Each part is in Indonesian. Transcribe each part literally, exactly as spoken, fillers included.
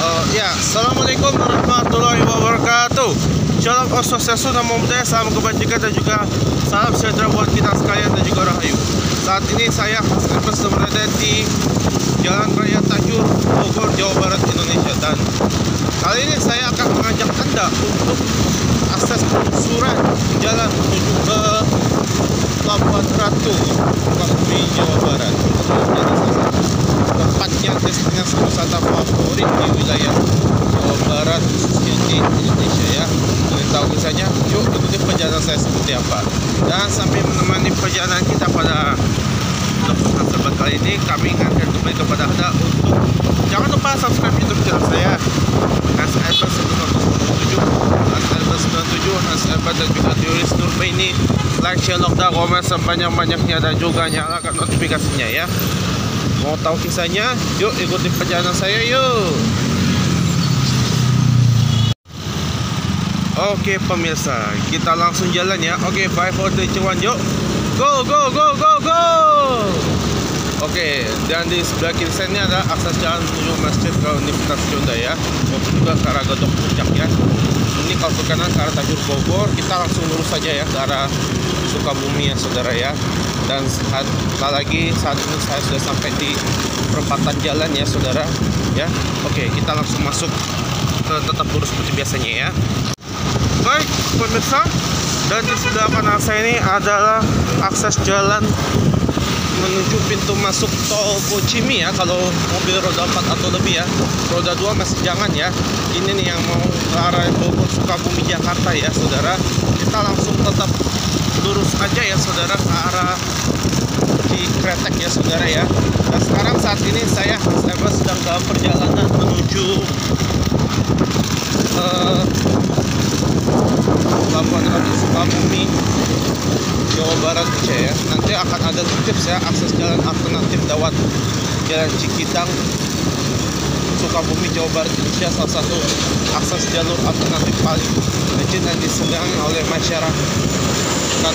Uh, ya, Assalamualaikum warahmatullahi wabarakatuh. Shalom, Om Swastiastu, Namo Buddhaya, salam kebajikan dan juga salam sejahtera buat kita sekalian dan juga rahayu. Saat ini saya sedang berada di Jalan Raya Tajur, Bogor, Jawa Barat, Indonesia. Dan kali ini saya akan mengajak Anda untuk akses penelusuran jalan menuju ke Pelabuhan Ratu, Sukabumi, Jawa Barat. Tempatnya destinasi wisata favorit di wilayah Jawa Barat, khususnya di Indonesia ya. Kalian tahu misalnya, yuk ikuti perjalanan saya seperti apa. Dan sambil menemani perjalanan kita pada sahabat kali ini, kami ingatkan kembali kepada Anda untuk jangan lupa subscribe YouTube channel saya Hans Albert sembilan sembilan tujuh, Hans Albert sembilan tujuh, Hans Albert dan juga Teoris Nurbaini. Like, share, dan komen sebanyak-banyaknya dan juga nyalakan notifikasinya ya. Mau tahu kisahnya? Yuk ikuti perjalanan saya yuk. Oke pemirsa, kita langsung jalan ya. Oke, five, four, three, two, one, yuk. Go, go, go, go, go. Oke, dan di sebelah kiri saya ini ada akses jalan menuju Masjid ke Universitas Sunda ya, maupun juga ke arah Gadok Puncak ya. Ini kalau ke kanan ke arah Tajur Bogor, kita langsung lurus saja ya ke arah Sukabumi ya saudara ya. Dan saat lagi saat ini saya sudah sampai di perempatan jalan ya saudara ya. Oke, kita langsung masuk ke tetap lurus seperti biasanya ya. Baik pemirsa, dan di sebelah kanan saya ini adalah akses jalan menuju pintu masuk tol Bocimi ya. Kalau mobil roda empat atau lebih ya, roda dua masih jangan ya. Ini nih yang mau ke arah Bogor, Sukabumi, Jakarta ya saudara. Kita langsung tetap lurus aja ya saudara ke arah di Kretek ya saudara ya. Dan sekarang saat ini saya saya sedang dalam perjalanan menuju uh, Pelabuhan Ratu Sukabumi, Jawa Barat ya. Nanti akan ada tips ya akses jalan alternatif lewat Jalan Cikidang, Sukabumi, Jawa Barat, Indonesia. Salah satu akses jalur alternatif paling legend dan disegani oleh masyarakat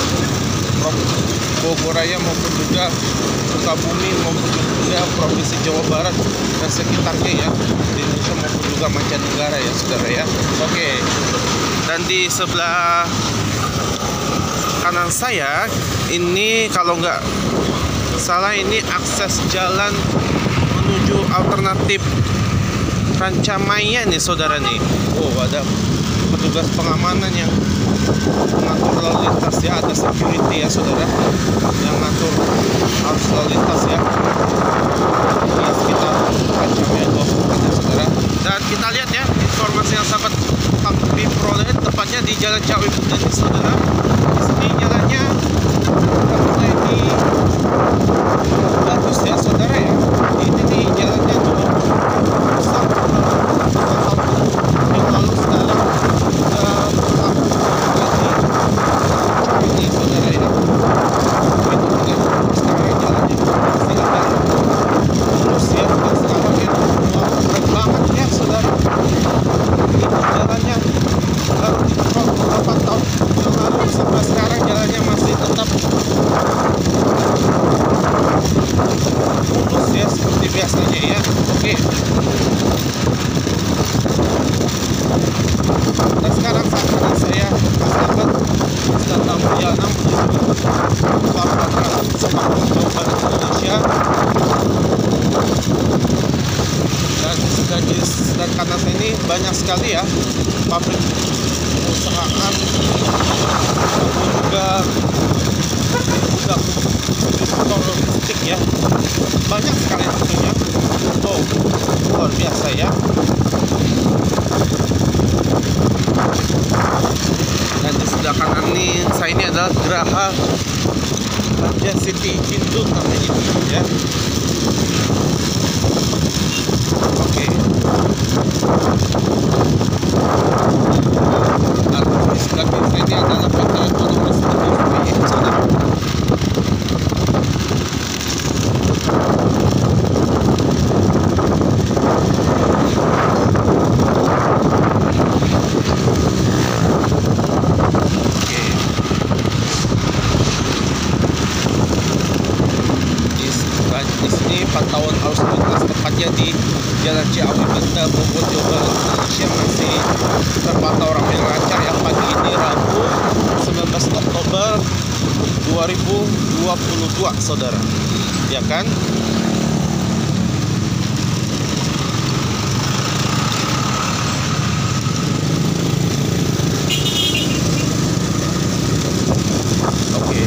Bogor Raya maupun juga Sukabumi maupun juga Provinsi Jawa Barat dan sekitarnya ya, di Indonesia maupun juga mancanegara ya saudara ya. Oke, dan di sebelah kanan saya ini kalau nggak salah ini akses jalan menuju alternatif Rancamaya nih saudara nih. Oh, ada petugas pengamanan yang mengatur lalu lintas ya, ada security ya saudara yang mengatur arus lalu lintas ya di sekitar Rancamaya ya saudara. Dan kita lihat ya informasi yang sahabat kami peroleh tepatnya di Jalan Cawi Putih saudara. Di sini jalannya mulai di bagus ya saudara ya. Ini nih jalannya tuh rusak yang lalu sekarang uh, ini saudara ya. Itu juga sekarang jalannya masih agak lurus ya. Dan sekarang itu keren banget ya saudara. Ini jalannya uh, beberapa tahun yang lalu sampai sekarang jalannya masih tetap mulus ya seperti biasanya ya. Oke, dan sekarang saat ini saya sahabat sedang dalam perjalanan menuju Pelabuhan Ratu Sukabumi, Jawa Barat, Indonesia. Dan di sebelah kanan saya ini banyak sekali ya pabrik perusahaan maupun juga gudang distributor logistik ya, banyak sekali tentunya. Oh, luar biasa ya. Dan di sebelah kanan ini saya ini adalah Geraha Raja City Hindu namanya ya. Oke, dan di sebelah kiri saya ini adalah P T Ekonomi Seperti saudara. Di Jalan Ciawi Benda, Bogor, Jawa Barat, Indonesia masih terpantau ramai lancar ya pagi ini Rabu sembilan belas Oktober dua ribu dua puluh dua, saudara. Ya kan? Oke.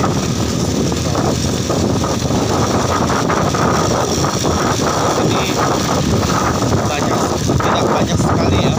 Ini banyak, tidak banyak sekali ya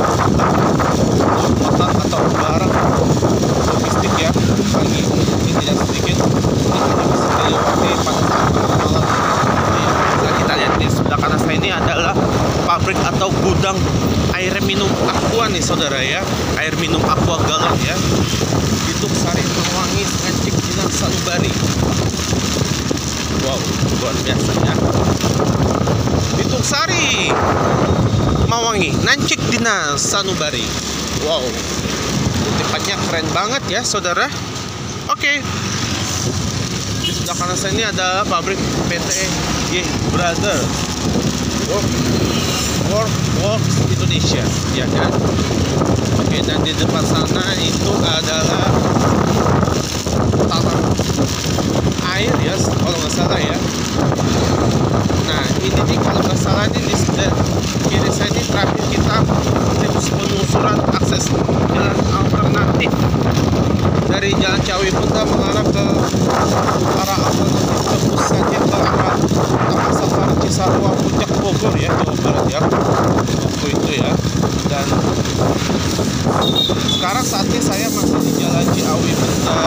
motor atau barang logistik ya pagi ini tidak sedikit. Ini hanya bisa dilewati pada saat malam. Nah, kita lihat di sebelah kanan saya ini adalah pabrik atau gudang air minum aqua nih saudara ya, air minum aqua galon ya, di Tuksari Mawangi Ngancik Dinas Sanubari. Wow, luar biasa ya. Di Tuksari Mawangi Ngancik Dinas Sanubari. Wow, kutipannya keren banget ya saudara. Oke, di sebelah kanan saya ini ada pabrik P T Y Brother Work Work Works Indonesia ya kan. Oke, dan di depan sana itu adalah taman air ya kalau nggak salah ya. Nah ini nih kalau nggak salah ini di sebelah kiri saya ini terakhir kita tips penelusuran akses jalan alternatif dari Jalan Ciawi Benda mengarah ke arah alternatif tembusnya ke arah Taman Safari Cisarua Puncak Bogor ya, Jawa Barat ya, waktu itu ya. Dan sekarang saat ini saya masih di Jalan Ciawi Benda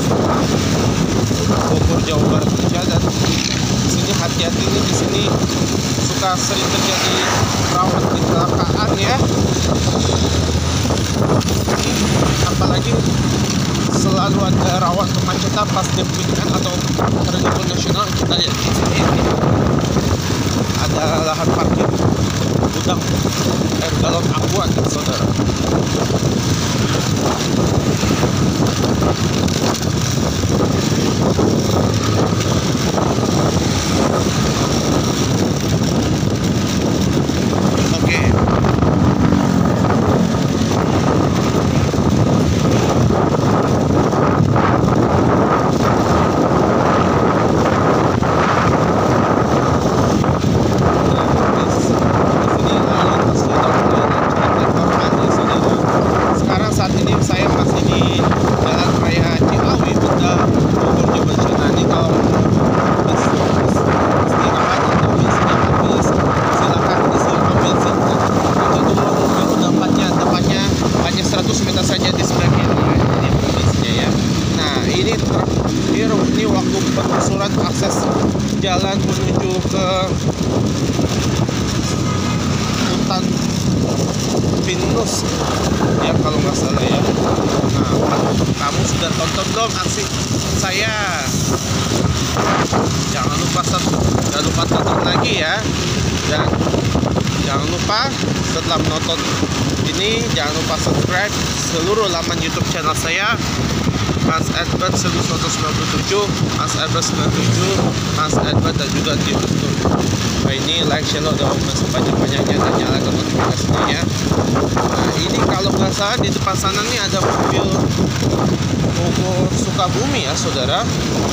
Bogor, Jawa Barat Indonesia. Dan di sini hati-hati nih, di sini suka sering terjadi rawan kecelakaan ya. Apalagi selalu ada rawan kemacetan pas jam weekend atau hari libur nasional. Kita lihat di sini ada lahan parkir gudang air galon aqua saudara. Oke. Sekarang saat ini saya masih di Jalan Raya Ciawi Benda Bogor, Jawa Barat. Nah, ini kalau istirahat atau bensinnya habis, silakan isi pom bensin untuk turun ke depannya, depannya hanya seratus meter saja di sebelah kiri. Ini pom bensinnya ya. Nah ini terakhir ini waktu penelusuran akses jalan menuju ke hutan pinus ya kalau nggak salah ya. Nah, kamu sudah tonton belum aksi saya? Jangan lupa jangan lupa tonton lagi ya. Dan jangan lupa setelah menonton ini jangan lupa subscribe seluruh laman YouTube channel saya, Mas Edward seribu seratus sembilan puluh tujuh, Mas Edward sembilan puluh tujuh, Mas Edward, dan juga di YouTube. Nah ini like, share, dan sebanyak-banyaknya dan nyalakan notifikasinya ya. Nah ini kalau nggak salah di depan sana nih ada mobil Bogor Sukabumi ya saudara.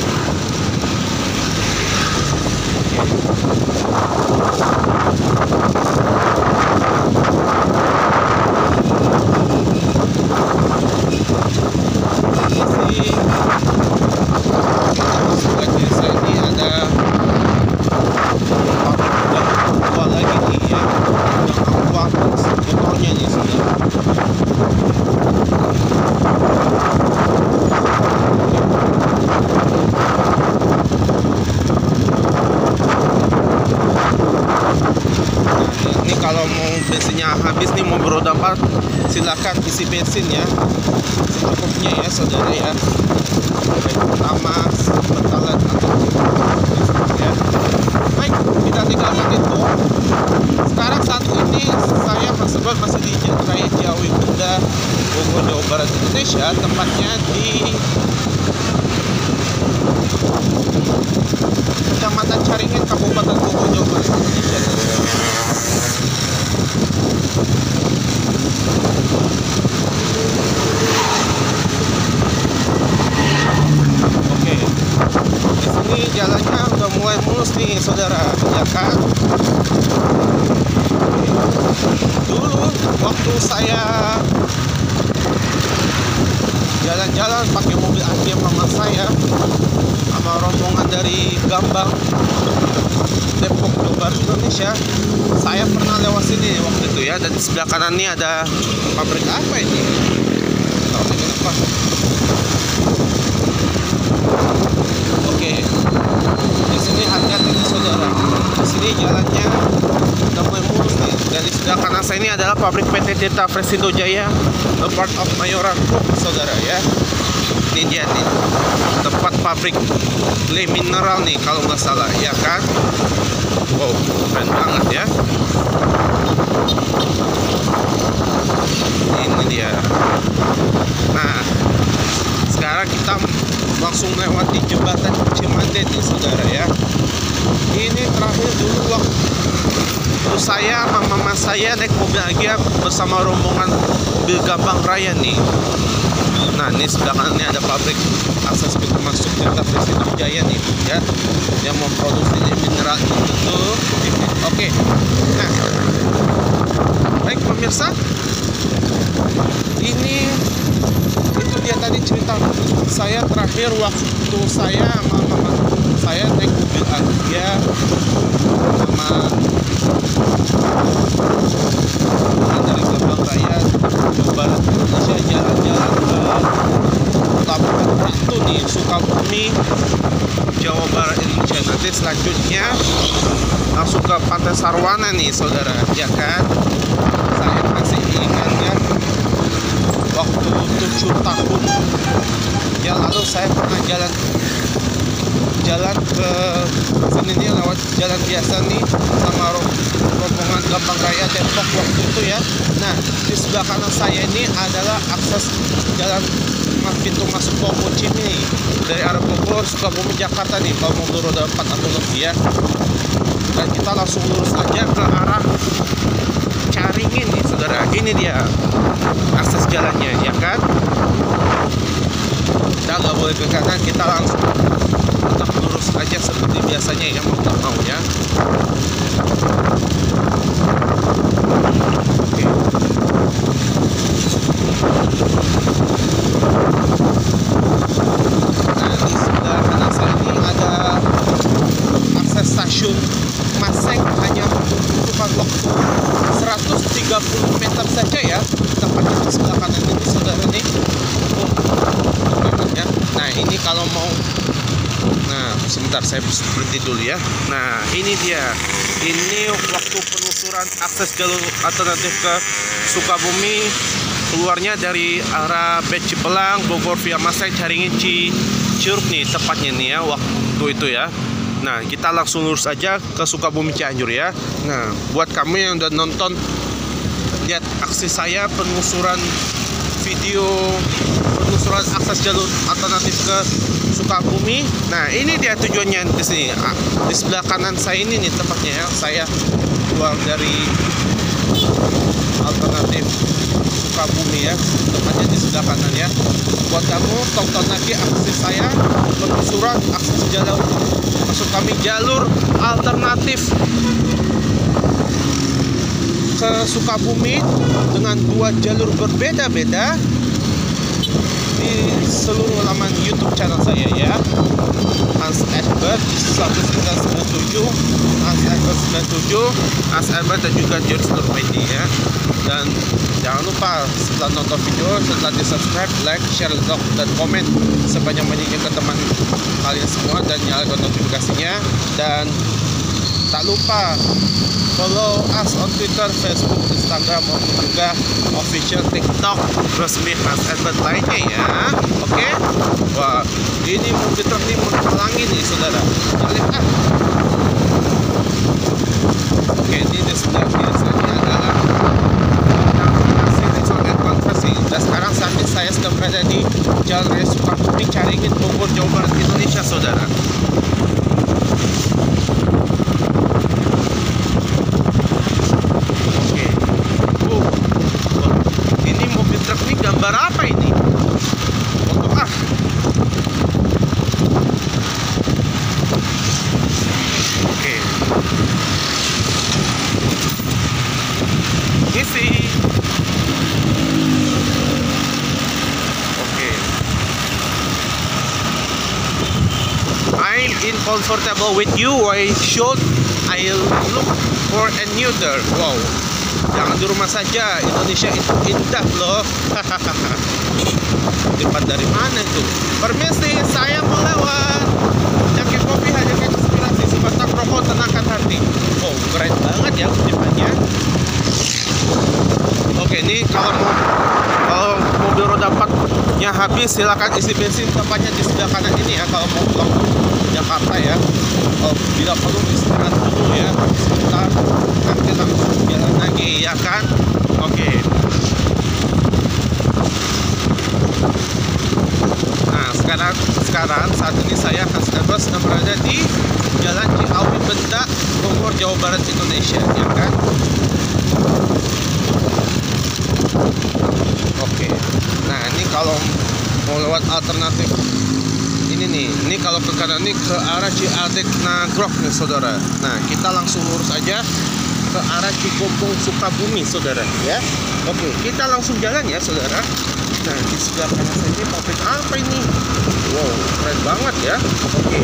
Kalau mau bensinnya habis nih, mau beroda empat, silakan isi bensin ya secukupnya ya saudara ya, baik pertama, pertalite atau ya. Baik, kita tinggal begitu. Sekarang saat ini saya Mas Edward masih di Jalan Raya Ciawi Benda Bogor, Jawa Barat Indonesia, tempatnya di Kecamatan Caringin, Kabupaten Bogor, Jawa Barat Indonesia. saudara, ya kan? Dulu waktu saya jalan-jalan pakai mobil A G M mama saya sama rombongan dari Gambang, Depok, Jawa Barat, Indonesia, saya pernah lewat sini waktu itu ya. Dan di sebelah kanan ini ada pabrik apa ini? Pabrik apa? Oke, di sini hati-hati nih saudara. Di sini jalannya udah mulai mulus nih. Dan di sebelah kanan saya ini adalah pabrik P T Tirta Fresindo Jaya, a part of Mayoran Group, saudara ya. Ini dia nih, tempat pabrik clay mineral nih kalau nggak salah, ya kan? Wow, keren banget ya. Ini dia. Nah, sekarang kita langsung lewati jembatan Cimande nih saudara ya. Ini terakhir dulu waktu saya sama mama saya naik mobil A G M bersama rombongan mobil Gambang Raya nih. Nah, ini sebelah kanan ini ada pabrik akses pintu masuk Tirta Fresindo Jaya nih ya, yang memproduksi mineral itu. Oke, nah baik pemirsa, ini itu dia tadi cerita saya terakhir waktu saya sama mama saya naik mobil A G M sama dari Gambang Raya, Jawa Barat, Indonesia, jalan-jalan ke Pelabuhan Ratu nih, Sukabumi, Jawa Barat, Indonesia. Nanti selanjutnya langsung ke Pantai Sarwana nih saudara, ya kan? Saya masih ingat ya, waktu tujuh tahun ya lalu saya pernah jalan jalan ke sini nih lewat jalan biasa nih sama rombongan Gambang Raya Depok waktu itu ya. Nah, di sebelah kanan saya ini adalah akses jalan pintu masuk Tol Bocimi dari arah Bogor, Sukabumi, Jakarta nih, kalau mobil roda empat atau lebih ya. Dan kita langsung lurus aja ke arah Caringin nih saudara. Ini dia akses jalannya, ya kan? Kita nggak boleh ke kanan, kita langsung tetap lurus aja seperti biasanya ya, mau nggak mau ya. Oke. Nah, di sebelah kanan saya ini ada akses stasiun Maseng, hanya membutuhkan waktu seratus tiga puluh meter saja ya, tepatnya di sebelah kanan ini saudara nih. Oh, ya. Nah, ini kalau mau, nah sebentar saya berhenti dulu ya. Nah, ini dia, ini waktu penelusuran akses jalur alternatif ke Sukabumi, keluarnya dari arah Bet Cipelang, Bogor via Maseng, Caringin, Curug nih tepatnya nih ya waktu itu ya. Nah, kita langsung lurus aja ke Sukabumi Cianjur ya. Nah, buat kamu yang udah nonton, lihat aksi saya penelusuran video penelusuran akses jalur alternatif ke Sukabumi. Nah, ini dia tujuannya di sini. Di sebelah kanan saya ini nih tempatnya ya. Saya keluar dari alternatif Sukabumi ya, tempatnya di sebelah kanan ya. Buat kamu tonton lagi aksi saya penelusuran akses jalur, maksud kami jalur alternatif ke Sukabumi dengan dua jalur berbeda-beda di seluruh laman YouTube channel saya ya, Hans Egbert satu sembilan sembilan tujuh, Hans Egbert sembilan tujuh, Hans Egbert dan juga George Nurmedi ya. Dan jangan lupa setelah nonton video, setelah di subscribe, like, share, dan komen sebanyak-banyaknya ke teman kalian semua, dan nyalakan notifikasinya. Dan tak lupa follow us on Twitter, Facebook, Instagram, maupun juga official TikTok resmi Hans Egbert lainnya ya. Oke, okay? Wah, ini mobil truk ini mau dihalangi nih saudara. Balik ah. Oke, okay, ini di sebelah biasanya adalah konversi. Dan sekarang saat ini saya sedang berada di Jalan Raya Sukabumi, Caringin, Bogor, Jawa Barat, Indonesia saudara. Gambar apa ini? Foto ah. Oke. comfortable with you, why should I look for a neuter? Wow, jangan di rumah saja, Indonesia itu indah loh. Tempat dari mana itu? Permisi, saya mau lewat. Jaki kopi hadirkan inspirasi, sebatang rokok tenangkan hati. Oh, keren banget ya kutipannya. Oke, ini kalau mau kalau mobil roda empatnya habis, silakan isi bensin tempatnya di sebelah kanan ini ya. Kalau mau pulang ke Jakarta ya, oh, bila perlu istirahat dulu ya, sebentar, nanti langsung jalan lagi ya kan. Oke. Nah, sekarang sekarang saat ini saya Hans Ebers sedang berada di Jalan Ciawi Benda, Bogor, Jawa Barat, Indonesia, ya kan? Oke. Nah, ini kalau mau lewat alternatif ini nih, ini kalau ke kanan ini ke arah Ciadek Nagrok nih saudara. Nah, kita langsung lurus aja ke arah Cikompong Sukabumi saudara ya. Oke, kita langsung jalan ya saudara. Nah, di sebelah kanan saya ini pabrik apa ini? Wow, keren banget ya. Oke.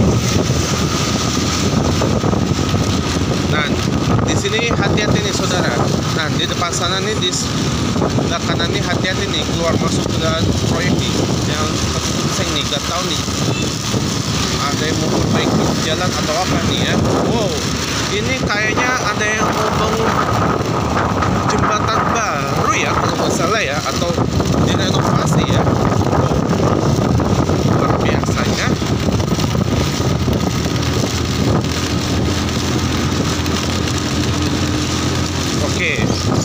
Nah, di sini hati-hati nih saudara. Nah, di depan sana nih, di sebelah kanan nih hati-hati nih, keluar masuk ke dalam proyek nih yang tertutup seng nih, gak tahu nih ada yang mau perbaiki jalan atau apa nih ya. Wow, ini kayaknya ada yang mau bangun jembatan baru ya kalau nggak salah ya, atau direnovasi ya. Wow, luar biasanya. Oke.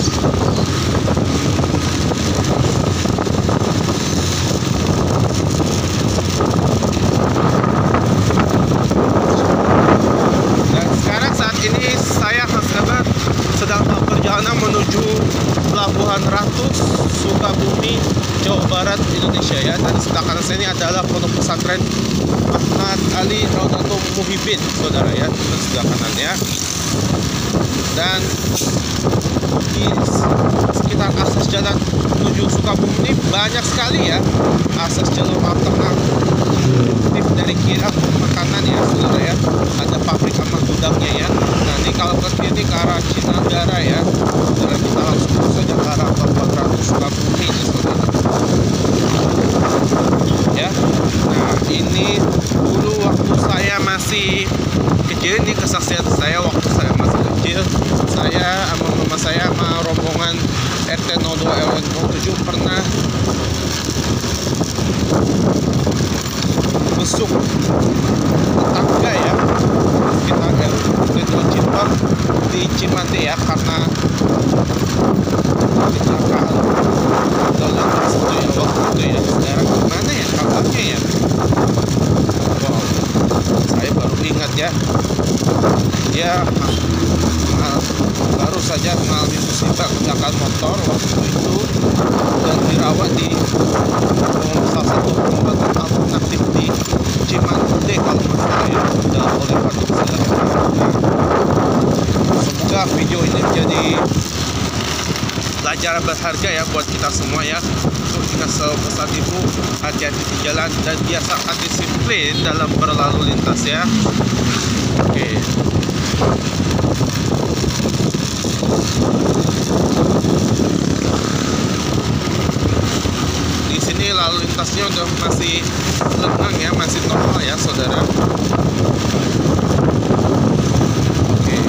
Dan sekarang saat ini saya sedang berjalan menuju Pelabuhan Ratu, Sukabumi, Jawa Barat, Indonesia ya. Dan di sebelah kanan saya ini adalah pondok pesantren Ahmad Ali Raudatul Muhibin saudara ya, di sebelah kanan ya. Dan di sekitar akses jalan menuju Sukabumi ini banyak sekali ya akses jalur alternatif dari kiri ke kanan ya saudara ya. Ada pabrik sama gudangnya ya. Nah, ini kalau ke kiri ke arah Cinandara ya saudara, kita langsung terus saja ke arah Pelabuhan Ratu Sukabumi ya saudara ya. Nah, ini dulu waktu saya masih kecil, ini kesaksian saya waktu saya masih kecil. Saya sama mama saya sama rombongan R T nol dua R W nol tujuh pernah besuk tetangga ya kita R T dua Cipar di Cimande ya, karena kecelakaan lalu lintas itu ya waktu itu ya. Sekarang gimana ya kabarnya ya? Wow, saya baru ingat ya, dia baru saja mengalami musibah kecelakaan motor waktu itu dan dirawat di salah satu pengobatan alternatif di Cimande kalau masalah ya, sudah oleh Pak Dokter. Semoga video ini menjadi pelajaran berharga ya buat kita semua ya. Untuk kita selalu pesan ibu, hati-hati di jalan dan biasakan disiplin dalam berlalu lintas ya. Oke. Di sini lalu lintasnya udah masih lengang ya, masih normal ya saudara. Oke.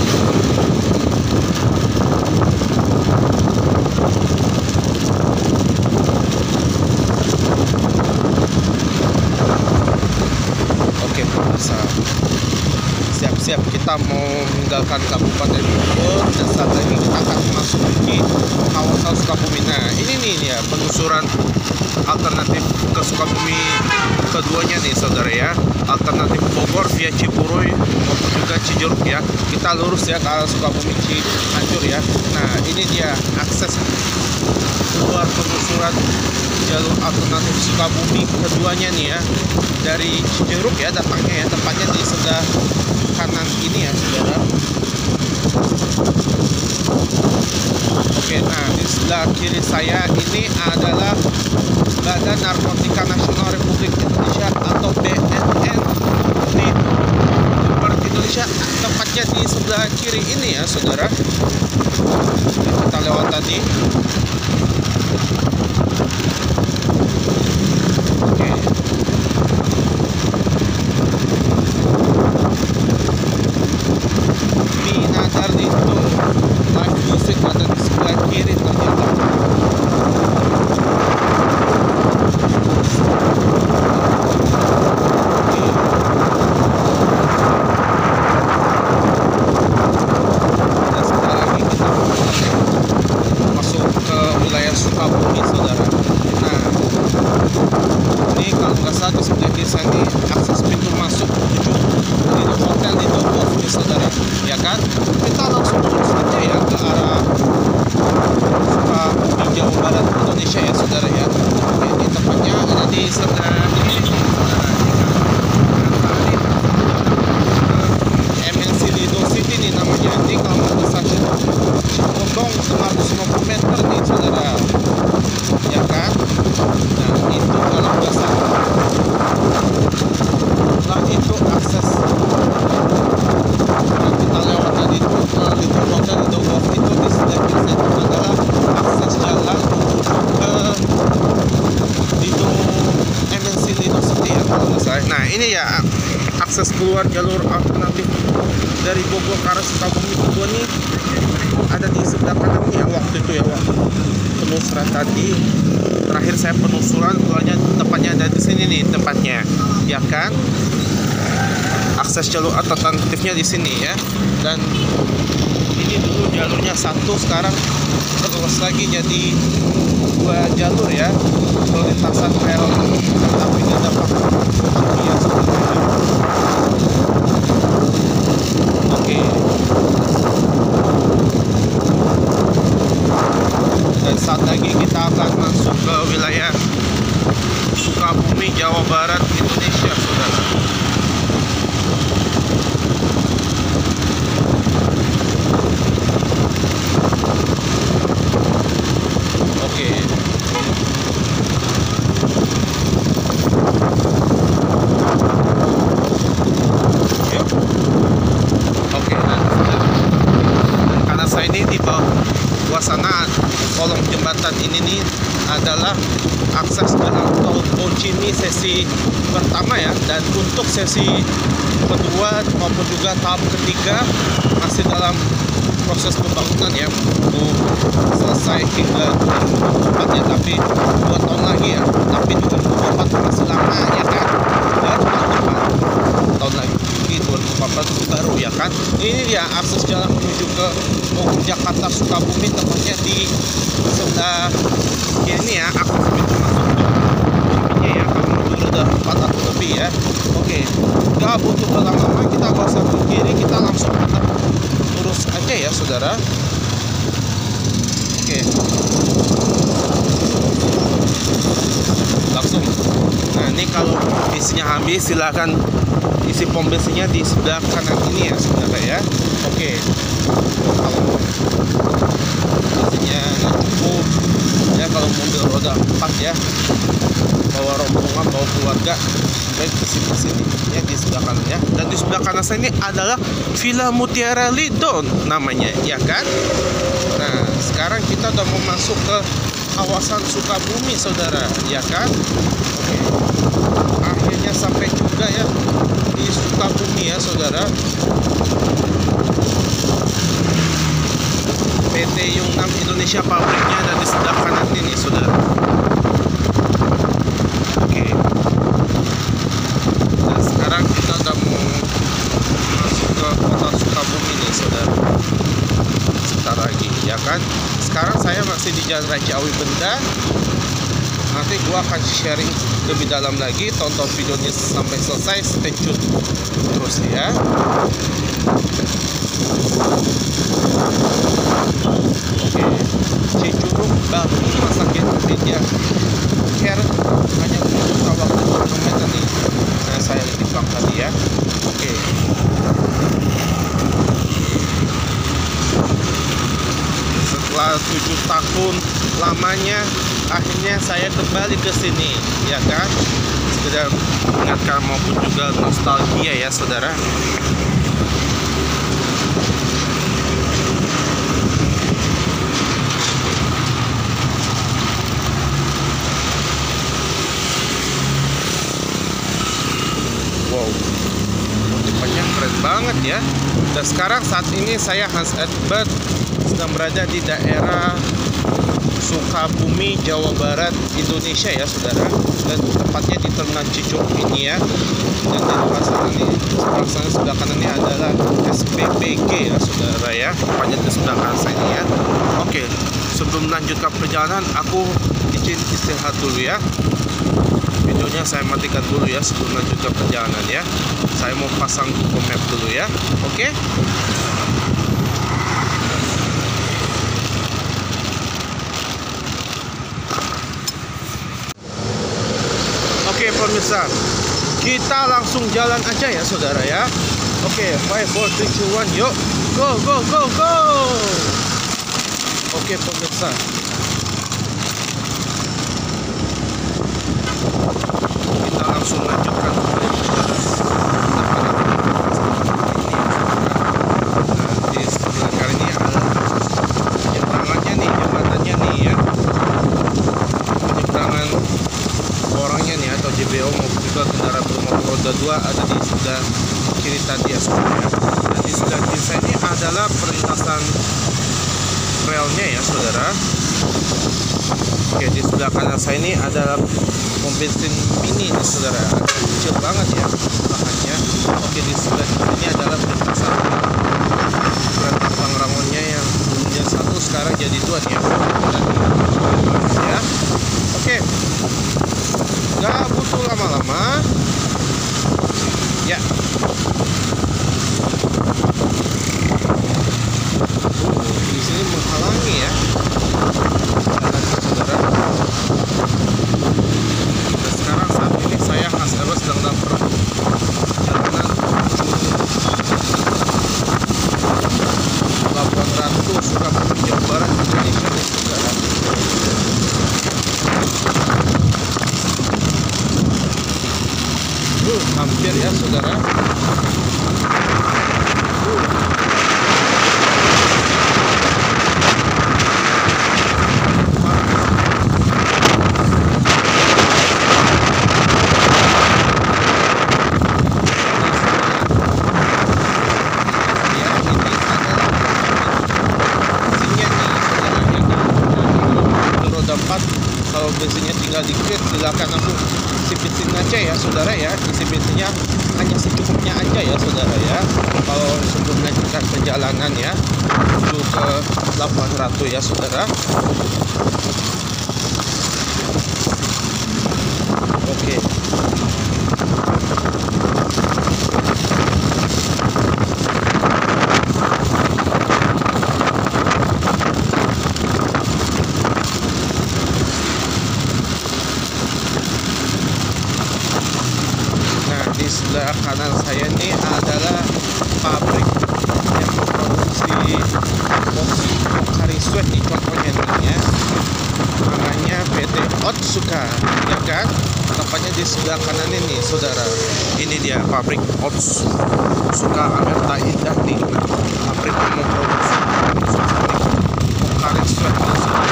Oke pemirsa, siap-siap kita mau meninggalkan Kabupaten Bogor dan saat lagi kita akan masuk di kawasan Sukabumi. Nah, ini nih ya penelusuran alternatif ke Sukabumi keduanya nih saudara ya. Alternatif Bogor via Cipuruy maupun juga Cijeruk ya. Kita lurus ya ke arah Sukabumi Cianjur ya. Nah, ini dia akses keluar penelusuran jalur alternatif Sukabumi keduanya nih ya. Dari Cijeruk ya datangnya ya, tempatnya di sebelah kanan ini ya saudara. Oke, nah di sebelah kiri saya ini adalah Badan Narkotika Nasional Republik Indonesia atau B N N di akhirnya di sebelah kiri ini ya saudara, kita lewat tadi. Oke. Minadar itu live music ada di sebelah kiri ternyata. Sukabumi saudara. Nah, ini kalau nggak salah di sebelah kiri saya ini akses pintu masuk menuju di hotel di Dobov nih saudara, ya kan? Kita langsung terus saja ya ke arah Sukabumi Jawa Barat Indonesia ya saudara ya. Ini tempatnya ada di sebelah ini saudara. M N C Lido City nih namanya. Ini kalau nggak salah Cipondong lima ratus lima puluh meter nih saudara, ya kan? Nah itu kalau nggak salah, nah itu akses yang kita lewat tadi itu melalui hotel Dobov itu di sebelah kiri itu adalah akses jalan ke Lido M N C Lido City ya kalau nggak salah. Nah ini ya akses keluar jalur alternatif dari Bogor ke arah Sukabumi itu nih ada di sebelah kanan ya waktu itu ya, waktu penelusuran tadi terakhir saya penelusuran keluarnya tempatnya ada di sini nih tempatnya, ya kan? Akses jalur alternatifnya di sini ya. Dan ini dulu jalurnya satu, sekarang terus lagi jadi dua jalur ya, perlintasan rel tapi nggak dapat ya sebenarnya. Oke. Dan saat lagi kita akan masuk ke wilayah Sukabumi, Jawa Barat, Indonesia, saudara. Oke. Yuk. Oke, dan karena saya ini di bawah sana kolong jembatan ini nih adalah akses ke tol Bocimi sesi pertama ya, dan untuk sesi kedua maupun juga tahap ketiga masih dalam proses pembangunan ya, untuk selesai hingga dua ribu dua puluh empat ya, tapi dua tahun lagi ya, tapi dua ribu dua puluh empat masih lama ya kan, dan tahun lagi dua ribu empat belas itu baru ya kan. Ini dia akses jalan menuju ke Bogor, Jakarta, Sukabumi, tepatnya di sebelah kiri ya, akses pintu masuk ke ya, kalau mundur udah empat atau lebih ya. Oke, nggak butuh berlama-lama, kita nggak usah ke kiri, kita langsung lurus aja ya saudara. Oke, langsung. Nah ini kalau isinya habis silahkan isi pom bensinnya di sebelah kanan ini ya saudara ya. Oke, kalau bensinnya cukup ya, kalau mobil roda empat ya, bawa rombongan, bawa keluarga, baik kesini sini ya di sebelah kanan ya. Dan di sebelah kanan saya ini adalah Villa Mutiara Lido namanya ya kan. Nah sekarang kita udah mau masuk ke kawasan Sukabumi saudara ya kan. Oke, akhirnya sampai juga ya di Sukabumi ya saudara. P T Yungnam Indonesia pabriknya ada di sebelah kanan ini saudara. Oke, dan sekarang kita udah mau masuk ke kota Sukabumi nih saudara, sebentar lagi ya kan. Sekarang saya masih di Jalan Raja Awi Benda. Nanti gua akan sharing lebih dalam lagi, tonton videonya sampai selesai, stay tune terus ya. Oke, Cicurug baru rumah sakit media care hanya untuk waktu turnamen tadi. Nah saya lagi bilang tadi ya. Oke. Setelah tujuh tahun lamanya akhirnya saya kembali ke sini ya kan, sekedar mengingatkan maupun juga nostalgia ya saudara. ya. Dan sekarang saat ini saya Hans Edbert sedang berada di daerah Sukabumi, Jawa Barat, Indonesia ya saudara. Dan tepatnya di Terminal Cicumbuk ini ya. Dan di sebelah sana nih, sebelah sana sebelah kanan ini adalah S P B G ya saudara ya. Tepatnya di sebelah kanan saya ini ya. Oke, sebelum melanjutkan perjalanan, aku izin istirahat dulu ya. Videonya saya matikan dulu ya sebelum lanjutkan perjalanan ya. Saya mau pasang Google Map dulu ya. Oke. Oke pemirsa, kita langsung jalan aja ya saudara ya. Oke, five, four, three, two, one, yuk, go, go, go, go. Oke pemirsa, kita langsung lanjutkan perjalanan. Di sebelah kali ini ada penyeberangannya nih, jembatannya nih ya. Penyeberangan orangnya nih atau J B O maupun juga kendaraan bermotor roda dua ada di sebelah kiri tadi ya saudara. Dan di sebelah kiri saya ini adalah perlintasan relnya ya saudara. Oke, di sebelah kanan saya ini adalah pom bensin mini nih saudara, kecil banget ya bahannya. Oke, di sebelah kiri ini adalah perlintasan kereta Pangrangonnya yang dulunya satu sekarang jadi dua nih ya. Ya. Oke, nggak butuh lama-lama ya. Uh, di sini menghalangi ya jalan saudara. Dan sekarang saat ini saya Mas Ewa sedang dalam perjalanan Labuan Ratu, Sukabumi, Jawa Barat, Indonesia nih saudara. Uh, hampir ya saudara. Uh. Kalau bensinnya tinggal dikit, silakan aku isi bensin aja ya saudara ya. Isi bensinnya hanya secukupnya aja ya saudara ya. Kalau sebelum melanjutkan perjalanan ya menuju ke Labuan Ratu ya saudara. Oke. Di sebelah kanan saya ini adalah pabrik yang memproduksi kopi Pocari Sweat nih contohnya nih ya. Namanya P T Otsuka ya kan. Tempatnya di sebelah kanan ini saudara. Ini dia pabrik Otsuka Amerta Indah nih. Pabrik yang memproduksi Pocari Sweat nih saudara.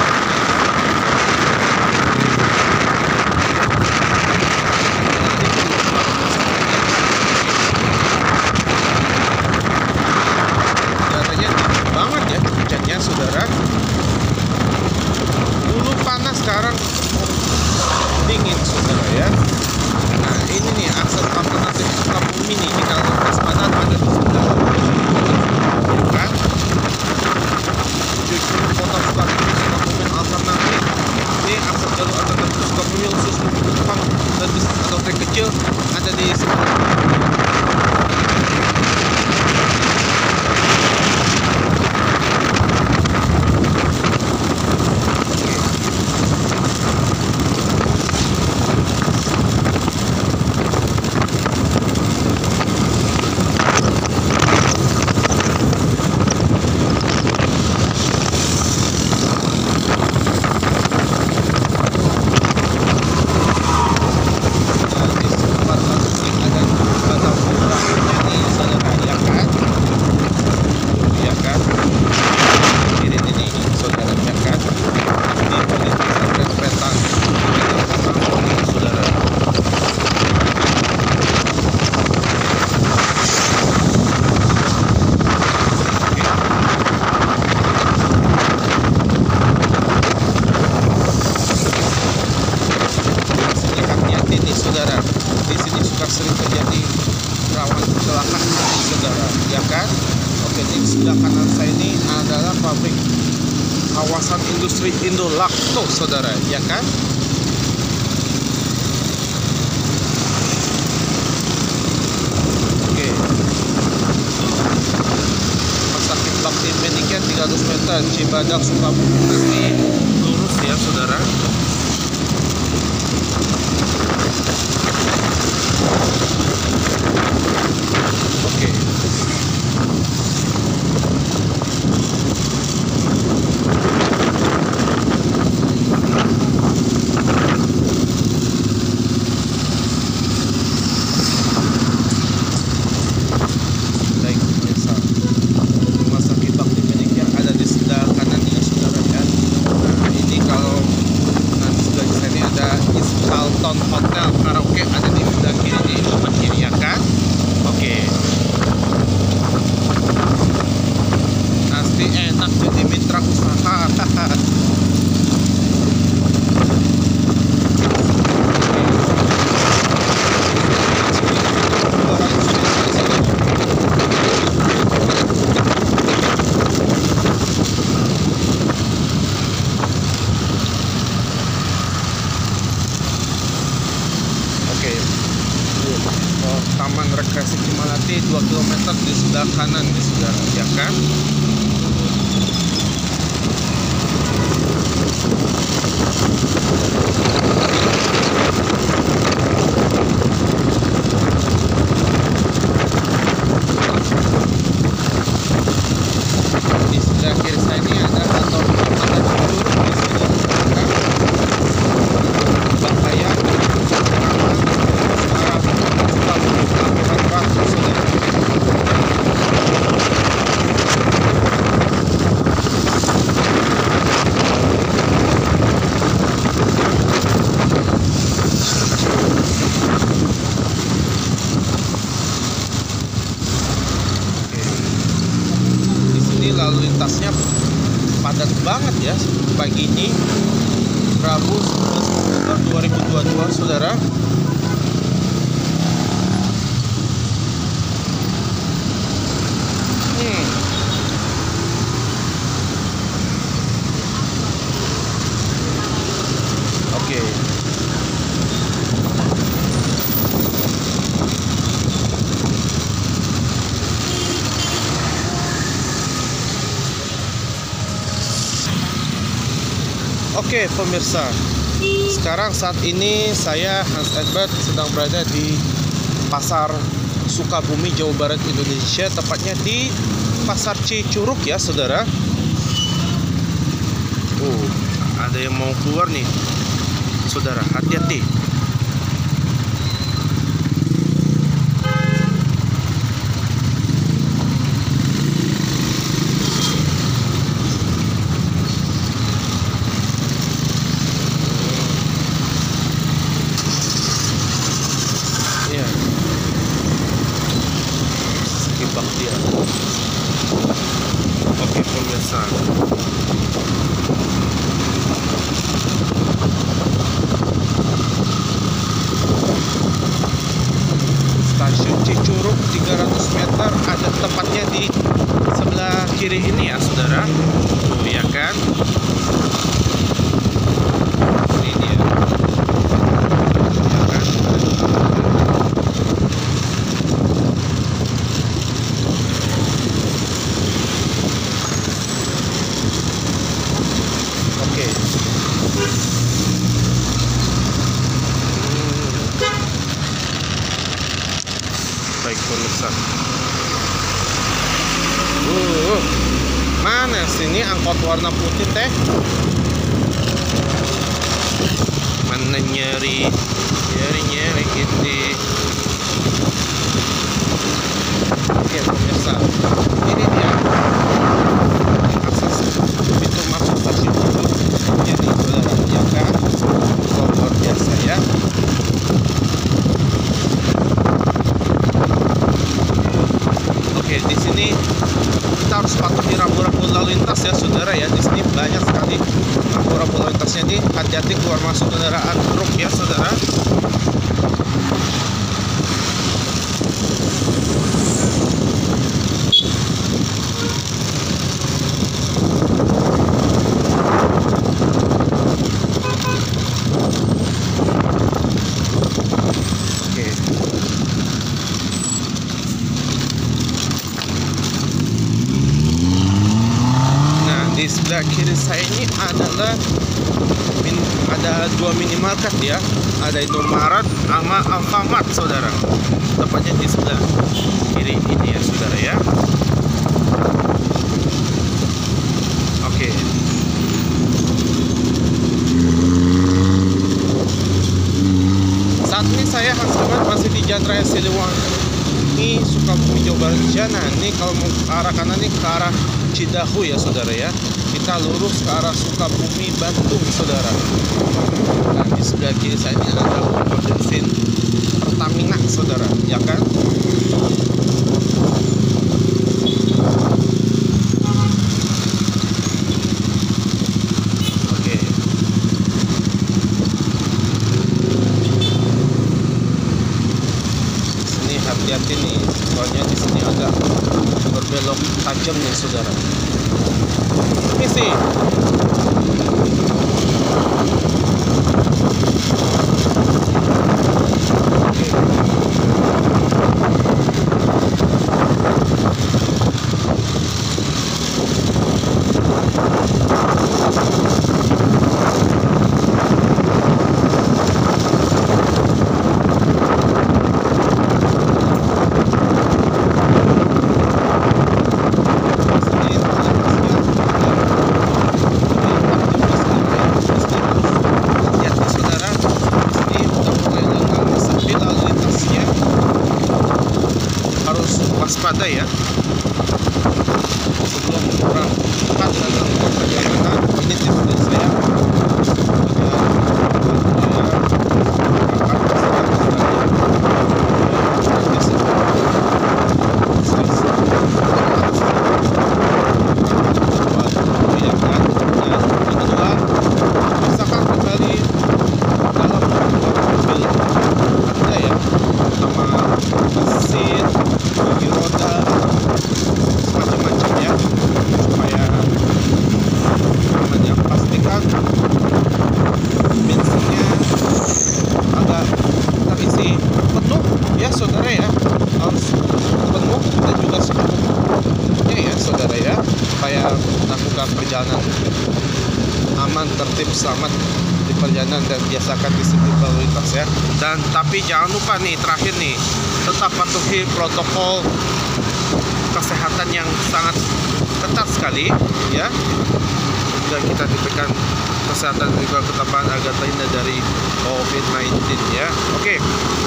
Saudara, dulu panas sekarang dingin saudara ya. Nah ini nih akses alternatif Sukabumi nih, kalau waspada ada di sebelah ya kan. kawasan industri Indolakto, saudara, ya kan? Oke. Rumah sakit Bakti Medika tiga ratus meter Cibadak Sukabumi, nanti lurus ya, saudara. Oke. Baik, pemirsa. Rumah sakit Bakti Medika yang ada di sebelah kanan ya, saudara ya. Nah, ini kalau nanti sebelah sini ada East Carlton Hotel Karaoke, ada di sebelah kiri, di depan kiri ya kan? Oke. Pasti enak jadi mitra usaha. Oke. Oh, Taman Rekreasi Cimalati dua kilometer di sebelah kanan di saudara, ya kan? Di sebelah kiri saya ini ada kantor Kecamatan Cikurug di sebelah kanan. Bahaya arah Sukabumi Labuhan Batu, saudara. Lalu lintasnya padat banget ya pagi ini, Rabu sebelas Oktober dua ribu dua puluh dua, saudara. Hmm. Oke. Oke pemirsa, sekarang saat ini saya Hans Edbert sedang berada di Pasar Sukabumi, Jawa Barat, Indonesia, tepatnya di Pasar Cicurug ya, saudara. Oh, ada yang mau keluar nih, saudara, hati-hati. Bakti. Oke pemirsa, stasiun Cicurug tiga ratus meter, ada tepatnya di sebelah kiri ini ya, saudara. Tuh ya kan, ini dia ya kan? Baik pemirsa. Uh, mana sini angkot warna putih teh? Mana nyeri, nyeri nyeri gitu. Oke pemirsa, ini dia akses pintu masuk stasiun Cicurug. Jadi saudara, ya kan? Luar biasa ya. Oke, di sini kita harus patuhi rambu-rambu lalu lintas ya, saudara ya. Di sini banyak sekali rambu-rambu lalu lintasnya, ini hati-hati keluar masuk kendaraan truk ya, saudara. di sebelah kiri saya ini adalah min, ada dua minimarket ya, ada Indomaret sama Alfamart saudara, tepatnya di sebelah kiri ini ya saudara ya. Oke. Saat ini saya Hans Kamat masih di Jalan Raya Siliwangi, Sukabumi, Jawa Barat. Nah, ini kalau mau ke arah kanan ini ke arah Cidahu ya saudara ya. Kita lurus ke arah Sukabumi, Bandung saudara. Nah, di sebelah kiri saya ini ada pompa bensin Pertamina saudara, ya kan? Oke. Sini hati-hati nih, soalnya di sini agak berbelok tajam nih saudara. Ini sih. Waspada ya, sebelum kurang tepat dalam perjalanan. Ini di sebelah saya saudara ya, harus penuh dan juga secukupnya ya saudara ya, supaya melakukan perjalanan aman, tertib, selamat di perjalanan dan biasakan disiplin lalu lintas ya. Dan tapi jangan lupa nih, terakhir nih, tetap patuhi protokol kesehatan yang sangat ketat sekali ya, dan kita diberikan kesehatan dan juga ketabahan agar terhindar dari COVID sembilan belas ya. Oke.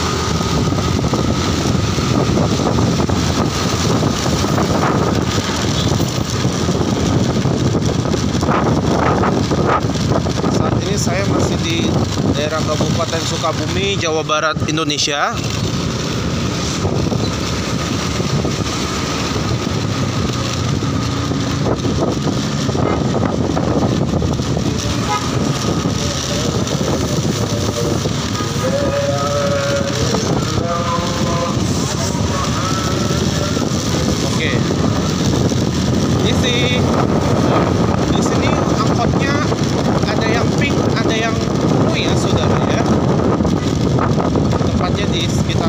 Saat ini saya masih di daerah Kabupaten Sukabumi, Jawa Barat, Indonesia. Oke. Ini sih di sini angkotnya ada yang pink, ada yang ungu ya saudara ya. Tepatnya di sekitar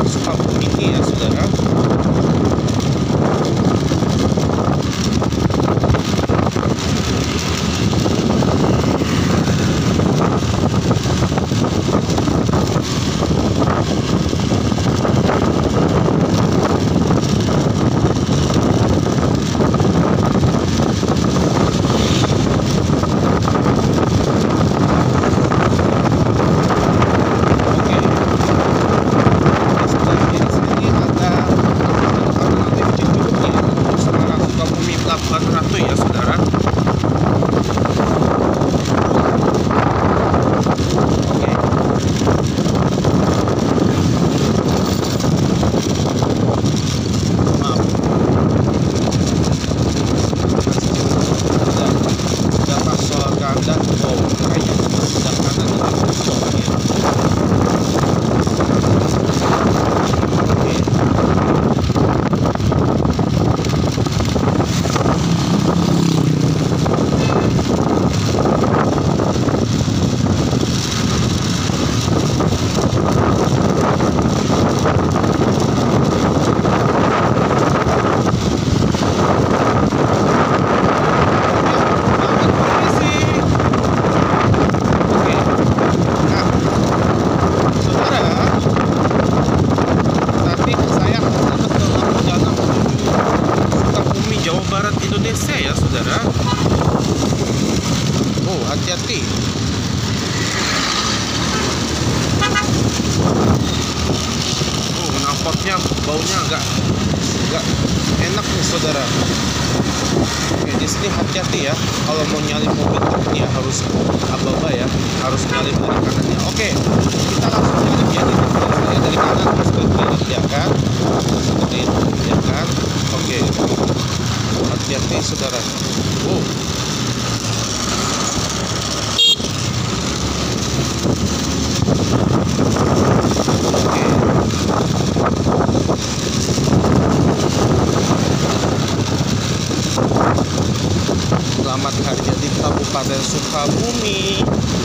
hati-hati. Oh, knalpotnya baunya agak agak enak nih saudara. Oke, di sini hati-hati ya. Kalau mau nyalip mobil truk ya harus aba-aba ya, harus nyalip dari kanannya. Oke, kita langsung nyalip ya di saya dari kanan terus ke kiri ya kan. Seperti itu ya kan. Oke, hati-hati saudara. Oh. Selamat kerja di Kabupaten Sukabumi.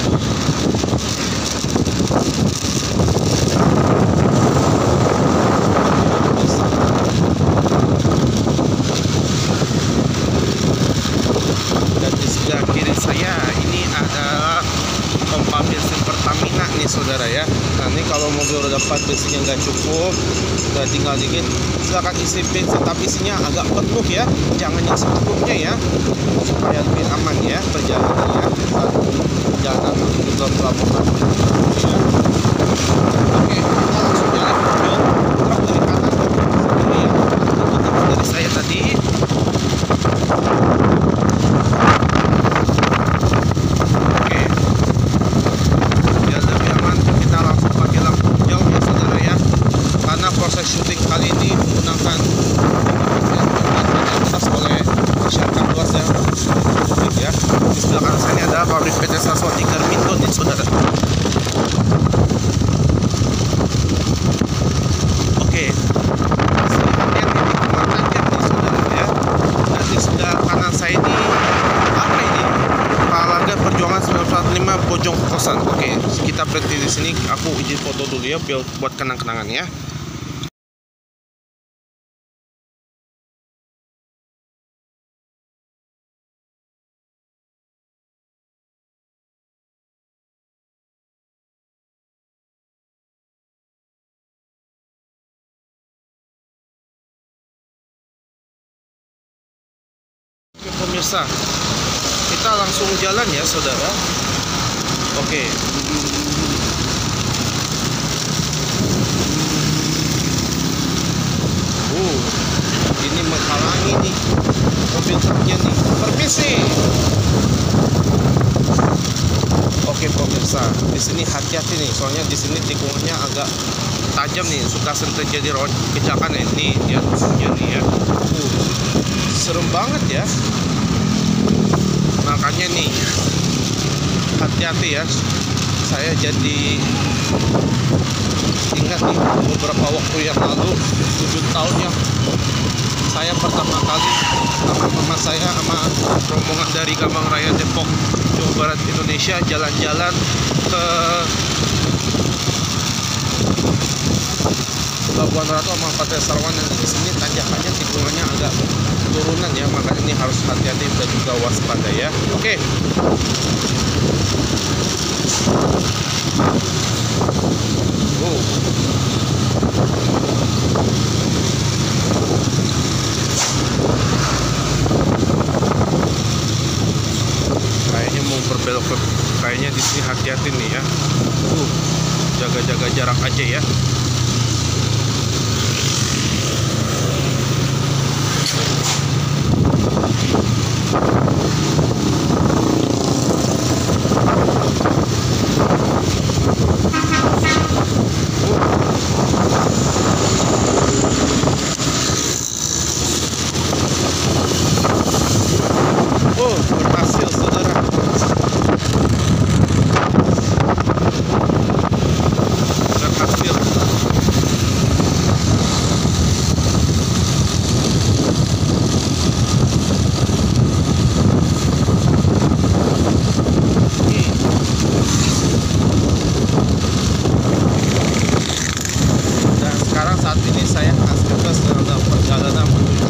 Dan di sebelah kiri saya ini adalah pompa bensin Pertamina nih saudara ya. Nah ini kalau mobil roda empat bensinnya nggak cukup, udah tinggal dikit, silakan isi bensin tapi isinya agak penuh ya, jangan yang secukupnya ya, supaya lebih aman ya perjalanannya saat perjalanan menuju ke pelabuhan ya. Oke, kita langsung jalan mobil truk dari kanan sendiri ya, ikuti dari saya tadi. Proses syuting kali ini menggunakan aktivitas oleh masyarakat luas yang ya. Di sebelah kanan saya ini adalah pabrik P T Saswati Garmindo nih saudara. Oke, lihat ini pemandangan nih saudara ya. Dan di sebelah kanan saya ini apa ini? Palaga Perjuangan seribu sembilan ratus lima Bojong Kosan. Oke, kita berhenti di sini. Aku izin foto dulu ya buat kenang-kenangan ya. Oke pemirsa, kita langsung jalan ya saudara. Oke. Uh, ini menghalangi nih mobil truknya nih. Permisi. Oke pemirsa, di sini hati-hati nih, soalnya di sini tikungannya agak tajam nih, suka sering terjadi kecelakaan ini ya, jadi ya. Uh, serem banget ya. Makanya nih hati-hati ya. Saya jadi ingat nih beberapa waktu yang lalu, tujuh tahun ya, saya pertama kali sama mama saya sama rombongan dari Kemang Raya Depok, Jawa Barat, Indonesia jalan-jalan ke Labuan Ratu sama Pantai Sarwan. Dan di sini tanjakannya tikungannya agak turunan ya, makanya ini harus hati-hati dan juga waspada ya. Oke. Oh. Kayaknya mau berbelok ke, kayaknya di sini hati-hati nih ya. Uh, jaga-jaga jarak aja ya. Oh, berhasil saudara. Berhasil. Dan sekarang saat ini saya aktivitas dalam perjalanan menuju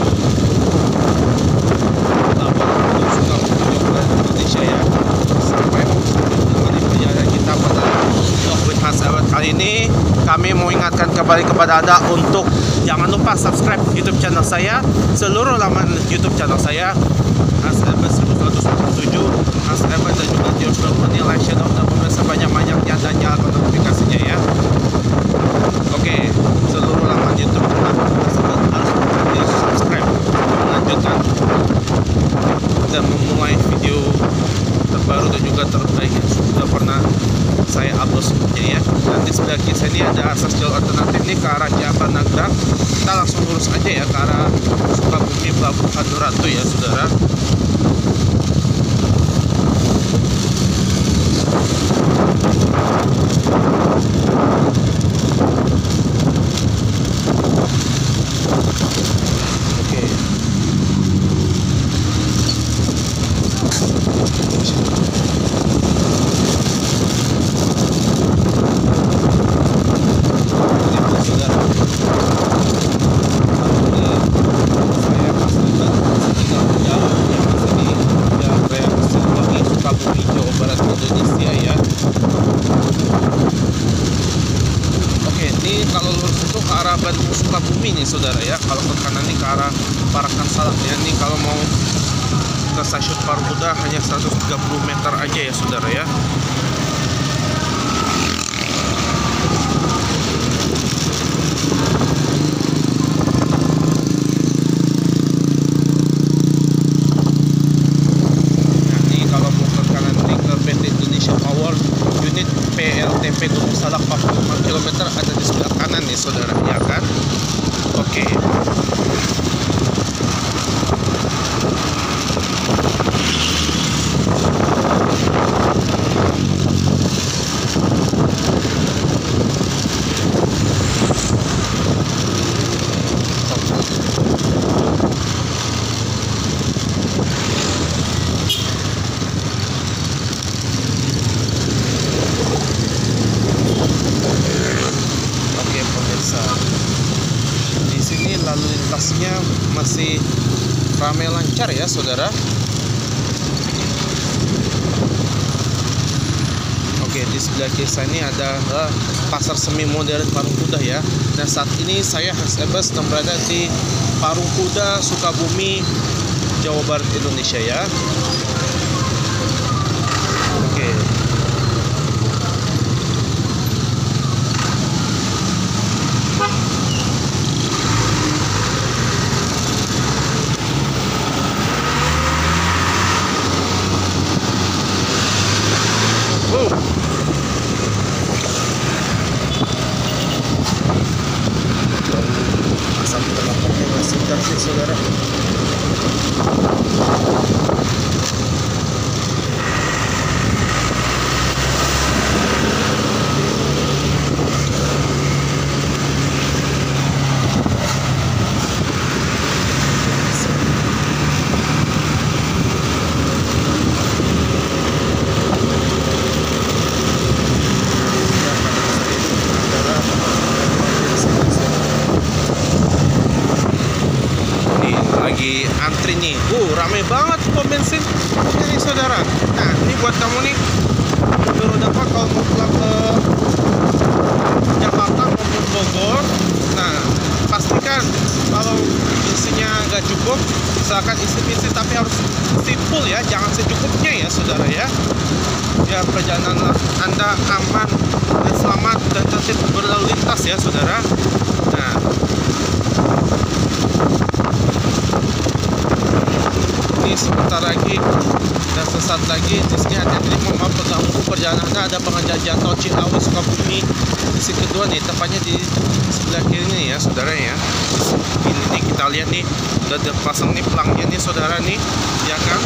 Indonesia ya, sampai menemani perjalanan kita pada vlog with Mas Sahabat kali ini. Kami mau ingatkan kembali kepada Anda untuk jangan lupa subscribe YouTube channel saya, seluruh laman YouTube channel saya, Mas Sahabat seribu seratus tujuh, Mas Sahabat dan juga Tio lupa nih like, share, dan pemirsa banyak-banyaknya dan nyalakan notifikasinya ya. Oke, seluruh laman YouTube tersebut harus di subscribe, melanjutkan dan memulai video terbaru dan juga terbaik yang sudah pernah saya upload sebelumnya ya. Dan di sebelah kiri sini ada akses jalur alternatif nih ke arah Ciampar Nagrak. Kita langsung lurus aja ya ke arah Sukabumi Pelabuhan Ratu ya saudara. Bandung Sukabumi nih saudara ya. Kalau ke kanan nih ke arah Parakan Salak ya. Nih kalau mau ke stasiun Parungkuda hanya seratus tiga puluh meter aja ya saudara ya. Nah nih kalau mau ke kanan nih ke P T Indonesia Power unit P L T P Gunung Salak empat puluh lima kilometer ada di sebelah kanan nih saudara ya kan. Oke. Lalu lintasnya masih ramai lancar ya saudara. Oke, di sebelah kiri ini ada uh, pasar semi modern Parungkuda ya. Dan saat ini saya Hans Ebes berada di Parungkuda, Sukabumi, Jawa Barat, Indonesia ya. Oke. Asap terlapaknya masih tersi saudara. Lagi antri nih, uh ramai banget pom bensin ini saudara. Nah ini buat kamu nih turun apa kalau mau pulang ke Jakarta maupun Bogor. Nah pastikan kalau isinya nggak cukup silakan isi bensin, tapi harus isi full ya, jangan secukupnya ya saudara ya. Biar perjalanan Anda aman dan selamat dan tertib berlalu lintas ya saudara. Nah ini sebentar lagi dan sesaat lagi di sini ada di mohon pengganggu perjalanan Anda ada pengejajan tol Ciawi Sukabumi di sisi kedua nih, tepatnya di sebelah kiri nih ya saudara ya. Ini nih kita lihat nih udah dipasang nih pelangnya nih saudara nih ya kan.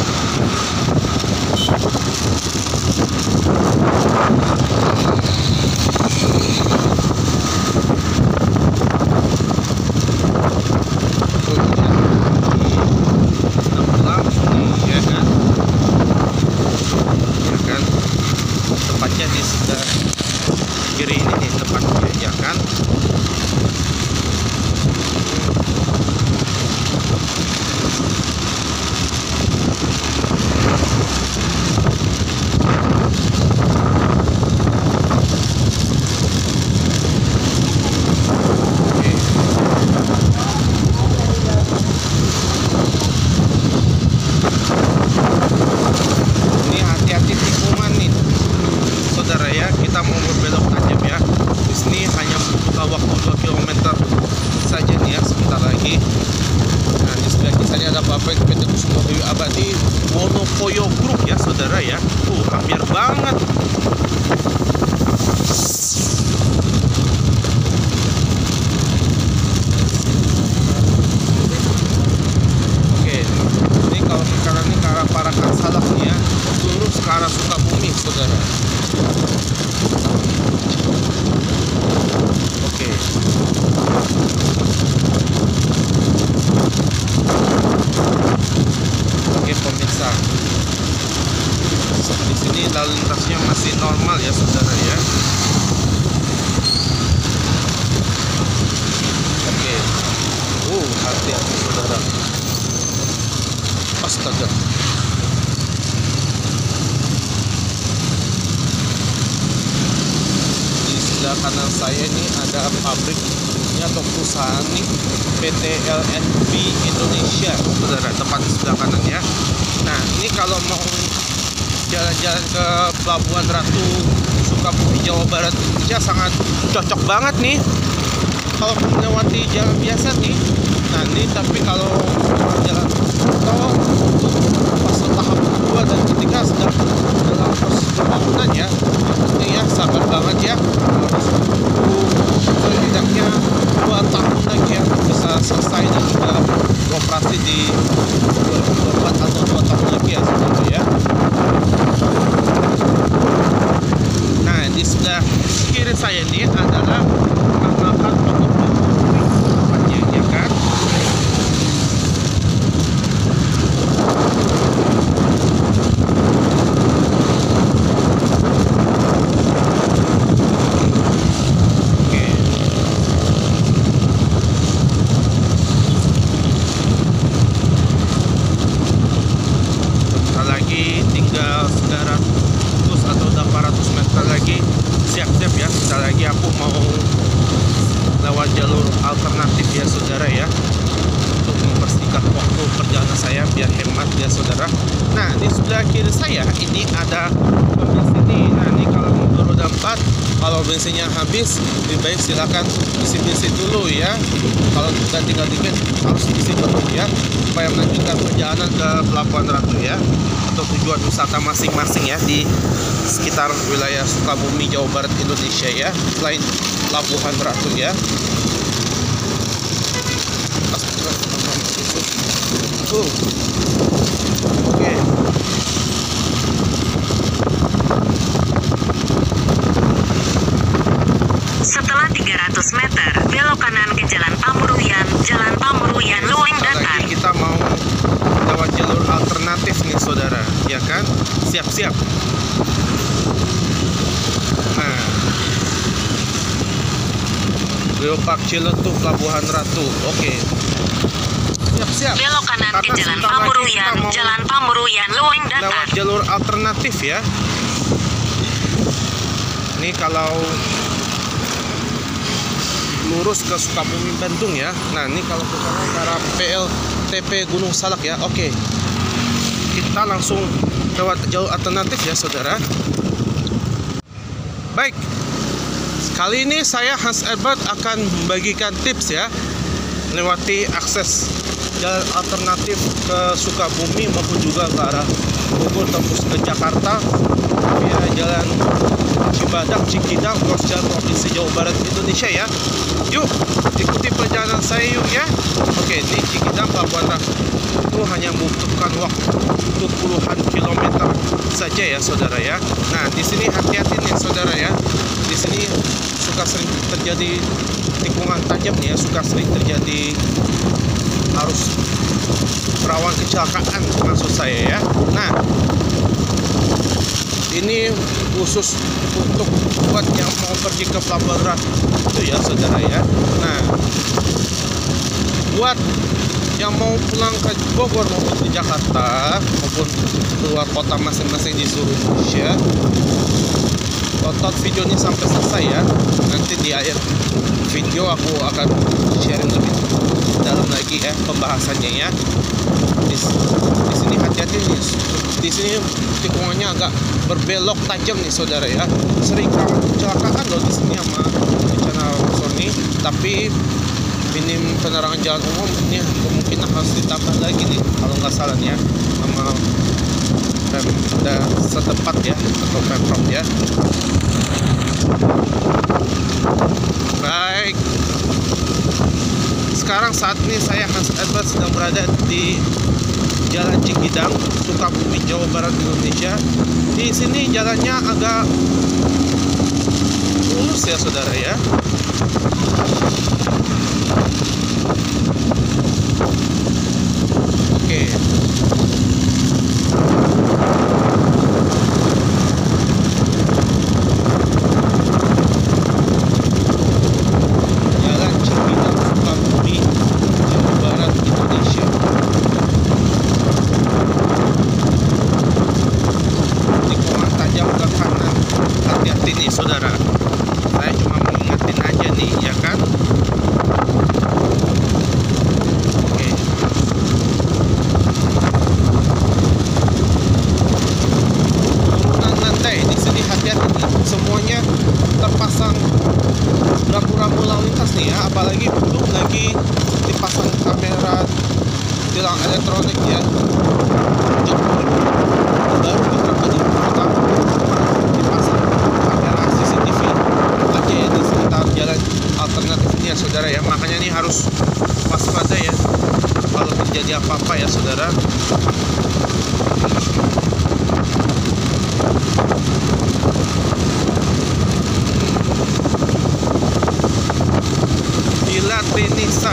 Di sebelah kiri ini nih tepatnya ya kan. Ini hati-hati tikungan nih hampir banget. Oke, ini kalau ke kanan ini ke arah Parakan Salak nih ya, lurus ke arah Sukabumi saudara. Oke. Oke pemirsa, di sini lalu lintasnya masih normal ya saudara ya. Oke, uh hati-hati saudara. Astaga. Di sebelah kanan saya ini ada pabrik atau perusahaan nih, P T L N B Indonesia saudara, tepat di sebelah kanan ya. Nah ini kalau mau jalan-jalan ke Pelabuhan Ratu Sukabumi Jawa Barat ya sangat cocok banget nih kalau melewati jalan biasa nih. Nah ini tapi kalau jalan tol untuk fase tahap kedua dan ketiga sedang dalam proses pembangunan ya. Ini ya sabar banget ya, harus setidaknya dua tahun lagi ya bisa selesai dan juga beroperasi di dua ribu dua puluh empat atau dua tahun lagi ya saudara ya. Nah di sebelah kiri saya ini adalah makan tempatnya ya kan. Siap-siap ya, sebentar lagi aku mau lewat jalur alternatif ya saudara ya, untuk mempersingkat waktu perjalanan saya biar hemat ya saudara. Nah di sebelah kiri saya ini ada bensin nih. Nah ini kalau mau beroda empat, kalau bensinnya habis lebih baik silakan isi bensin dulu ya. Kalau kita tinggal dikit harus isi penuh ya, supaya melanjutkan perjalanan ke Pelabuhan Ratu ya, atau tujuan wisata masing-masing ya di sekitar wilayah Sukabumi Jawa Barat Indonesia ya, selain Pelabuhan Ratu ya. Uh. Oke. Setelah tiga ratus meter, belok kanan ke Jalan Pamuruyan, Jalan Pamuruyan Luweng Datar. Lagi kita mau lewat jalur alternatif nih saudara, ya kan? Siap-siap. Nah, Geopark Ciletuh Pelabuhan Ratu. Oke. Siap-siap. Belok kanan ke Jalan Pamuruyan, Jalan Pamuruyan Luweng Datar. Lewat jalur alternatif ya. Ini kalau lurus ke Sukabumi Bandung ya. Nah ini kalau ke sana ke arah P L T P Gunung Salak ya. Oke, kita langsung lewat jalur alternatif ya saudara. Baik, kali ini saya Hans Herbert akan membagikan tips ya melewati akses jalan alternatif ke Sukabumi maupun juga ke arah Bogor tembus ke Jakarta via jalan Cibadak, Cikidang, ruas jalan Provinsi Jawa Barat Indonesia ya. Yuk ikuti perjalanan saya yuk ya. Oke, ini Cikidang Pelabuhan Ratu itu hanya membutuhkan waktu puluhan kilometer saja ya saudara ya. Nah di sini hati-hati nih saudara ya. Di sini suka sering terjadi tikungan tajam nih ya, suka sering terjadi arus rawan kecelakaan maksud saya ya. Nah ini khusus untuk buat yang mau pergi ke Pelabuhan Ratu itu ya saudara ya. Nah buat yang mau pulang ke Bogor maupun di Jakarta maupun keluar kota masing-masing di seluruh Indonesia, tonton video ini sampai selesai ya. Nanti di akhir video aku akan sharing lebih dalam lagi ya pembahasannya ya. Di, di sini hati-hati nih. Di sini tikungannya agak berbelok tajam nih saudara ya. Sering rawan kecelakaan loh di sini sama bencana longsor nih. Tapi minim penerangan jalan umum ini kemungkinan harus ditambah lagi nih kalau nggak salah ya sama Pemda setempat ya, atau Pemprov ya. Baik, sekarang saat ini saya Hans Edward sedang berada di Jalan Cikidang, Sukabumi, Jawa Barat, Indonesia. Di sini jalannya agak mulus ya saudara ya. Oke. Jalan Cikidang, Sukabumi, Jawa Barat, Indonesia. Tikungan tajam ke kanan, hati-hati nih saudara. Saya cuma mengingetin aja nih ya kan. Oke. Turunan lantai di sini hati-hati nih. Semuanya terpasang rambu-rambu lalu lintas nih ya, apalagi belum lagi dipasang kamera tilang elektronik ya. Jempol baru beberapa di kota dipasang kamera C C T V aja ya di sekitar jalan alternatif ini ya saudara ya. Makanya ini harus waspada ya kalau terjadi apa-apa ya saudara. Villa Tenisa.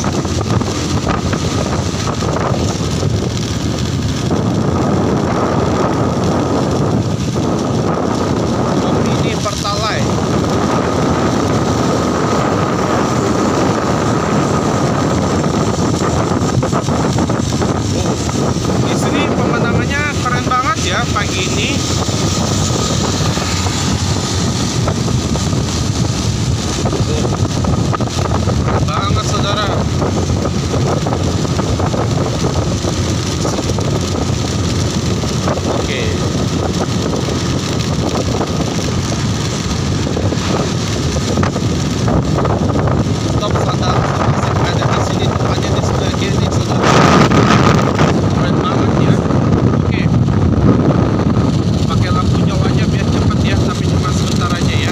Opini Pertalai. Oh, di sini pemandangannya keren banget ya pagi ini. Banget saudara. Oke. Top sandal masih ada di sini, tempatnya di sebelah kiri nih saudara. Keren banget ya. Oke. Pakai lampu Jawanya biar cepat ya, tapi cuma sebentar aja ya.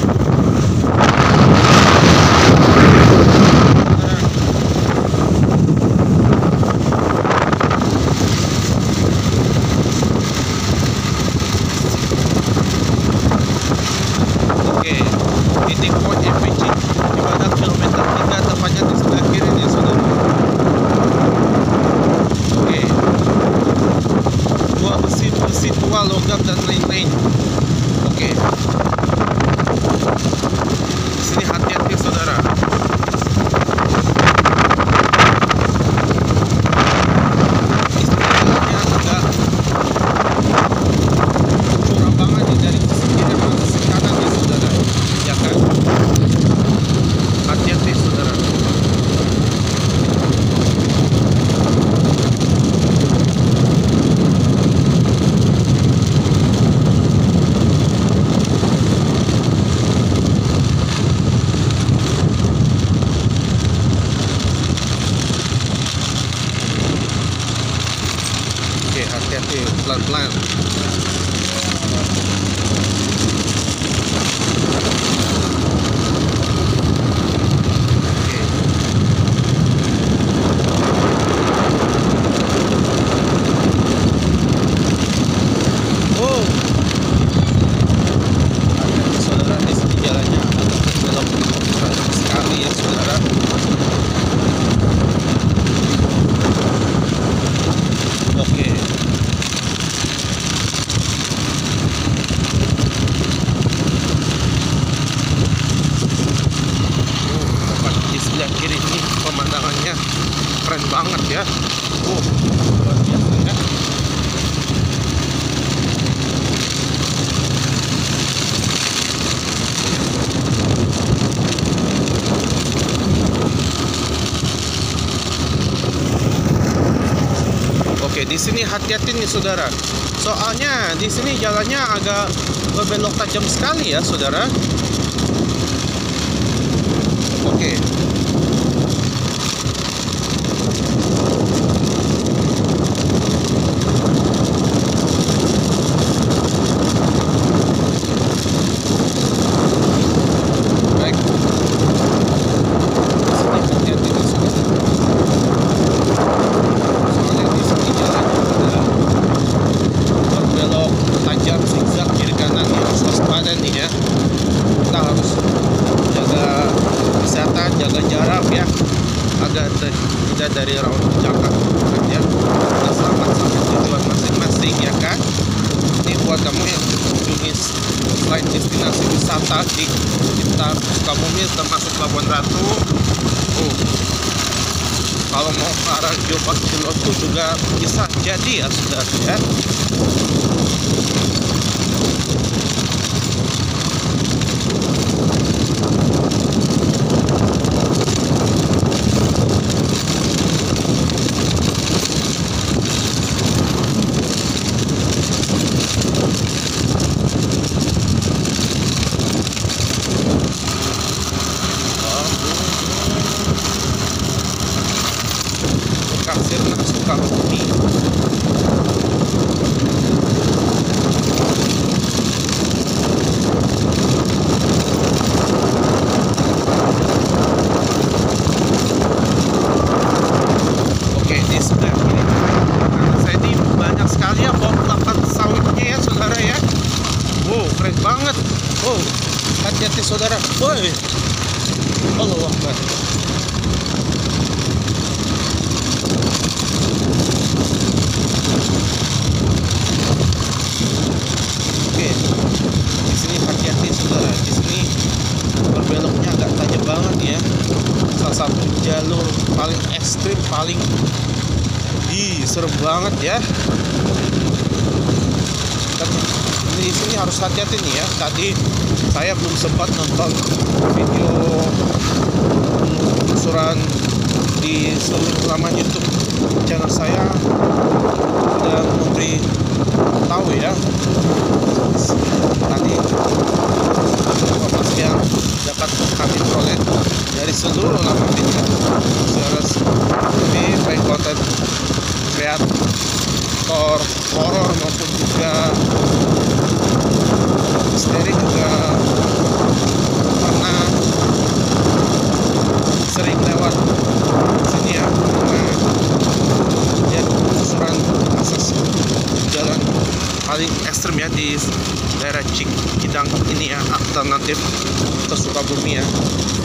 Titik point F V C Cibadak kilometer tiga, tepatnya di sebelah kiri nih saudara. Oke. Dua besi, besi tua, logam dan lain-lain. Oke. Di sini hati-hati saudara. Istilahnya agak curang banget nih dari sisi kiri ke sisi kanan ya saudara. Ya kan? Hati-hati saudara. Oke, hati-hati pelan-pelan. Keren banget ya. Oh, luar biasa ya. Oke, di sini hati-hati nih saudara. Soalnya di sini jalannya agak berbelok tajam sekali ya saudara. Oke. sekalian nih ya, kita harus jaga kesehatan, jaga jarak ya, agar tidak dari rawan bencana ya. Kita selamat sampai tujuan masing-masing ya kan. Ini buat kamu yang mengunjungi selain destinasi wisata di sekitar Sukabumi termasuk Labuan Ratu, oh, kalau mau ke arah Geopark Ciloto juga bisa jadi ya sudah ya. Sirnas Sukabumi. Oke, di sebelah kiri kanan saya ini banyak sekali ya pohon kelapa sawitnya ya saudara ya. Wow, keren banget. Oh, hati-hati saudara. Woi, Allahu Akbar. Di sini hati-hati saudara, di sini berbeloknya agak tajam banget ya. Salah satu jalur paling ekstrim, paling di serem banget ya. Dan di sini harus hati-hati nih ya. Tadi saya belum sempat nonton video penelusuran di seluruh laman YouTube channel saya, dan memberi tahu ya tadi informasi yang dapat kami peroleh dari seluruh laman media sosial ini, baik konten kreator horor maupun juga misteri, juga pernah sering lewat sini ya, lihat penelusuran akses jalan paling ekstrem ya di daerah Cikidang ini ya, alternatif ke Sukabumi ya.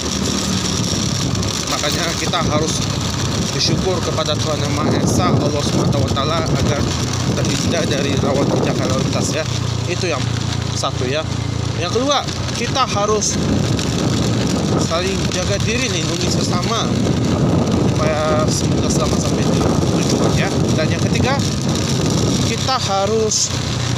Makanya kita harus bersyukur kepada Tuhan Yang Maha Esa, Allah subhanahu wa taala, agar terhindar dari rawan bencana lalu lintas ya. Itu yang satu ya. Yang kedua, kita harus saling jaga diri, lindungi sesama supaya semoga selamat sampai tujuan ya. Dan yang ketiga, kita harus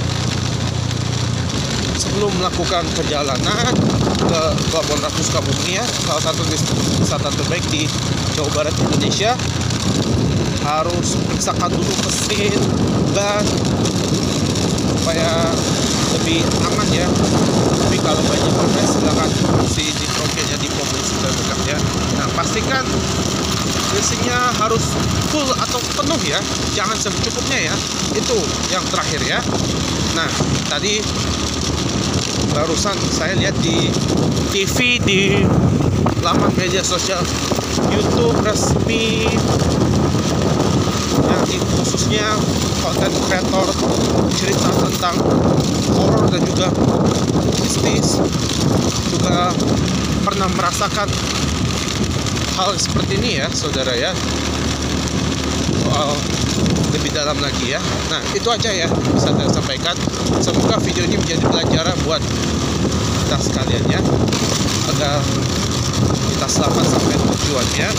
sebelum melakukan perjalanan ke Labuan Ratu Sukabumi ya, salah satu wisata terbaik di Jawa Barat Indonesia, harus periksakan dulu mesin, ban, supaya lebih aman ya. Tapi kalau banyak progres, silakan isi di trokenya di pom bensin terdekat ya. Nah, pastikan bensinnya harus full atau penuh ya, jangan secukupnya ya. Itu yang terakhir ya. Nah, tadi barusan saya lihat di T V, di laman media sosial YouTube resmi yang di, khususnya konten kreator cerita tentang horor dan juga mistis, juga pernah merasakan hal seperti ini ya saudara ya. Soal lebih dalam lagi ya. Nah, itu aja ya bisa saya sampaikan. Semoga video ini menjadi pelajaran buat kita sekalian ya, agar kita selamat sampai tujuan ya.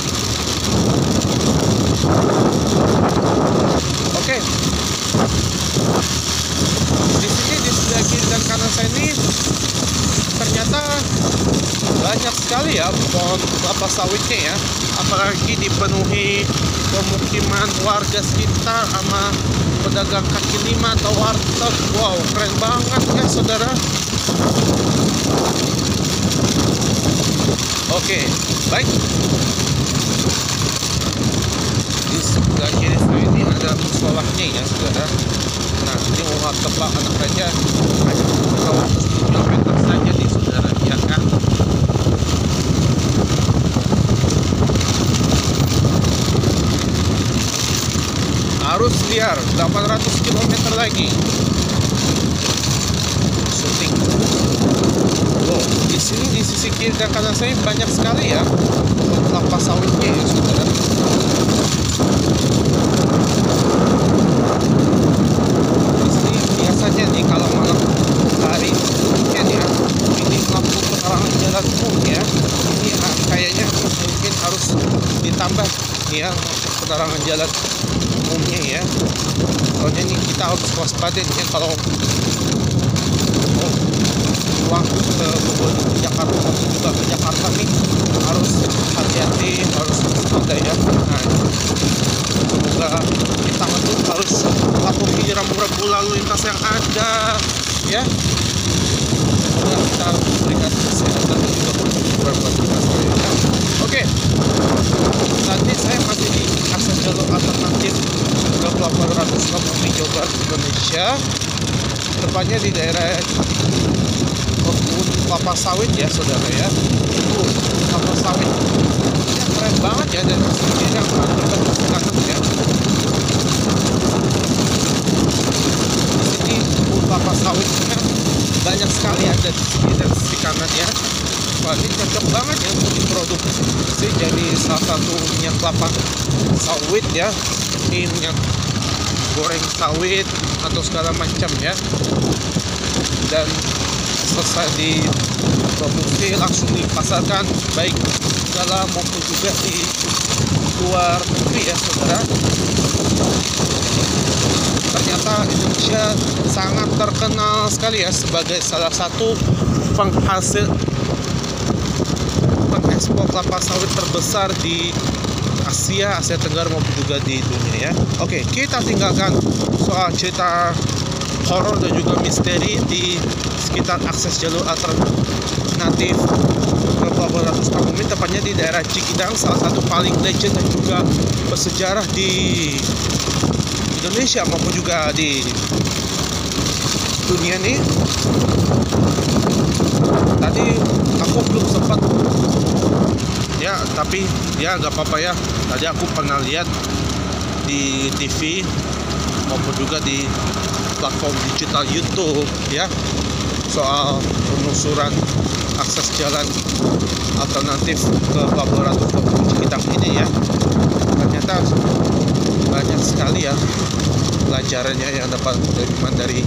Oke, di sini di sebelah kiri dan kanan saya ini ternyata banyak sekali ya pohon kelapa sawitnya ya, apalagi dipenuhi pemukiman warga sekitar sama pedagang kaki lima atau warteg. Wow, keren banget ya saudara. Oke, baik. Di sebelah kiri saya ini ada musolahnya ya saudara. Nah, ini mau tebak anak raja hanya sepuluh kilometer saja di saudara ya kan. Arus liar delapan ratus kilometer lagi. Syuting kiri dan kanan saya banyak sekali ya kelapa sawitnya ya saudara. Di sini biasanya nih kalau malam hari weekend ya, ini lampu penerangan jalan umum ya, ini ah, kayaknya mungkin harus ditambah nih ya lampu penerangan jalan umumnya ya. Soalnya nih kita harus waspada nih ya kalau pulang ke Bogor, Jakarta maupun juga ke Jakarta nih harus hati-hati, harus waspada ya. Nah, semoga kita itu harus patuhi rambu-rambu lalu lintas yang ada ya. Semoga kita berikan kesehatan dan juga perlindungan buat kita sekalian ya. Oke, nanti saya masih di akses jalur alternatif ke Pelabuhan Ratu Sukabumi, Jawa Barat, Indonesia. Tepatnya di daerah kebun kelapa sawit ya saudara ya. Itu kelapa sawit ya, keren banget ya, dan ini yang berbentuk kanan ya. Di sini kebun kelapa sawitnya banyak sekali ada di sini dan di kanan ya. Wah, ini cocok banget ya untuk diproduksi jadi salah satu minyak kelapa sawit ya, ini minyak goreng sawit atau segala macam ya. Dan selesai diproduksi langsung dipasarkan baik dalam maupun juga di luar negeri ya saudara. Ternyata Indonesia sangat terkenal sekali ya sebagai salah satu penghasil pengekspor kelapa sawit terbesar di Asia, Asia Tenggara maupun juga di dunia ya. Oke, kita tinggalkan soal cerita horor dan juga misteri di sekitar akses jalur alternatif ke Pelabuhan Ratu Sukabumi, tepatnya di daerah Cikidang, salah satu paling legend dan juga bersejarah di Indonesia maupun juga di dunia nih. Tadi aku belum sempat ya, tapi ya nggak apa-apa ya. Tadi aku pernah lihat di T V maupun juga di platform digital YouTube ya soal penelusuran akses jalan alternatif ke Pelabuhan Ratu Sukabumi Cikidang ini ya. Ternyata banyak sekali ya pelajarannya yang dapat diterima dari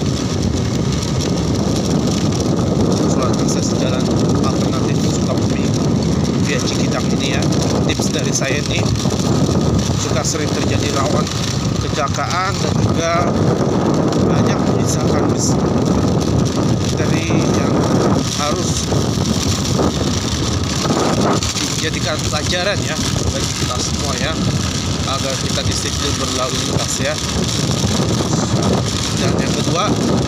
penelusuran akses jalan alternatif Sukabumi via Cikidang ini ya. Tips dari saya nih, juga sering terjadi rawan kecelakaan dan juga banyak misalkan dari yang harus dijadikan pelajaran ya bagi kita semua ya, agar kita disiplin berlalu lintas ya. Dan yang kedua,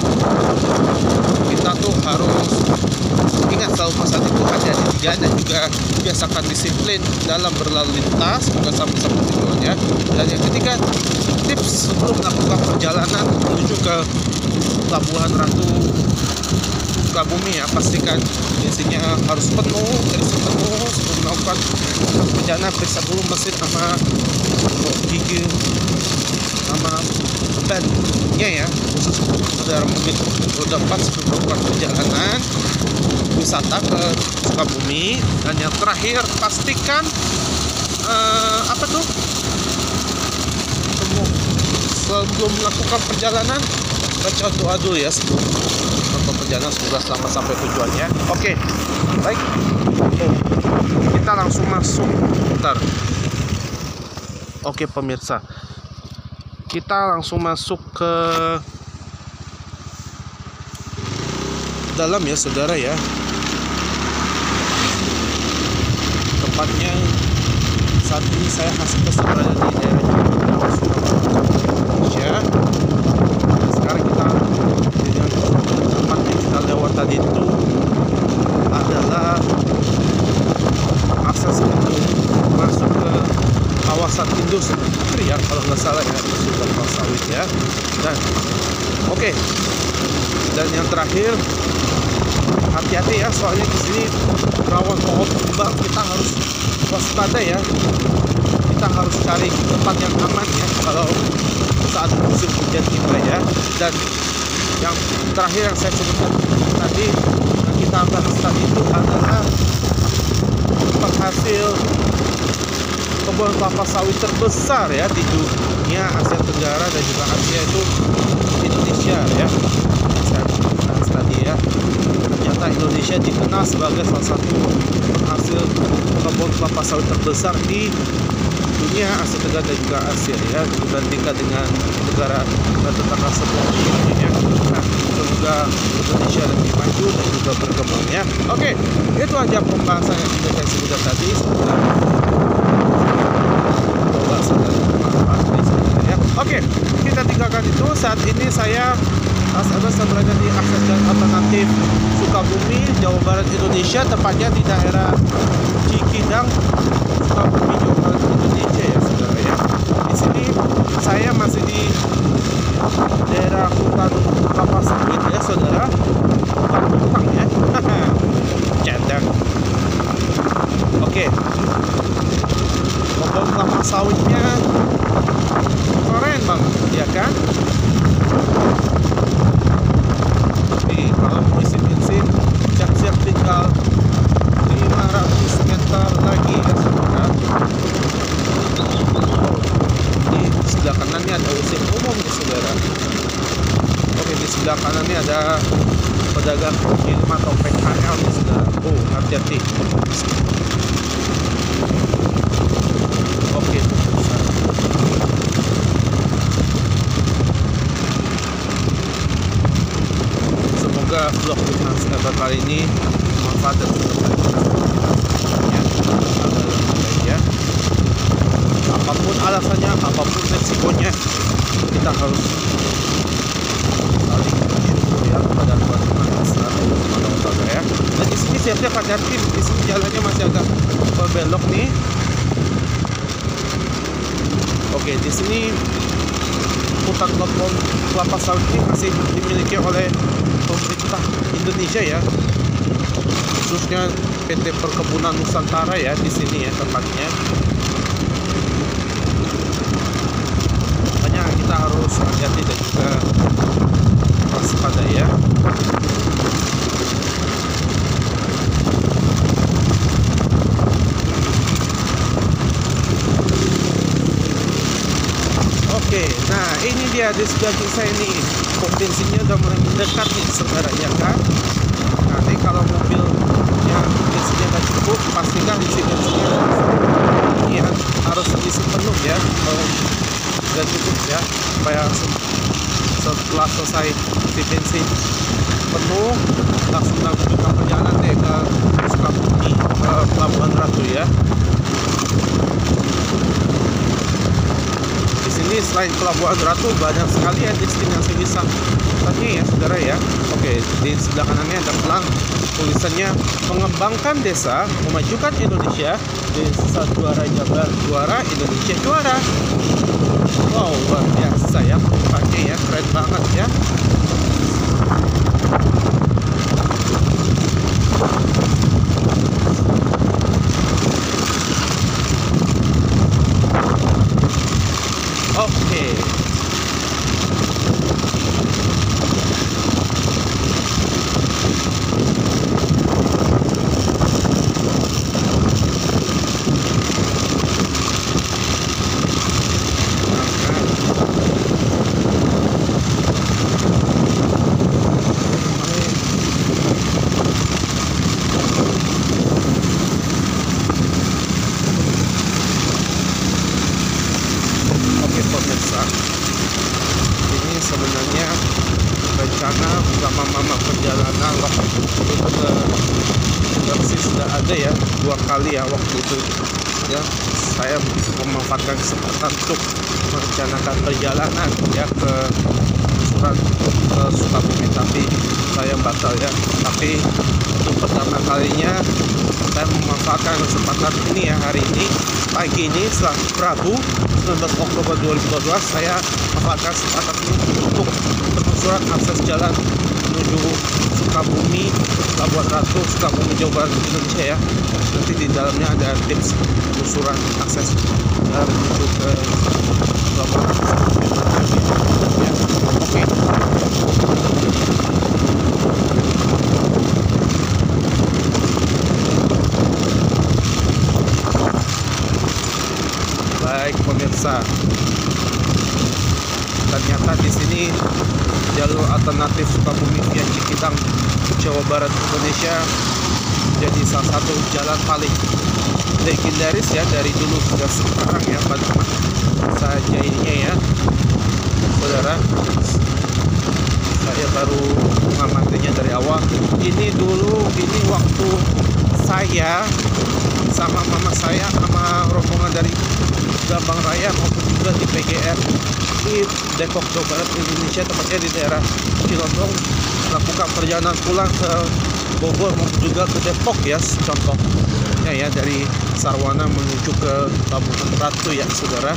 kita tuh harus ingat selalu pesan itu hati-hati di jalan dan juga biasakan disiplin dalam berlalu lintas. Semoga sama-sama tujuan ya. Dan yang ketiga, tips sebelum melakukan perjalanan menuju ke Pelabuhan Ratu Sukabumi ya, pastikan bensinnya harus penuh, bensin penuh sebelum melakukan perjalanan. Periksa dulu mesin sama gigi sama bannya ya, khusus kendaraan mobil roda empat sebelum melakukan perjalanan wisata ke Sukabumi. Dan yang terakhir, pastikan uh, apa tuh sebelum melakukan perjalanan baca doa dulu ya sebelum melakukan perjalanan, semoga selamat sampai tujuannya. Oke, baik, kita langsung masuk. Bentar. Oke pemirsa, kita langsung masuk ke dalam ya saudara ya. Tepatnya saat ini saya masih berada di daerah Indonesia. Sekarang kita dengan tempat yang kita lewat tadi itu adalah akses untuk masuk ke kawasan industri ya, kalau nggak salah ya, industri kelapa sawit ya. Dan oke, okay. Dan yang terakhir, hati-hati ya, soalnya di sini rawan pohon tumbang. Kita harus waspada ya, kita harus cari tempat yang aman ya kalau saat musim hujan tiba ya. Dan yang terakhir yang saya sebutkan tadi, yang kita bahas tadi itu adalah sawit terbesar ya di dunia Asia Tenggara dan juga Asia itu Indonesia ya. Saya bahas tadi ya. Ternyata Indonesia dikenal sebagai salah satu penghasil kebun kelapa sawit terbesar di dunia Asia Tenggara dan juga Asia ya, dibandingkan dengan negara tetangga sebelumnya ya. Nah, semoga Indonesia lebih maju dan juga berkembang ya. Oke, itu aja pembahasan yang sudah saya sebutkan tadi. Semoga coba sadar bermanfaat ya. Oke, kita tinggalkan itu. Saat ini saya Mas Abbas berada di akses jalan alternatif Sukabumi, Jawa Barat, Indonesia, tepatnya di daerah Cikidang, Sukabumi, Jawa Barat, Indonesia ya saudara ya. Di sini saya masih di daerah hutan kelapa sawit ya saudara, hutan hutan ya. Cendang. Oke, kebun kelapa sawitnya keren banget ya kan. Nih, kalau mau isi bensin siap-siap tinggal lima ratus meter lagi ya saudara. Di sebelah kanannya ada U S I umum ya saudara. Oke, di sebelah kanannya ada pedagang kaki lima atau P K L ya saudara. Oh, hati-hati. Oke, semoga vlog Mas Abbas kali ini bermanfaat dan ya. Apapun alasannya, apapun resikonya, kita harus saling bersyukur ya kepada Tuhan Yang Maha Esa Subhanahu wa Ta'ala ya. Dan di sini siap-siap hati-hati, di sini jalannya masih agak berbelok nih. Oke, di sini hutan kebun kelapa sawit ini masih dimiliki oleh pemerintah Indonesia ya, khususnya P T Perkebunan Nusantara ya, di sini ya tempatnya. Makanya kita harus hati-hati dan juga waspada ya. Oke, nah ini dia di sebelah kiri saya ini, pom bensinnya udah mulai mendekat nih saudara ya kan. Nanti kalau mobilnya bensinnya nggak cukup, pastikan isi bensinnya ini ya, harus diisi penuh ya, kalau nggak cukup ya, supaya setelah selesai isi bensin penuh langsung lanjutkan perjalanan deh ke Sukabumi, ke Pelabuhan Ratu ya. Ini selain Pelabuhan Ratu banyak sekali ya destinasi wisatanya ya saudara ya. Oke, di sebelah kanannya ada pelang tulisannya mengembangkan desa, memajukan Indonesia, desa juara Jabar juara, Indonesia juara. Wow, luar biasa ya penumpangnya ya, keren banget ya. Oke. Ini sebenarnya rencana bersama mama perjalanan waktu itu ke Galaxy sudah ada ya dua kali ya waktu itu ya. Saya memanfaatkan kesempatan untuk merencanakan perjalanan ya ke Surat ke Sukabumi, tapi saya batal ya. Tapi untuk pertama kalinya saya memanfaatkan kesempatan ini ya, hari ini pagi ini setelah Rabu sembilan belas Oktober dua ribu dua puluh dua saya memanfaatkan kesempatan ini untuk penelusuran akses jalan menuju Sukabumi, Pelabuhan Ratu, Sukabumi, Jawa Barat, Indonesia ya. Nanti di dalamnya ada tips penelusuran akses jalan menuju ke Pelabuhan Ratu ya. Oke. pemirsa. Ternyata di sini jalur alternatif Sukabumi via Cikidang, Jawa Barat, Indonesia jadi salah satu jalan paling legendaris ya dari dulu hingga sekarang ya pada masa jahiliyah ya, saudara. Saya baru mengamatinya dari awal. Ini dulu, ini waktu saya sama mama saya sama rombongan dari Gambang Raya maupun juga di P G R di Depok, Jawa Barat, Indonesia, tepatnya di daerah Cilondong, melakukan perjalanan pulang ke Bogor maupun juga ke Depok ya, contohnya ya dari Sarwana menuju ke Pelabuhan Ratu ya, saudara.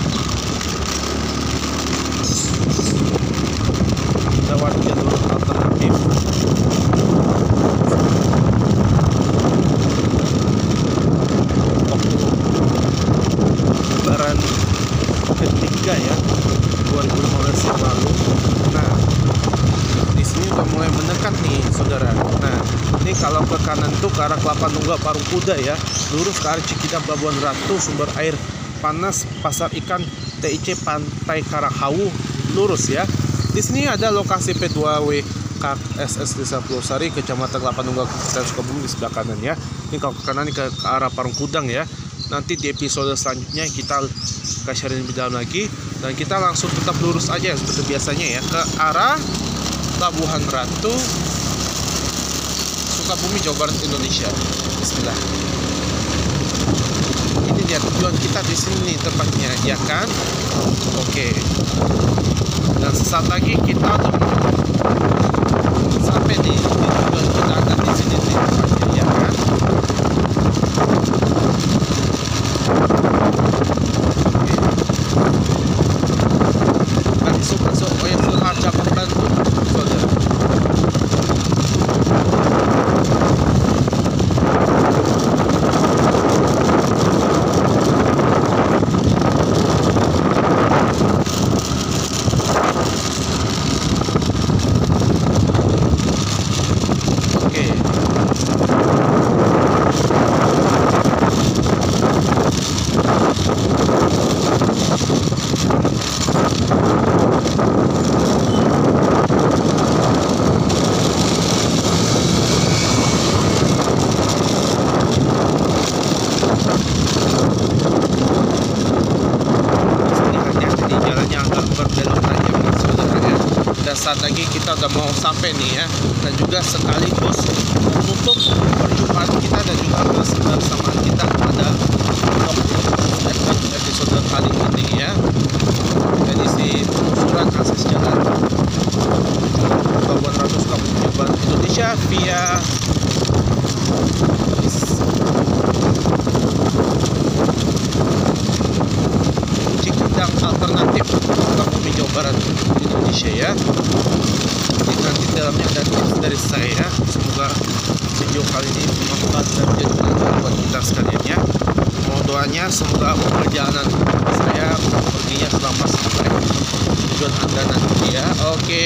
Lewat jalur alternatif. Lebaran ketiga ya dua ribu lima belas yang lalu. Nah, di sini udah mulai mendekat nih, saudara. Nah, ini kalau ke kanan tuh ke arah Kelapa Nunggal Parung Kuda ya, lurus ke arah Cikidang Pelabuhan Ratu, sumber air panas Pasar Ikan T I C Pantai Karanghawu, lurus ya. Di sini ada lokasi P dua W K S S Desa Pulau Sari, Kecamatan Kelapa Nunggal, Kabupaten Sukabumi di sebelah kanan ya. Ini kalau ke kanan ini ke, ke arah Parung Kudang ya. Nanti di episode selanjutnya kita kasih lebih dalam lagi, dan kita langsung tetap lurus aja seperti biasanya ya ke arah Pelabuhan Ratu, Sukabumi, Jawa Barat, Indonesia. Bismillah. Ini dia tujuan kita di sini tempatnya ya kan. Oke. Dan sesaat lagi kita udah sampai di tujuan kita ada di sini nih tempatnya ya kan. Masuk masuk oh yang full harga pembantu saudara. Saat lagi kita udah mau sampai nih ya, dan juga sekaligus menutup perjumpaan kita dan juga kebersamaan kita pada episode kali ini ya. Jadi si penelusuran akses jalan Pelabuhan Ratu Sukabumi, Jawa Barat, Indonesia via Cikidang alternatif Sukabumi, Jawa Barat, Indonesia ya. Jadi nanti dalamnya ada tips dari saya. Semoga video kali ini bermanfaat dan jadi manfaat buat kita sekalian ya. Mohon doanya semoga perjalanan saya perginya selamat sampai tujuan Anda nanti ya. Oke.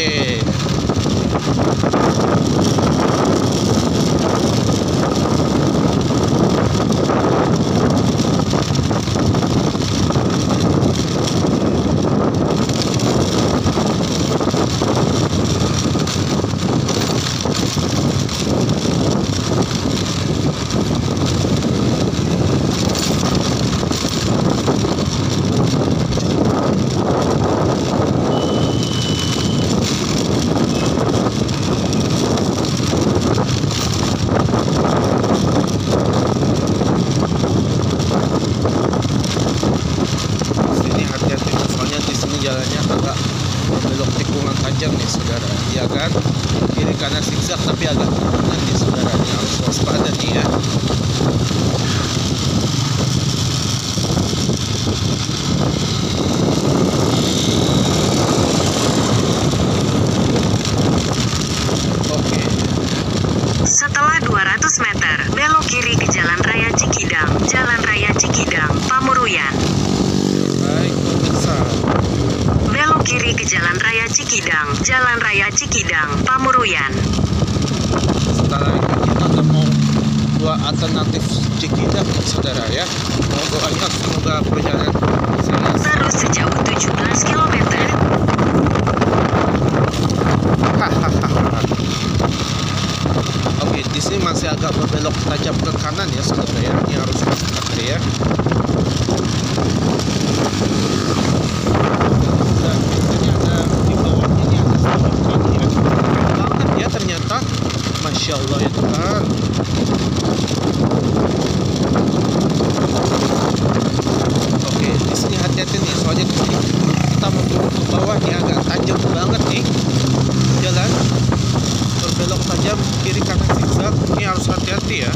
Jalannya agak belok tikungan tajam nih saudara ya kan, kiri kanan zigzag tapi agak tikungan nih saudara, ini harus waspada nih ya. Oke. Setelah dua ratus meter belok kiri ke Jalan Raya Cikidang, Jalan Raya Cikidang, Pamuruyan. Baik pemirsa. Belok kiri ke Jalan Raya Cikidang, Jalan Raya Cikidang, Pamuruyan. Setelah itu kita udah mau dua alternatif Cikidang saudara ya. Mau doanya semoga perjalanan saya lurus sejauh tujuh belas kilometer. Oke, di sini masih agak berbelok tajam ke kanan ya saudara ya. Ini harus hati-hati ya. Dan biasanya ada di bawahnya ini ada selokan ya. Keren banget ya ternyata. Masya Allah ya Tuhan. Oke, di sini hati-hati nih, soalnya di sini kita mau turun ke bawah nih agak tajam banget nih jalan, berbelok tajam kiri kanan zigzag. Ini harus hati-hati ya.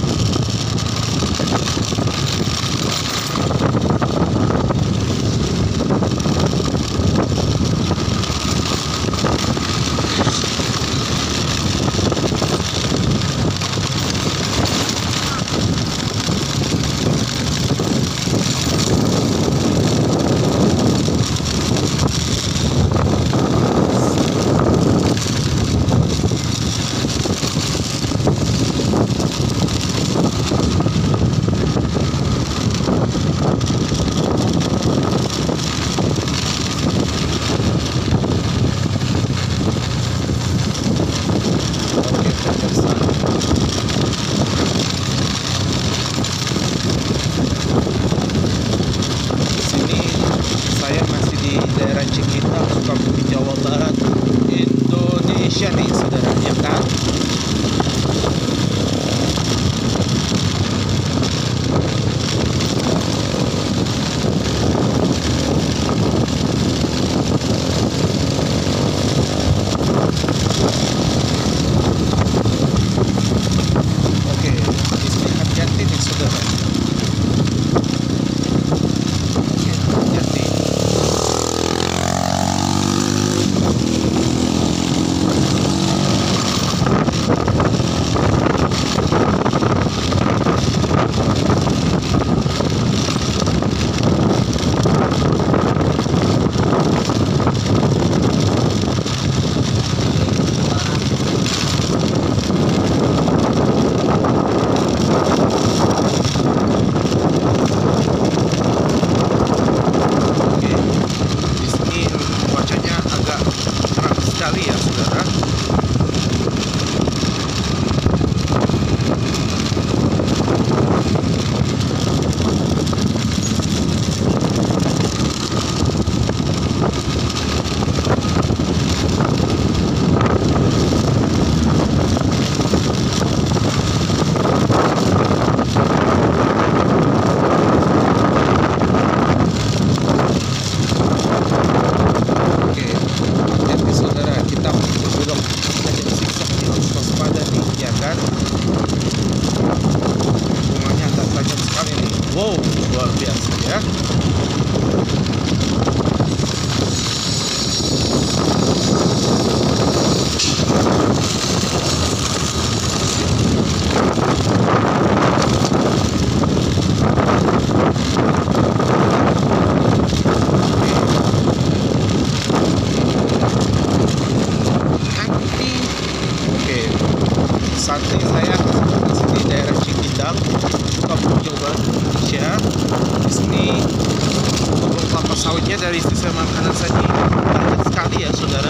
Dari sisa makanan saja banyak sekali ya saudara,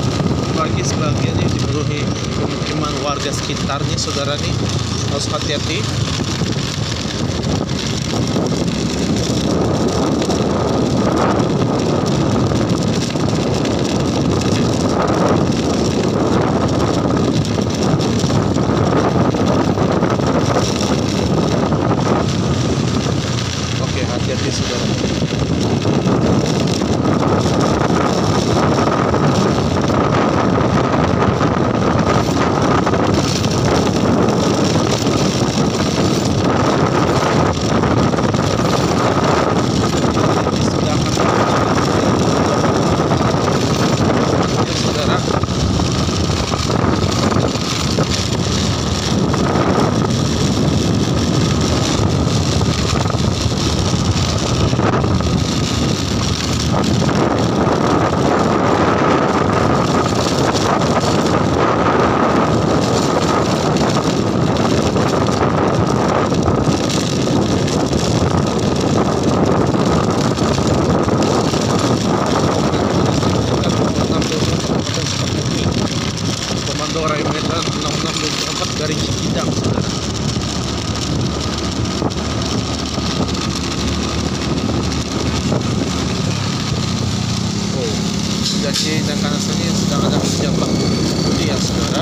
bagi sebagian yang dipenuhi pemukiman warga sekitarnya saudara nih, harus hati-hati. Oke, hati-hati saudara. dari Cikidang, saudara. Oh, sebelah kiri dan kanan sini sedang ada pejabat dia, saudara.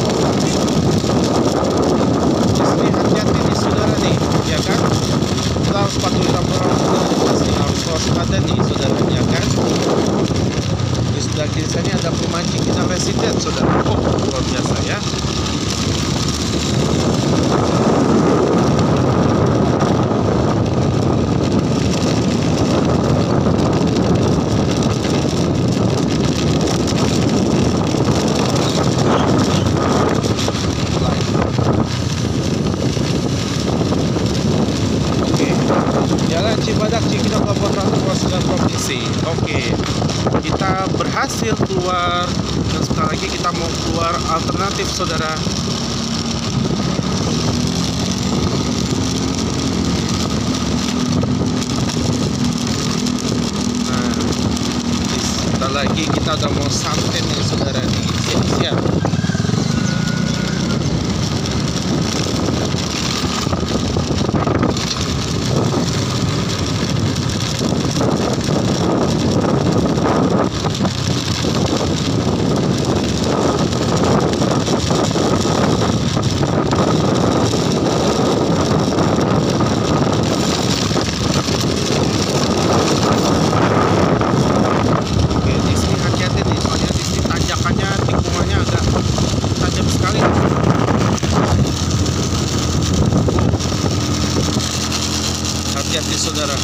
Di sini hati-hati nih, saudara nih, ya kan? Kita harus patuhi rambu-rambu lalu lintas nih, harus waspada nih, saudara, ya kan? Di sebelah kiri sini ada perumahan Cikidang Residen, saudara. Oh, luar biasa ya. Jalan Cibadak, Cikidang, Kabupaten Purwakarta Provinsi. Oke, kita berhasil keluar dan sekarang lagi kita mau keluar alternatif, saudara. Nah, sebentar lagi kita udah mau sampai nih, saudara nih. Siap-siap. Hati-hati, saudara.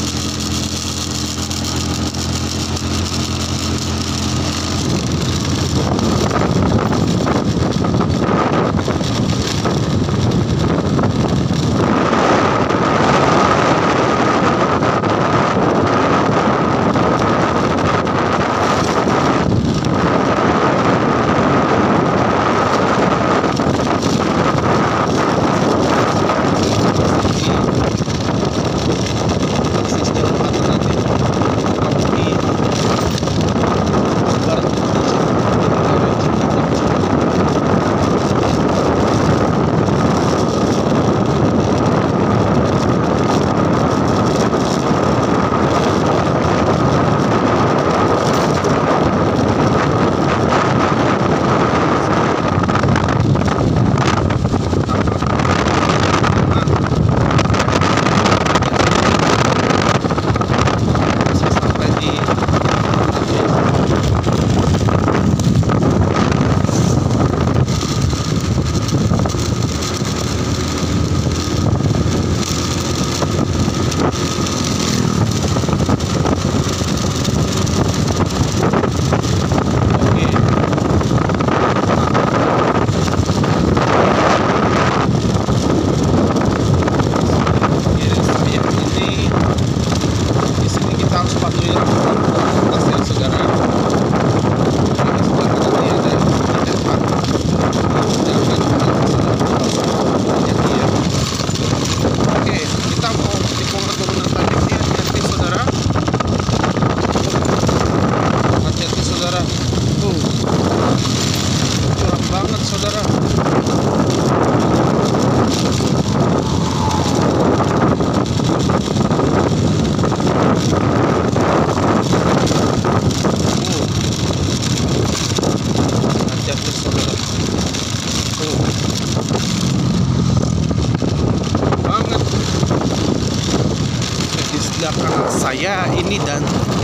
Saya ini dan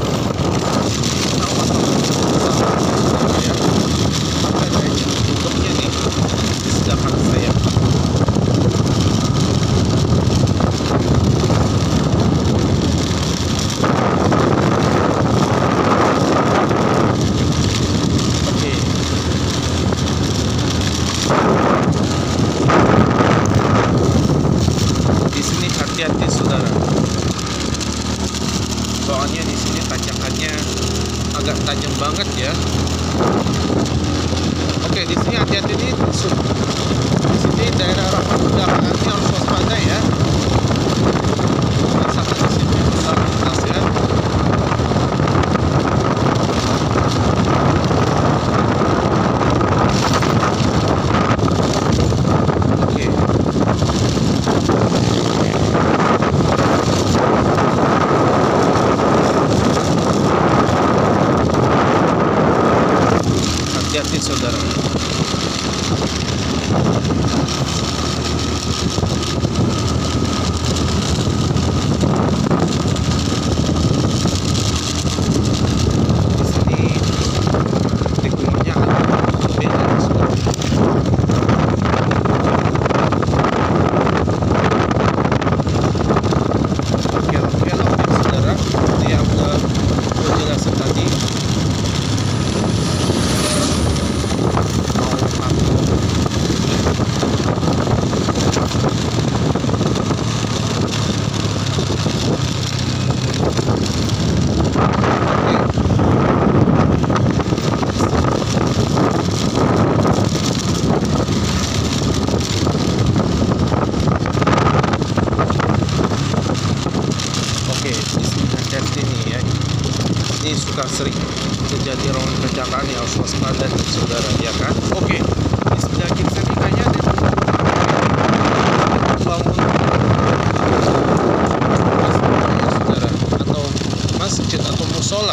bentuknya nih di sebelah kanan saya. Oke. Di sini hati-hati, saudara. Soalnya di sini tanjakannya agak tajam banget ya. Oke, di sini hati-hati nih. Di sini daerah rapat belakang nanti harus waspada ya. Sangat di sini besar lintas ya. suka sering terjadi rawan kecelakaan ya, harus waspada saudara ya kan. Oke, di sebelah kiri sini kayaknya ada bangun saudara, atau masjid atau musola.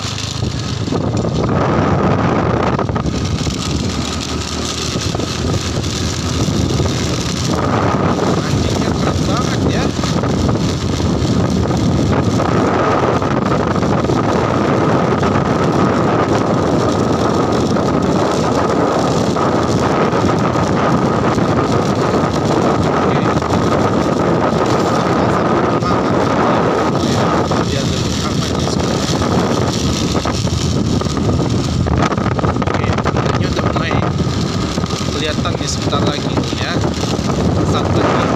Anjingnya keren banget ya. Kelihatan nih sebentar lagi nih ya, saat lagi.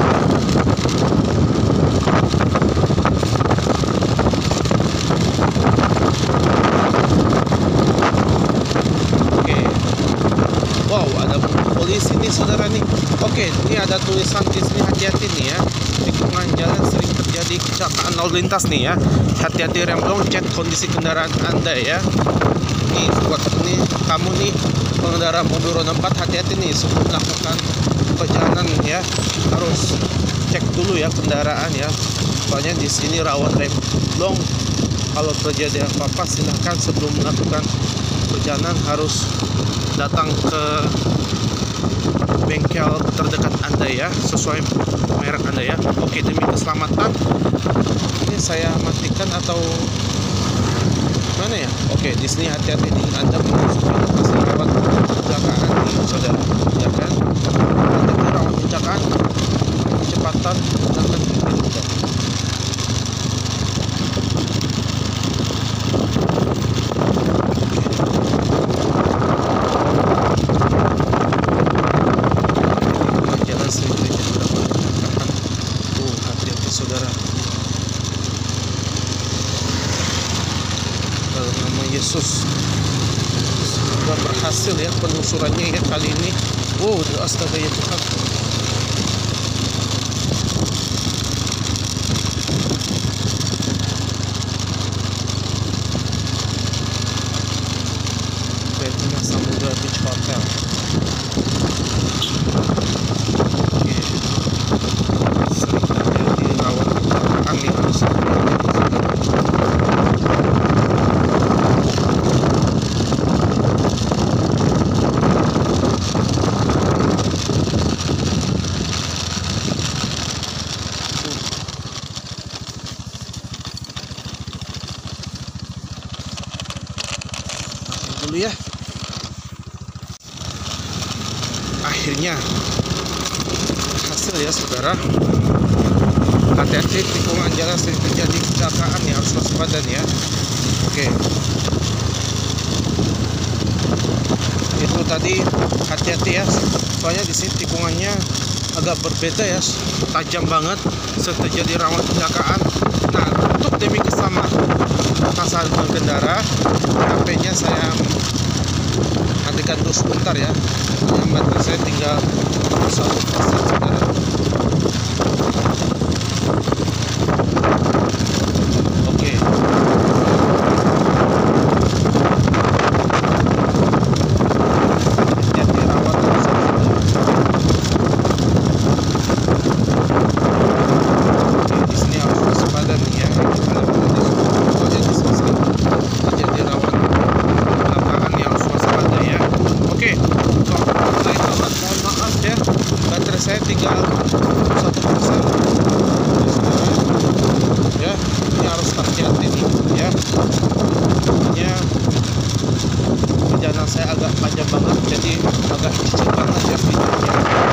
Oke, wow, ada polisi nih saudara nih. Oke, ini ada tulisan di sini, hati-hati nih ya, tikungan jalan sering terjadi kecelakaan lalu lintas nih ya, hati-hati remblong, cek kondisi kendaraan Anda ya. Nih buat ini kamu nih pengendara mobil roda empat, hati-hati nih sebelum melakukan perjalanan ya, harus cek dulu ya kendaraan ya, soalnya di sini rawan remblong. Kalau terjadi apa-apa silahkan sebelum melakukan perjalanan harus datang ke bengkel terdekat Anda ya, sesuai merek Anda ya. Oke, demi keselamatan ini saya matikan atau mana ya? Oke, di sini hati-hati nih, Anda supaya masih lewat kecelakaan nih saudara ya kan. Hati-hati rawan kecelakaan, kecepatan jangan dilupakan. Jalan sering terjadi rawan kecelakaan. Oh, hati-hati saudara. Dalam nama Yesus, semoga berhasil ya penelusurannya ya kali ini. Oh, astaga ya Tuhan. Bednya Samudra Beach Hotel. Oke, sering terjadi rawan kecelakaan nih, harus dulu ya. Akhirnya hasil ya saudara. Hati-hati tikungan jalan sering terjadi kecelakaan ya, harus waspada ya. Oke, itu tadi hati-hati ya, soalnya di sini tikungannya agak berbeda ya, tajam banget, sering terjadi rawan kecelakaan. Nah, untuk demi keselamatan saat berkendara, H P-nya saya matikan dulu sebentar ya. Yang baterai saya tinggal satu persen saudara. Oke. Hati-hati rawat saudara. Oke, di sini harus waspada nih ya. Kita lihat di sini terjadi rawan kecelakaan yang harus waspada ya. Oke, saya mohon maaf ya, baterai saya tinggal satu persen ya. Ini harus hati-hati nih ya, ya perjalanan saya agak panjang banget, jadi agak kecil banget ya videonya.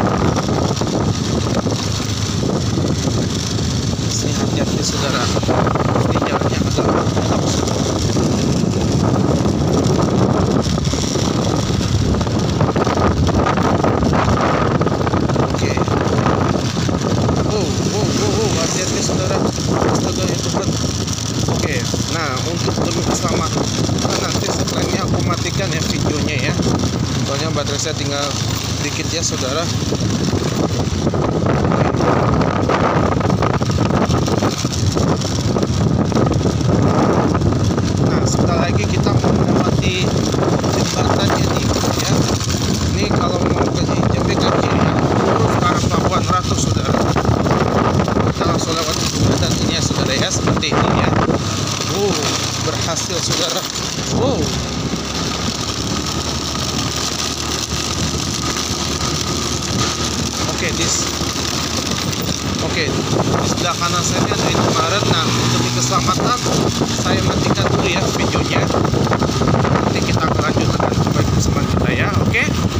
Sini hati-hati saudara, ini jalannya agak gelap. Oke, oh, oh, oh, oh, hati-hati saudara, astaga ya Tuhan. Oke, nah untuk demi keselamatan nanti setelah ini aku matikan ya videonya ya, soalnya baterai saya tinggal dikit ya saudara. Nah sebentar lagi kita Oke, di sebelah kanan saya ini ada Indomaret. Nah, demi keselamatan saya matikan dulu ya videonya. Nanti kita akan lanjut dengan kebersamaan kita ya. Oke.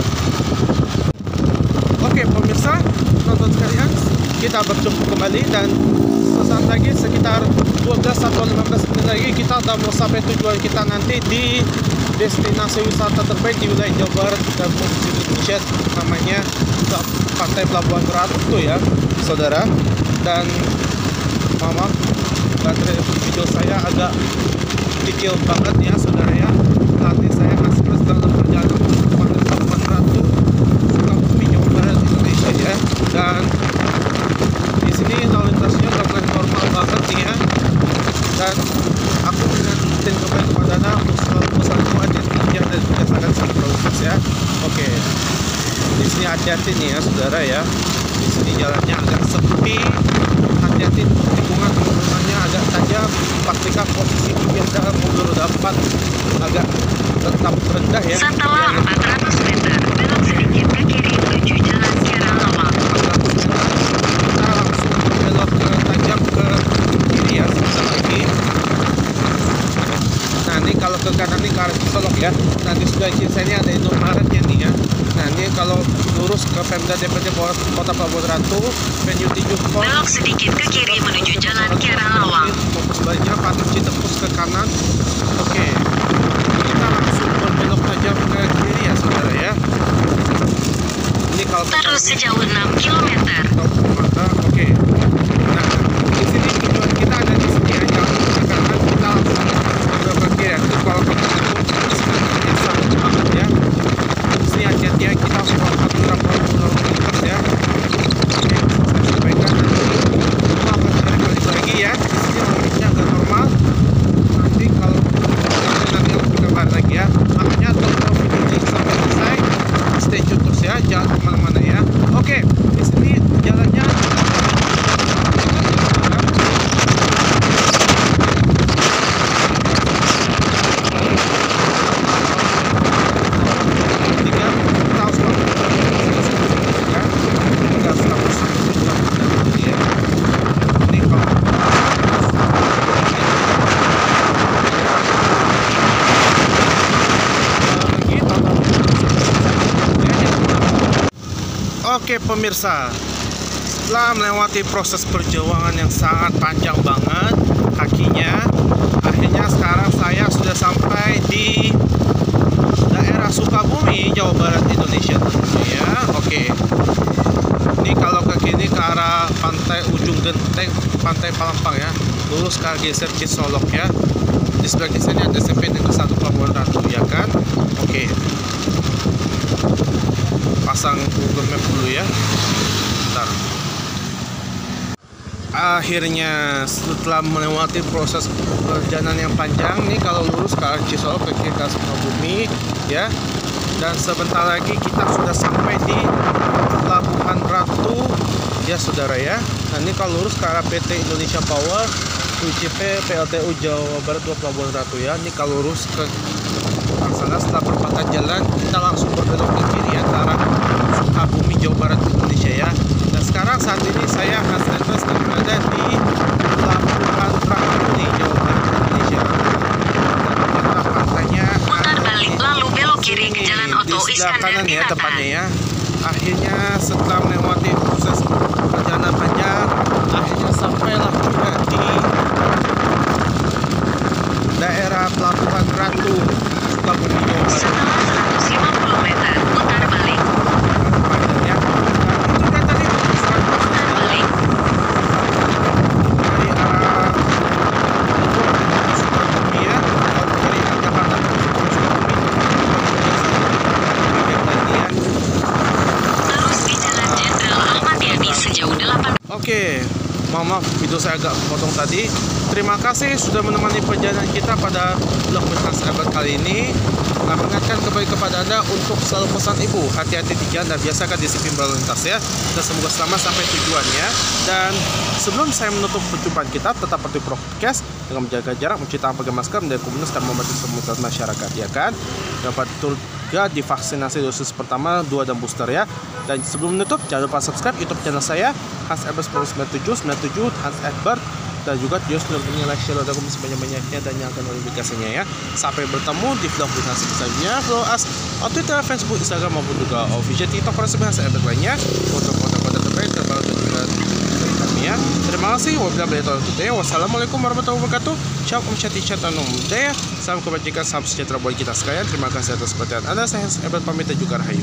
Oke pemirsa, nonton sekalian, kita berjumpa kembali dan sesaat lagi sekitar dua belas atau lima belas menit lagi kita udah mau sampai tujuan kita nanti di destinasi wisata terbaik di wilayah Jawa Barat dan Indonesia, namanya Pantai Pelabuhan Ratu ya saudara. Dan maaf baterai video saya agak kecil banget ya saudara ya. Nanti saya masih terus dalam perjalanan ke Pantai Pelabuhan Ratu Sukabumi Jawa Barat Indonesia ya. Dan di sini lalu lintasnya udah mulai normal banget nih ya. Dan aku mengingatkan kepada Anda untuk selalu bersatu hati-hati dan kebiasaan psikologis ya. Oke, di sini hati-hati nih ya saudara ya. Di sini jalannya agak sepi, hati-hati tikungan turunannya agak tajam. Pastikan posisi kendaraan mobil dapat agak tetap rendah ya. Setelah ya, empat ratus meter, belok sedikit ke kiri menuju Jalan Kiara Lawang. Kita langsung belok ke tajam ke kiri ya sebentar lagi. Nah ini kalau ke kanan ini ke arah Cisolok ya. Nah di sebelah kiri saya ini ada Indomaretnya nih ya. Nah ini kalau lurus ke Pemda D P D Kota Pelabuhan Ratu, venue tinju pon. Belok sedikit ke kiri menuju Jalan Kiara Lawang. Sebaliknya Patung Citepus ke kanan. Oke, kita langsung berbelok tajam ke kiri ya saudara ya. Ini kalau Terus sejauh enam kilometer. Oke. Nah di sini tujuan kita ada di sini ya, jalan ke kanan kita langsung berbelok ke kiri ya. Itu kalau ke kanan itu biasa banget ya. Di sini hati-hati ya, kita harus melakukan beberapa lalu lintas ya. Oke, saya sampaikan nanti kita akan cari balik lagi ya. Di sini lalu lintasnya agak normal. Nanti kalau nanti kita balik lagi ya. Makanya tonton video ini sampai selesai. Stay tune terus ya, jangan kemana-mana ya. Oke, di sini jalannya Oke pemirsa, setelah melewati proses perjuangan yang sangat panjang banget kakinya, akhirnya sekarang saya sudah sampai di daerah Sukabumi, Jawa Barat, Indonesia ya. Oke, ini kalau ke kiri ke arah pantai Ujung Genteng, Pantai Palampang ya, lurus ke arah geser Cisolok ya. Di sebelah kiri sini ada S M P Negeri satu Pelabuhan Ratu ya kan. Oke, pasang Google Map dulu ya. Bentar. Akhirnya setelah melewati proses perjalanan yang panjang nih, kalau lurus ke arah Cisolok ke kiri ke arah Sukabumi ya. Dan sebentar lagi kita sudah sampai di Pelabuhan Ratu ya saudara ya. Nah ini kalau lurus ke arah P T Indonesia Power U C P P L T U Jawa Barat dua Pelabuhan Ratu ya. Ini kalau lurus ke sana, setelah perempatan jalan kita langsung berbelok ke kiri ya ke arah Sukabumi Jawa Barat Indonesia ya. Dan sekarang saat ini saya akan standby dan berada di Pelabuhan Ratu nih Jawa Barat Indonesia. Dan pantainya Putar balik lalu belok kiri ke Jalan Oto di sebelah Iskandar kanan ya Dinata. tepatnya ya. Akhirnya setelah melewati proses perjalanan panjang, akhirnya sampailah juga di daerah Pelabuhan Ratu Sukabumi Jawa Barat. Setelah seratus lima puluh meter, putar balik. Ya. Nah, itu kan tadi Putar balik. dari arah Sukabumi ya, dari Jakarta ke Sukabumi. Ya. Terus di Jalan Jenderal Ahmad Yani sejauh delapan. Oke, mohon maaf video saya agak potong tadi. terima kasih sudah menemani perjalanan kita pada vlog Hans Ebert kali ini. Nah, mengingatkan kembali kepada Anda untuk selalu pesan Ibu, hati-hati di jalan dan biasakan disiplin berlalu lintas ya. Dan semoga selamat sampai tujuannya. Dan sebelum saya menutup perjumpaan kita, tetap patuhi prokes dengan menjaga jarak, mencuci tangan, pakai masker, menjaga komunitas dan membantu semua masyarakat ya kan. Dapat juga divaksinasi dosis pertama, dua dan booster ya. Dan sebelum menutup, jangan lupa subscribe YouTube channel saya Hans Ebert sembilan tujuh sembilan tujuh Hans Ebert. Dan juga dia sudah punya like, share, dan komen sebanyak-banyaknya dan nyalakan notifikasinya ya. Sampai bertemu di vlog Hans selanjutnya. Follow us on Twitter, Facebook, Instagram maupun juga official TikTok resmi Hans Ebert lainnya untuk foto-foto terbaik terbaru dan juga dari kami ya. Terima kasih. Wassalamualaikum warahmatullahi wabarakatuh. Shalom Om Shanti Shantanum Daya. Salam kebajikan, salam sejahtera buat kita sekalian. Terima kasih atas perhatian Anda. Saya Hans Ebert pamit dan juga rahayu.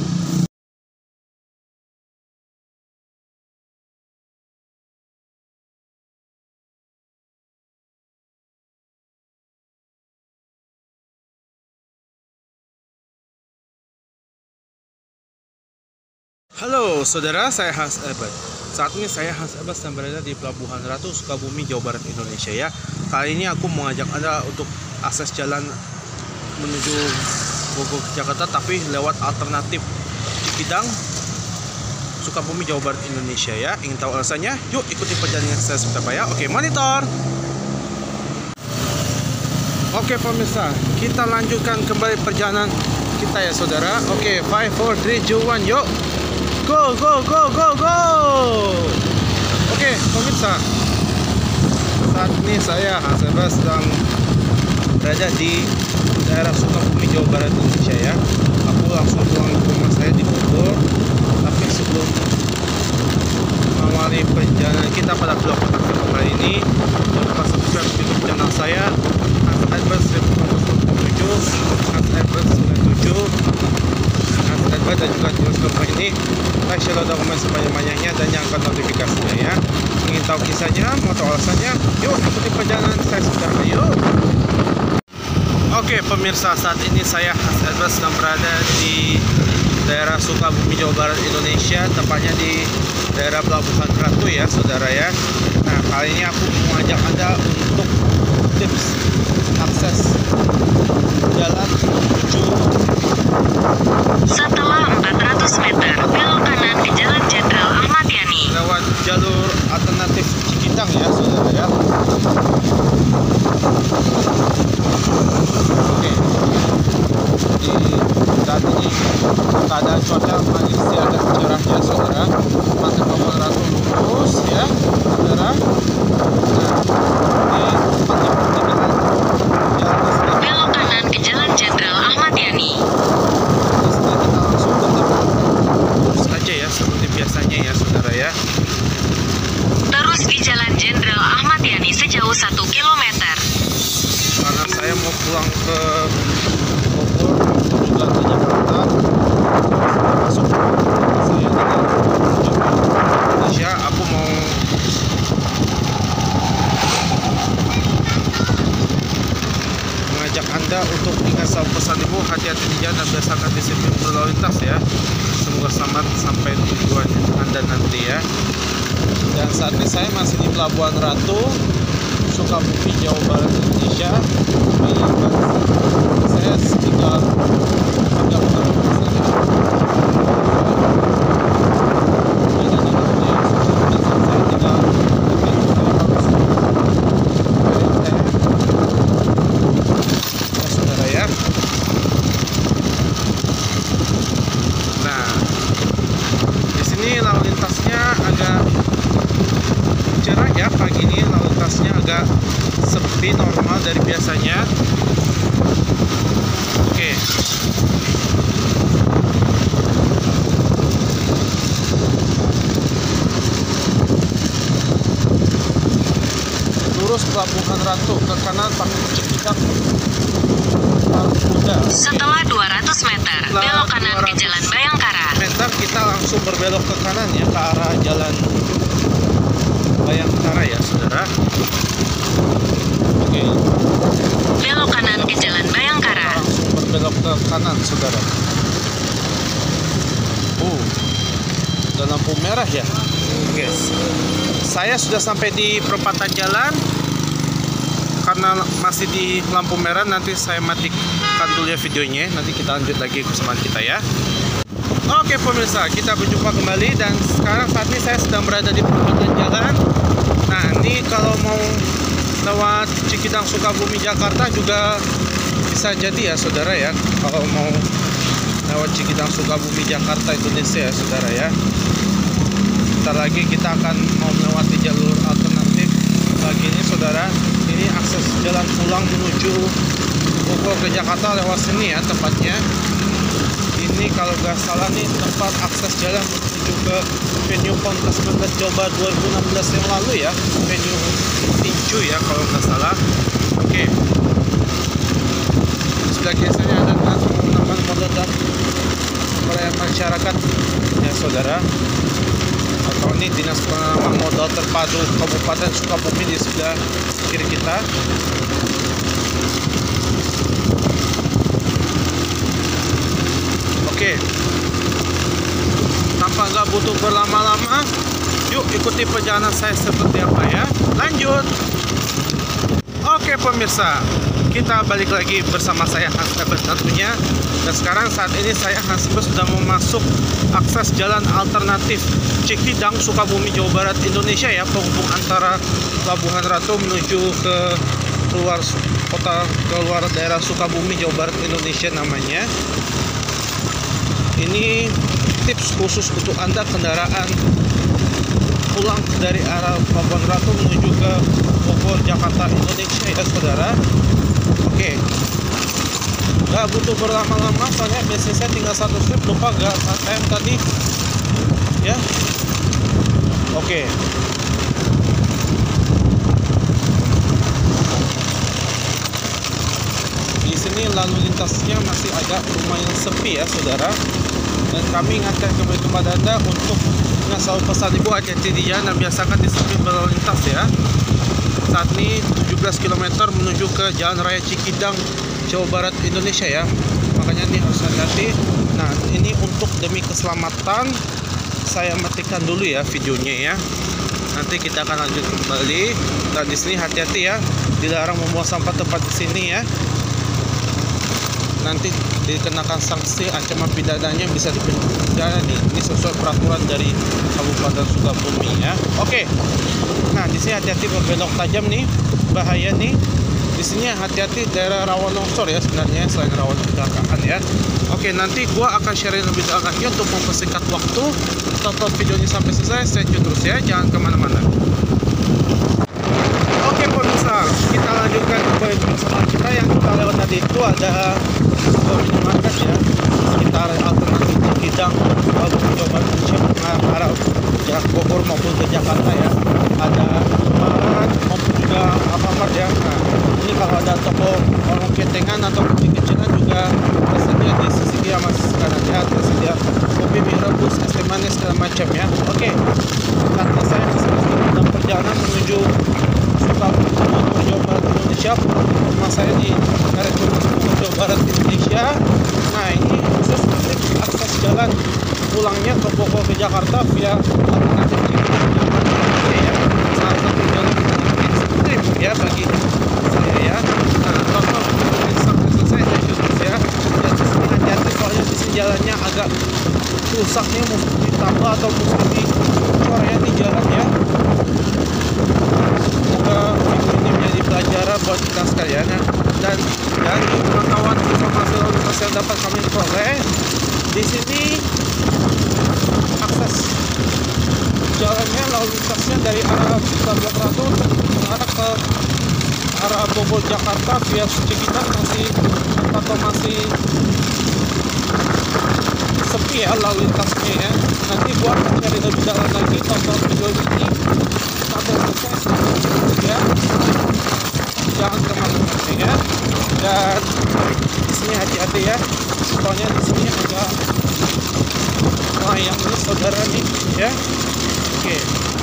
Halo saudara, saya Hans Ebert. Saat ini saya Hans Ebert sedang berada di Pelabuhan Ratu, Sukabumi, Jawa Barat, Indonesia ya. Kali ini aku mengajak Anda untuk akses jalan menuju Bogor ke Jakarta, tapi lewat alternatif Cikidang, Sukabumi, Jawa Barat, Indonesia ya. Ingin tahu alasannya? Yuk ikuti perjalanan saya seperti apa ya. Oke, monitor. Oke pemirsa, kita lanjutkan kembali perjalanan kita ya saudara. Oke, five, four, three, two, one, yuk. Go, go, go, go, go. Oke, pemirsa, saat ini saya Hans Ebert sedang berada di daerah Sukabumi, Jawa Barat, Indonesia ya. Aku langsung pulang ke rumah saya di Bogor. Tapi sebelum mengawali perjalanan kita pada vlog kali ini, jangan lupa subscribe YouTube channel saya Hans Ebert seribu tujuh, Hans Ebert sembilan tujuh, Hans Ebert, dan juga di channel ini like, share, dan komen sebanyak-banyaknya dan nyalakan notifikasinya ya. Ingin tahu kisahnya, mau tahu alasannya? Yuk ikuti perjalanan saya sekarang. Yuk. Oke pemirsa, saat ini saya Hans Ebert sedang berada di daerah Sukabumi, Jawa Barat, Indonesia, tepatnya di daerah Pelabuhan Ratu ya saudara ya. Nah, kali ini aku mengajak Anda untuk tips akses jalan menuju. Setelah empat ratus meter, belok kanan ke Jalan Jenderal Ahmad Yani. Lewat jalur alternatif Cikidang ya saudara ya. Oke. Jadi saat ini keadaan cuaca masih agak cerah ya saudara. Masih Pelabuhan Ratu lurus ya saudara. Nah, ini tempatnya pertigaan jalan. Belok kanan ke Jalan Jenderal Ahmad Yani. Kita langsung tetap lurus aja ya seperti biasanya ya saudara ya. Terus di Jalan Jenderal Ahmad Yani sejauh satu kilometer. Karena saya mau pulang ke Bogor juga ke Jakarta, masuk saya dengan Indonesia. Aku mau mengajak Anda untuk ingat selalu pesan Ibu, hati-hati di jalan dan biasakan disiplin berlalu lintas ya. Semoga selamat sampai tujuan Anda nanti ya. Dan saat ini saya masih di Pelabuhan Ratu, Sukabumi, Jawa Barat, Indonesia. Saya tinggal tiga puluh menit saja. Saya tinggal ya saudara ya. Nah, di sini lalu lintasnya agak cerah ya pagi ini, lalu lintasnya agak sepi normal dari biasanya. Oke. Lurus Pelabuhan Ratu ke kanan pakai Cikidang. Setelah dua ratus meter, belok kanan ke Jalan Bayangkara. Meter kita langsung berbelok ke kanan ya ke arah Jalan Bayangkara ya saudara. Oke. Belok kanan ke Jalan Bayangkara. Langsung berbelok ke kanan saudara. Oh, ada lampu merah ya. Oke. Saya sudah sampai di perempatan jalan. karena masih di lampu merah, nanti saya matikan dulu ya videonya. Nanti kita lanjut lagi kesemaan kita ya. Oke pemirsa, kita berjumpa kembali dan sekarang saat ini saya sedang berada di perempatan jalan. Nah ini kalau mau lewat Cikidang Sukabumi Jakarta juga bisa jadi ya saudara ya. Kalau mau lewat Cikidang Sukabumi Jakarta Indonesia ya saudara ya. Bentar lagi kita akan mau melewati jalur alternatif lagi ini saudara. Ini akses jalan pulang menuju Bogor ke Jakarta lewat sini ya tepatnya. Ini kalau nggak salah nih tempat akses jalan menuju ke venue PON ke sembilan belas Jawa Barat dua ribu enam belas yang lalu ya, venue tinju ya kalau nggak salah. Oke, sebelah kiri sana ada teman-teman modal dan pelayan masyarakat ya saudara, atau ini dinas penanaman modal terpadu Kabupaten Sukabumi di sebelah kiri kita. Oke, tanpa nggak butuh berlama-lama, yuk ikuti perjalanan saya seperti apa ya. Lanjut. Oke pemirsa, kita balik lagi bersama saya Hans Ebert tentunya. Dan sekarang saat ini saya Hans Ebert sudah mau masuk akses jalan alternatif Cikidang Sukabumi Jawa Barat Indonesia ya, penghubung antara Pelabuhan Ratu menuju ke keluar kota, keluar daerah Sukabumi Jawa Barat Indonesia namanya. Ini tips khusus untuk Anda kendaraan pulang dari arah Pelabuhan Ratu menuju ke Bogor Jakarta Indonesia ya saudara. Oke, nggak butuh berlama-lama soalnya biasanya saya tinggal satu strip, lupa nggak A T M tadi ya. Oke, di sini lalu lintasnya masih agak lumayan sepi ya saudara. Dan kami ingatkan kembali kepada Anda untuk nggak selalu pesan ibu hati-hati di jalan dan biasakan disiplin berlalu lintas ya. Saat ini tujuh belas kilometer menuju ke Jalan Raya Cikidang Jawa Barat Indonesia ya. Makanya ini harus hati-hati. Nah ini untuk demi keselamatan saya matikan dulu ya videonya ya. Nanti kita akan lanjut kembali. Dan di sini hati-hati ya, dilarang membuang sampah tepat di sini ya. Nanti dikenakan sanksi ancaman pidananya bisa dipidana nih. Ini sesuai peraturan dari Kabupaten Sukabumi ya. Oke. Nah, di sini hati-hati berbelok tajam nih, bahaya nih. Di sini hati-hati daerah rawan longsor ya sebenarnya selain rawan kecelakaan ya. Oke, nanti gua akan share lebih dalam lagi untuk mempersingkat waktu. Tonton videonya sampai selesai, stay tune terus ya, jangan kemana-mana. Oke pemirsa, kita lanjutkan ke perjalanan kita. Yang kita lewat tadi itu ada sebuah minimarket ya, sekitar alternatif Cikidang Sukabumi Jawa Barat Indonesia arah Bogor maupun ke Jakarta ya. Ada Maret maupun juga Alfamart ya. Nah ini kalau ada toko warung ketengan atau kecil-kecilan juga tersedia di sisi kiri sama sisi kanan ya, tersedia kopi, mie rebus, es teh manis segala macam ya. Oke, karena saya masih dalam perjalanan menuju Sukabumi Jawa Barat Indonesia, rumah saya di daerah Jawa Barat Indonesia. Nah ini khusus untuk akses jalan pulangnya ke Bogor ke Jakarta via alternatif ya, salah satu jalan ekstrim ya bagi saya ya. Nah tonton ini sampai selesai terus ya. Dan di sini hati-hati soalnya di sini jalannya agak rusaknya, mesti ditambah atau mesti dicor ya di jalan ya. Semoga ini menjadi pelajaran buat kita sekalian ya. Dan dari pengetahuan informasi lalu lintas yang dapat kami peroleh, di sini akses jalannya lalu lintasnya dari arah Pelabuhan Ratu mengarah ke arah Bogor Jakarta via Cikidang masih atau masih sepi ya lalu lintasnya ya. Nanti gua akan cari lebih dalam lagi, tonton video ini sampai selesai ya, jangan kemana-mana ya. Dan di sini hati-hati ya, soalnya di sini agak layang nih saudara nih ya. Oke,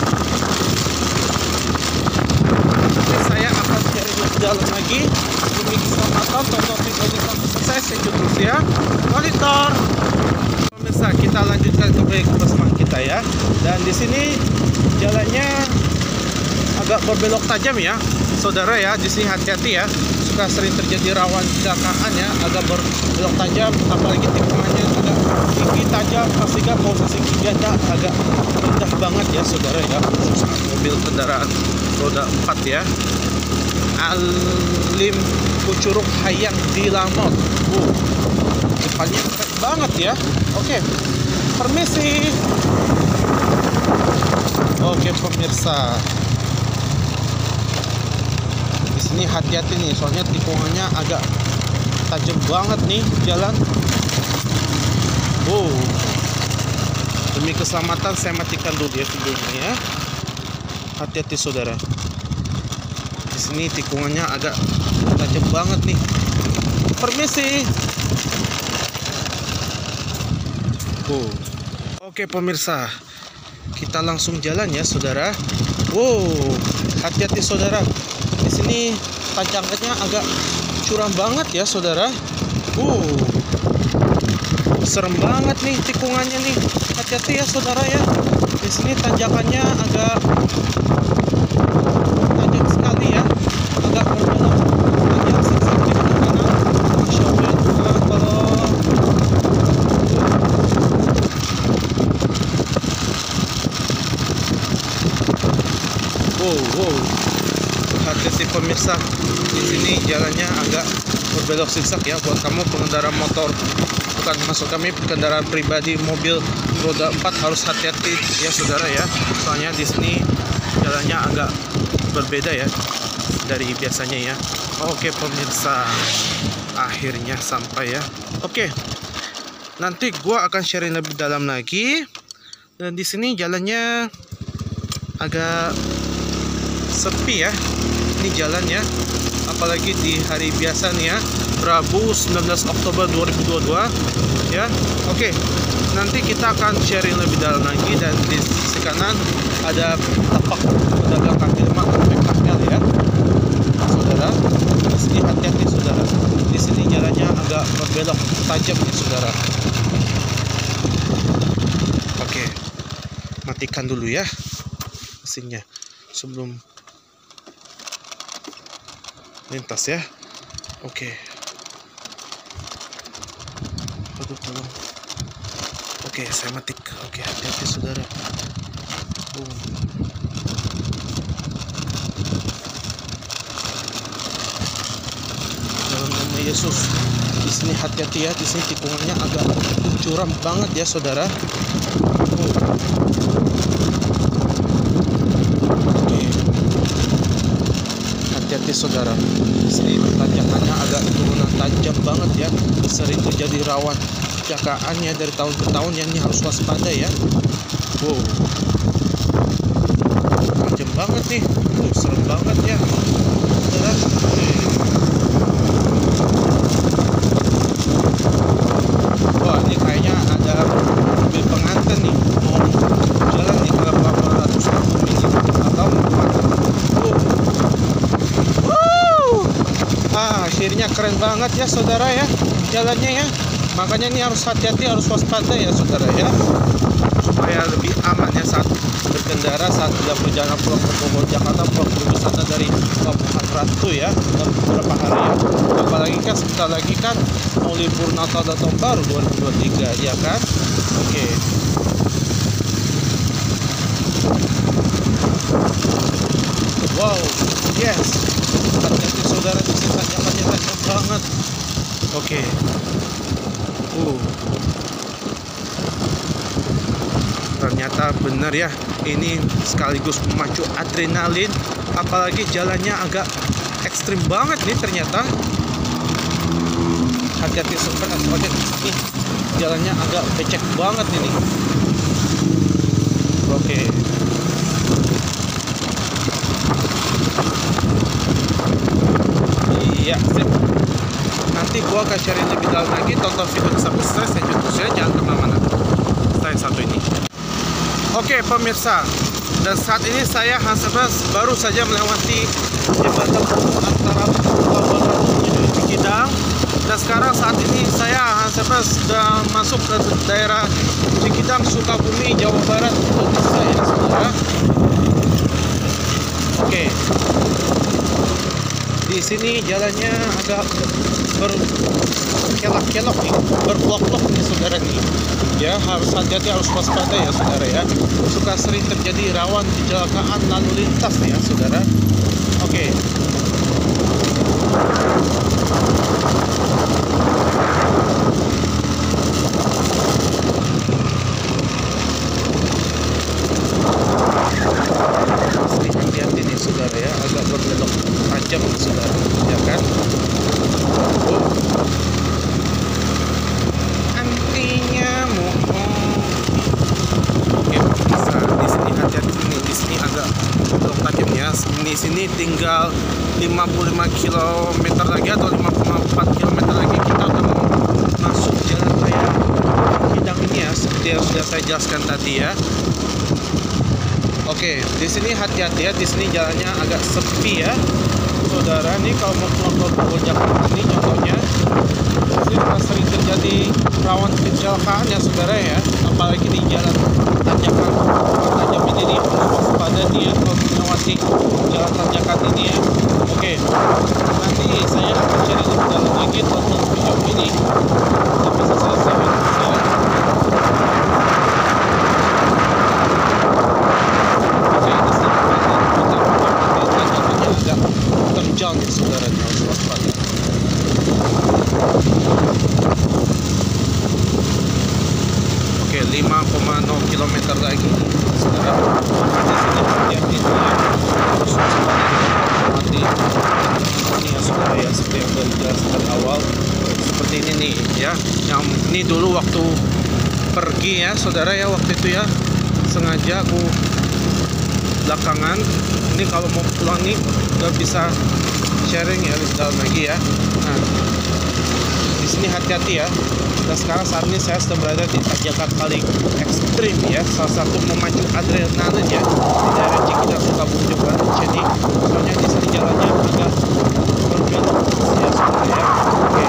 Oke saya akan cari lebih dalam lagi demi keselamatan. Tonton video ini sampai selesai, stay tune terus ya, monitor. Pemirsa, kita lanjutkan ke kebersamaan kita ya. Dan di sini jalannya agak berbelok tajam ya. saudara ya. Di sini hati-hati ya, suka sering terjadi rawan kecelakaan ya, agak berbelok tajam, apalagi tikungannya agak tinggi tajam, pastikan posisi ganda agak rendah banget ya saudara ya. Mobil kendaraan roda empat ya, Alim Kucuruk Hayang di Lamot. Uh, depannya keren banget ya. Oke, permisi. Oke pemirsa, di sini hati-hati nih, soalnya tikungannya agak tajam banget nih jalan. Wow, demi keselamatan saya matikan dulu ya videonya ya. Hati-hati saudara, di sini tikungannya agak tajam banget nih. Permisi. Wow. Oke pemirsa, kita langsung jalan ya saudara. Wow, hati-hati saudara. Di sini tanjakannya agak curam banget ya saudara. Wow, serem banget nih tikungannya nih. Hati-hati ya saudara ya. Di sini tanjakannya agak tajam sekali ya. Agak berbelok tajam sedikit ke kanan. Masya Allah, kalau wow, wow, hati-hati pemirsa, di sini jalannya agak berbelok zigzag ya. Buat kamu pengendara motor, bukan masuk kami kendaraan pribadi mobil roda empat, harus hati-hati ya saudara ya. Soalnya di sini jalannya agak berbeda ya dari biasanya ya. Oke pemirsa, akhirnya sampai ya. Oke, nanti gua akan sharing lebih dalam lagi. Dan di sini jalannya agak sepi ya, ini jalan ya, apalagi di hari biasa nih ya, Rabu sembilan belas Oktober dua ribu dua puluh dua ya. Oke, nanti kita akan sharing lebih dalam lagi. Dan di sisi kanan ada tapak pedagang kaki lima P K L ya saudara. Di sini hati-hati saudara, di sini jalannya agak berbelok tajam ya saudara. Oke, matikan dulu ya mesinnya sebelum lintas ya. Oke, aduh tolong. Oke, saya matik. Oke, hati-hati saudara. Oh. Dalam nama Yesus, di sini hati-hati ya. Di sini tikungannya agak curam banget ya saudara. Oh. Hati-hati saudara, di sini tanjakannya agak turunan tajam banget ya, sering terjadi rawan kecelakaannya dari tahun ke tahun, yang ini harus waspada ya. Wow, tajam banget nih. Tuh, serem banget ya saudara. Wah, ini kayaknya ada mobil pengantin nih, mau jalan nih ke Bapak Ratus Kampung ini atau ah, akhirnya keren banget ya saudara ya jalannya ya. Makanya ini harus hati-hati, harus waspada ya saudara ya, supaya lebih aman ya saat berkendara, saat sedang perjalanan pulang ke Bogor, Jakarta, pulang berwisata dari Pelabuhan Ratu ya, dalam beberapa hari ya. Apalagi kan sebentar lagi kan mau libur Natal dan Tahun Baru dua ribu dua puluh tiga ya kan. Oke, wow, yes, hati-hati saudara, di sini tanjakannya tajam banget. Oke, uh, ternyata benar ya, ini sekaligus memacu adrenalin, apalagi jalannya agak ekstrim banget nih ternyata. Hati-hati saudara, soalnya ini jalannya agak becek banget ini. Oke. Iya, sip. Nanti gua akan sharing lebih dalam lagi. Tonton video sampai selesai dan terusnya jangan kemana-mana. Saya satu ini. Oke pemirsa, dan saat ini saya Hansebas baru saja melewati jembatan antara Pelabuhan Ratu menuju Cikidang. Dan sekarang saat ini saya Hansebas sudah masuk ke daerah Cikidang, Sukabumi, Jawa Barat, Indonesia ya saudara. Oke. di sini jalannya agak berkelok-kelok nih, berblok-blok nih saudara nih. Ya, harus hati-hati, harus waspada ya saudara ya. Suka sering terjadi rawan kecelakaan lalu lintas ya saudara. Oke. Hati-hati nih saudara ya, agak berbelok tajam saudara, ya kan? Oh. Antinya mohon. Oke, bisa di sini hati-hati nih, di sini agak belok tajam ya. Di sini tinggal lima puluh lima kilometer lagi atau lima koma empat kilometer lagi kita udah mau masuk jalan raya Cikidang ini ya, seperti yang sudah saya jelaskan tadi ya. Oke, di sini hati-hati ya, di sini jalannya agak sepi ya, saudara. Nih kalau mau pulang ke Bogor Jakarta ini contohnya, di sini sering terjadi rawan kecelakaan ya, saudara ya. Apalagi di jalan tanjakan tajam ini nih, waspada nih ya kalau melewati jalan tanjakan ini ya. Oke, nanti saya akan cari lebih dalam lagi tonton video ini sampai selesai ya. Terjal nih saudara, harus waspada. Oke, lima koma nol kilometer lagi saudara. Di sini hati-hati ya, harus waspada hati ini ya saudara ya, seperti yang sudah dijelaskan awal. Seperti ini nih ya, yang ini dulu waktu pergi ya saudara ya, waktu itu ya sengaja aku belakangan ini kalau mau pulang nih udah bisa sharing ya lebih dalam lagi ya. Nah, di sini hati-hati ya. Dan sekarang saat ini saya sedang berada di tanjakan paling ekstrim ya, salah satu memacu adrenalin ya di daerah Cikidang, Sukabumi, Jawa Barat. Jadi soalnya di sini jalannya agak berbelok ya saudara ya. Oke.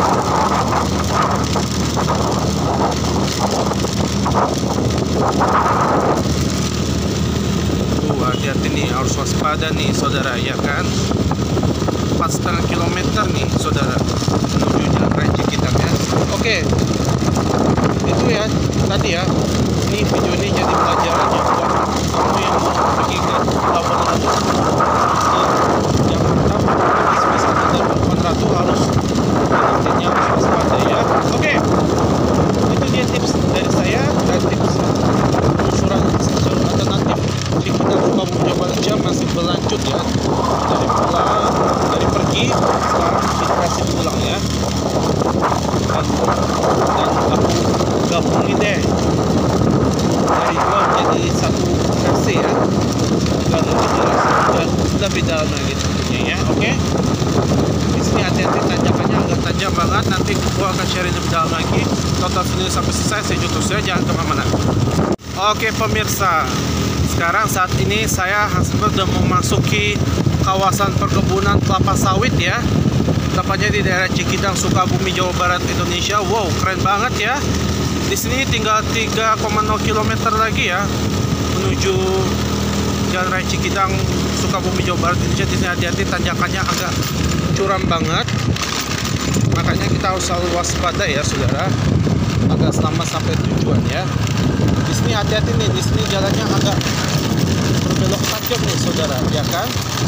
Hati-hati nih, harus waspada nih saudara ya kan. Empat setengah kilometer nih saudara menuju jalan raya Cikidang ya. Oke, itu ya tadi ya, ini video ini jadi pelajaran ya buat kamu yang mau pergi ke Pelabuhan Ratu ke Jakarta, bis satu dan Pelabuhan Ratu harus hati-hatinya, harus waspada ya. Oke, itu dia tips dari saya dan tips penelusuran jalur alternatif Cikidang, Sukabumi, Jawa Barat masih berlanjut ya, dari pulang, dari pergi sekarang dikasih pulang ya. Dan, dan aku gabungin deh dari dua menjadi satu versi ya, agar lebih jelas dan lebih dalam lagi tentunya ya. Oke, di sini hati-hati, tanjakannya agak tajam banget. Nanti gua akan sharing lebih dalam lagi. Tonton video sampai selesai, saya YouTube saya, jangan kemana-mana. Oke pemirsa, sekarang saat ini saya sudah memasuki kawasan perkebunan kelapa sawit ya, tepatnya di daerah Cikidang, Sukabumi, Jawa Barat, Indonesia. Wow, keren banget ya. Di sini tinggal tiga koma nol kilometer lagi ya menuju jalan raya Cikidang, Sukabumi, Jawa Barat, Indonesia. Di sini hati-hati, tanjakannya agak curam banget, makanya kita harus selalu waspada ya saudara, agar selamat sampai tujuan ya. Di sini hati-hati nih, di sini jalannya agak berbelok tajam nih saudara, ya kan?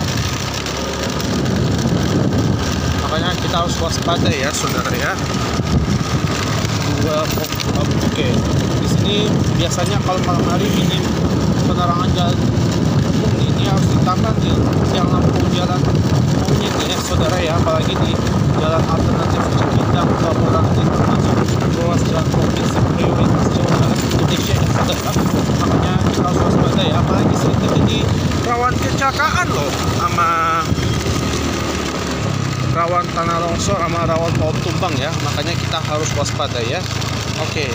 Makanya kita harus waspada ya saudara ya. Dua, oh, oke. Okay. Di sini biasanya kalau malam hari minim penerangan jalan umum ini harus ditambah nih yang lampu jalan umumnya nih ya saudara ya, apalagi di jalan alternatif Cikidang, Pelabuhan Ratu, ruas jalan provinsi prioritas Jawa Barat Indonesia ya saudara. Makanya kita harus waspada ya, apalagi sering terjadi rawan kecelakaan loh, sama rawan tanah longsor, sama rawan pohon tumbang ya. Makanya kita harus waspada ya. Oke,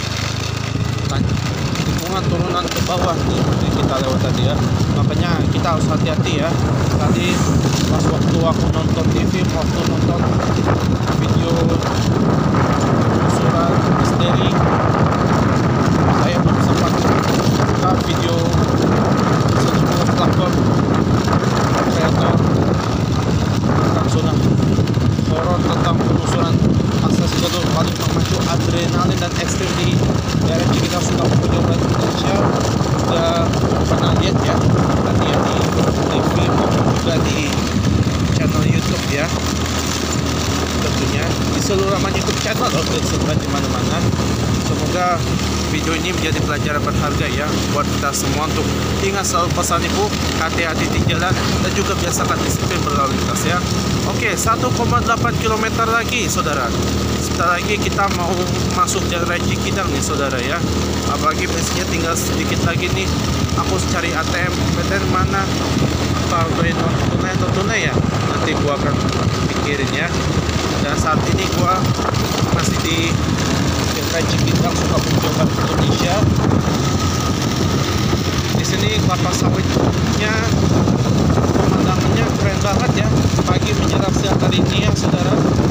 tikungan turunan ke bawah nih yang kita lewat tadi ya, makanya kita harus hati-hati ya. Tadi pas waktu aku nonton T V, waktu nonton video surat misteri, saya belum sempat buka video sejumlah pelakon kreator tentang zona ini menjadi pelajaran berharga ya buat kita semua untuk ingat selalu pesan ibu, hati-hati di jalan dan juga biasakan disiplin berlalu lintas ya. Oke, satu koma delapan kilometer lagi saudara. Sebentar lagi kita mau masuk jalan raya Cikidang nih saudara ya. Apalagi bensinnya tinggal sedikit lagi nih. Aku cari A T M B T N mana, apa non tunai atau tunai ya, nanti gua akan pikirin ya. Dan saat ini gua masih di jalan raya Cikidang, Sukabumi, Jawa Barat, Indonesia. Di sini kelapa sawitnya pemandangannya keren banget ya, pagi menjelang siang hari ini ya saudara.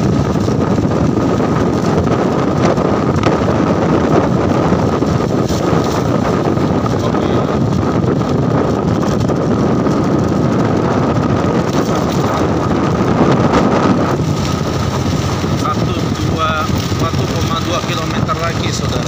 satu koma dua kilometer lagi saudara.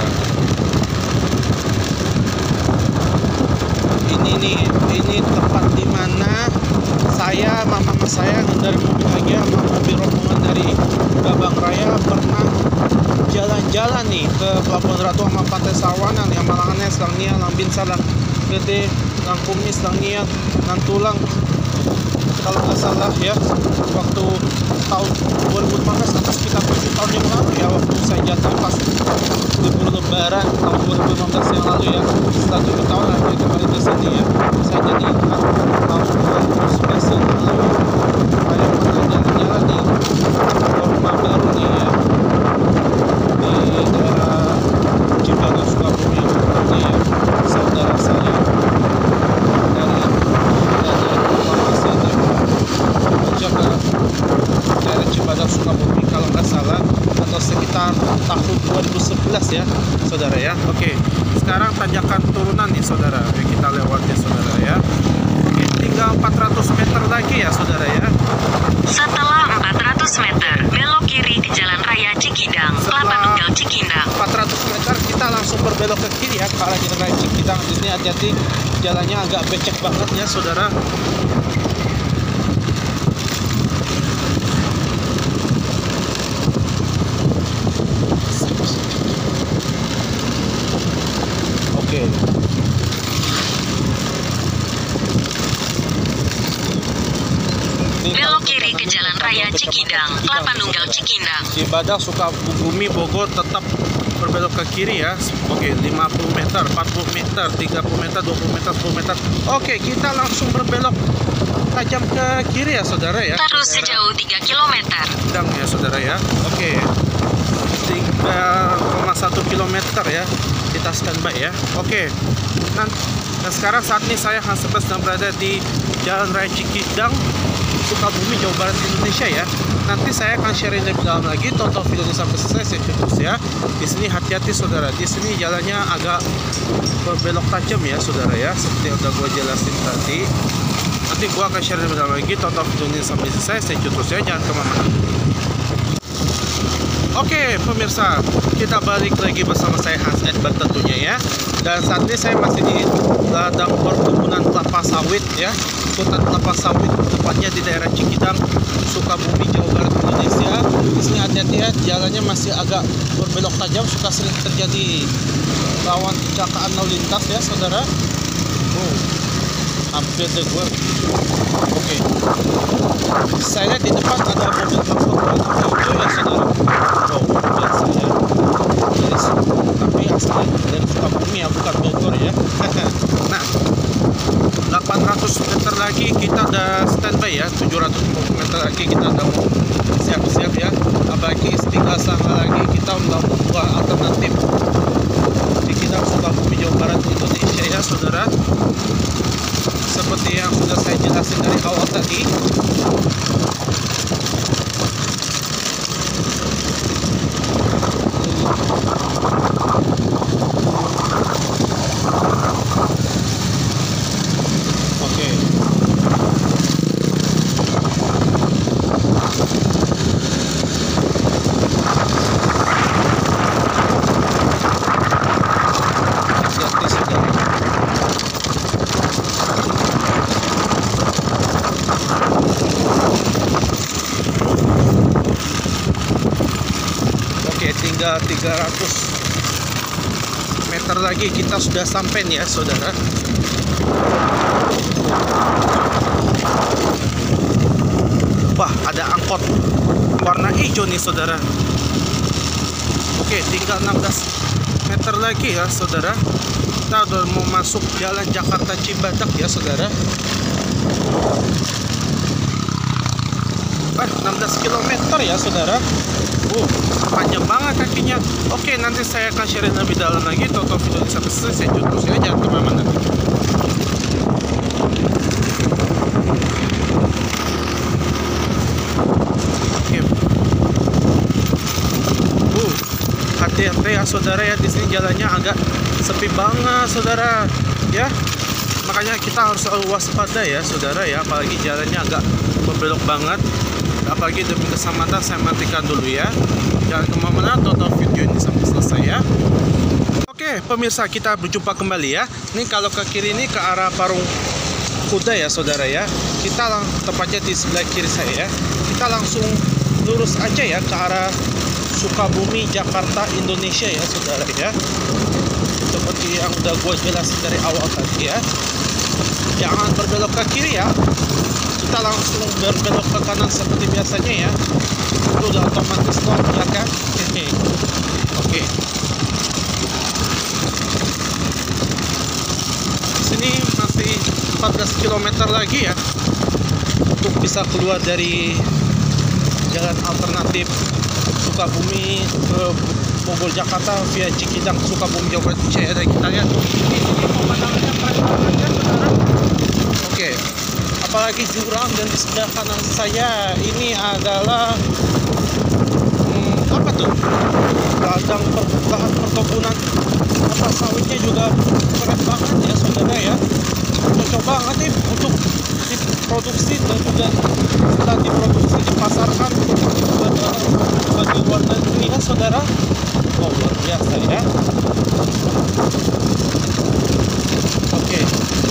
Ini nih, ini tempat dimana saya, mama saya dari mobil lagi sama mobil rombongan dari Gabang Raya pernah jalan-jalan nih ke Pelabuhan Ratu sama Pantai Sawanan yang malangannya Selang Nia, Lambin Salang Gede, Langkumi, Selang Nia, Nantulang kalau nggak salah ya, waktu tahun dua ribu lima belas atau sekitar tujuh tahun yang lalu ya, waktu saya jatuh pas libur lebaran tahun dua ribu lima belas yang lalu ya. Setelah tujuh tahun akhirnya kembali ke sini ya, saya jadi ingat tahun dua ribu sebelas yang lalu saya pernah jalan-jalan di rumah baru nih ya di daerah Cibaga, Sukabumi ini ya. Saudara saya dari dari mama saya ke daerah Cibadak, Sukabumi kalau nggak salah, atau sekitar tahun dua ribu sebelas ya saudara ya. Oke, sekarang tanjakan turunan nih saudara yang kita lewati saudara ya. Oke, tinggal empat ratus meter lagi ya saudara ya. Setelah empat ratus meter, belok kiri ke Jalan Raya Cikidang, Kelapa Nunggal Cikidang. empat ratus meter kita langsung berbelok ke kiri ya ke arah Jalan Raya Cikidang. Di sini hati-hati, jalannya agak becek banget ya saudara. Oke. Belok kiri ke Jalan Raya Cikidang, Kelapa Nunggal Cikidang. Cibadak, Sukabumi, Bogor tetap berbelok ke kiri ya. Oke, lima puluh meter, empat puluh meter, tiga puluh meter, dua puluh meter, sepuluh meter. Oke, kita langsung berbelok tajam ke kiri ya saudara ya. Terus sejauh tiga kilometer. Cikidang ya saudara ya. Oke. tiga koma satu kilometer ya. Kita standby ya. Oke. Nah, dan sekarang saat ini saya Hansepes sedang berada di Jalan Raya Cikidang, Sukabumi, Jawa Barat, Indonesia ya. Nanti saya akan sharing lebih dalam lagi, tonton videonya sampai selesai terus ya. Di sini hati-hati saudara. Di sini jalannya agak berbelok tajam ya saudara ya, seperti yang udah gue jelasin tadi. Nanti gue akan sharing lebih dalam lagi, tonton videonya sampai selesai. Stay tune terus ya, jangan kemana-mana. Oke pemirsa, kita balik lagi bersama saya Hans Edbert tentunya ya. Dan saat ini saya masih di ladang perkebunan kelapa sawit ya, hutan kelapa sawit, tepatnya di daerah Cikidang, Sukabumi, Jawa Barat, Indonesia. Di sini hati-hati ya, jalannya masih agak berbelok tajam, suka sering terjadi rawan kecelakaan lalu lintas ya saudara. Oh, hampir deh gue. Oke, saya lihat di depan ada mobil truk itu ya saudara. Oh, biasa ya. Yes. Tapi asli dari Sukabumi ya, bukan Bogor ya. Nah, delapan ratus meter lagi kita udah standby ya. tujuh ratus lima puluh meter lagi kita udah mau siap-siap ya. Apalagi tinggal sama lagi kita udah membuat alternatif di kita Sukabumi, Jawa Barat, Indonesia ya saudara. Seperti yang sudah saya jelasin dari awal tadi. Oke. Hati-hati saudara. Oke, tinggal tiga ratus meter meter lagi kita sudah sampai nih ya saudara. Wah, ada angkot warna hijau nih saudara. Oke, tinggal enam belas meter lagi ya saudara. Kita udah mau masuk jalan Jakarta Cibadak ya saudara. Wah, enam belas kilometer ya saudara. Uh, panjang banget kakinya. Oke, nanti saya akan share lebih dalam lagi. Tonton video ini sampai selesai. Saya terus ya, jangan kemana-mana. Oke. Uh, hati-hati ya saudara ya. Di sini jalannya agak sepi banget saudara. Ya, makanya kita harus selalu waspada ya saudara ya. Apalagi jalannya agak berbelok banget. Apalagi demi keselamatan saya matikan dulu ya. Jangan kemana-mana, tonton video ini sampai selesai ya. Oke pemirsa, kita berjumpa kembali ya. Ini kalau ke kiri ini ke arah Parung Kuda ya saudara ya. Kita lang tepatnya di sebelah kiri saya ya. Kita langsung lurus aja ya ke arah Sukabumi, Jakarta, Indonesia ya saudara ya. Seperti yang udah gue jelasin dari awal tadi ya. Jangan berbelok ke kiri ya. Kita langsung berbelok ke kanan seperti biasanya ya. Itu udah otomatis lock ya kan. Oke. Di sini masih empat belas kilometer lagi ya untuk bisa keluar dari jalan alternatif Sukabumi ke Bogor Jakarta via Cikidang Sukabumi Jawa Barat. Saya ada kita lihat ini pemandangannya keren banget ya saudara. Oke. Apalagi jurang, dan di sebelah kanan saya ini adalah hmm, apa tuh, ladang per, lahan perkebunan apa sawitnya juga keren banget ya saudara ya. Cocok banget nih untuk diproduksi dan juga setelah diproduksi dipasarkan bagi luar negeri ya saudara. Oh, luar biasa ya. Oke.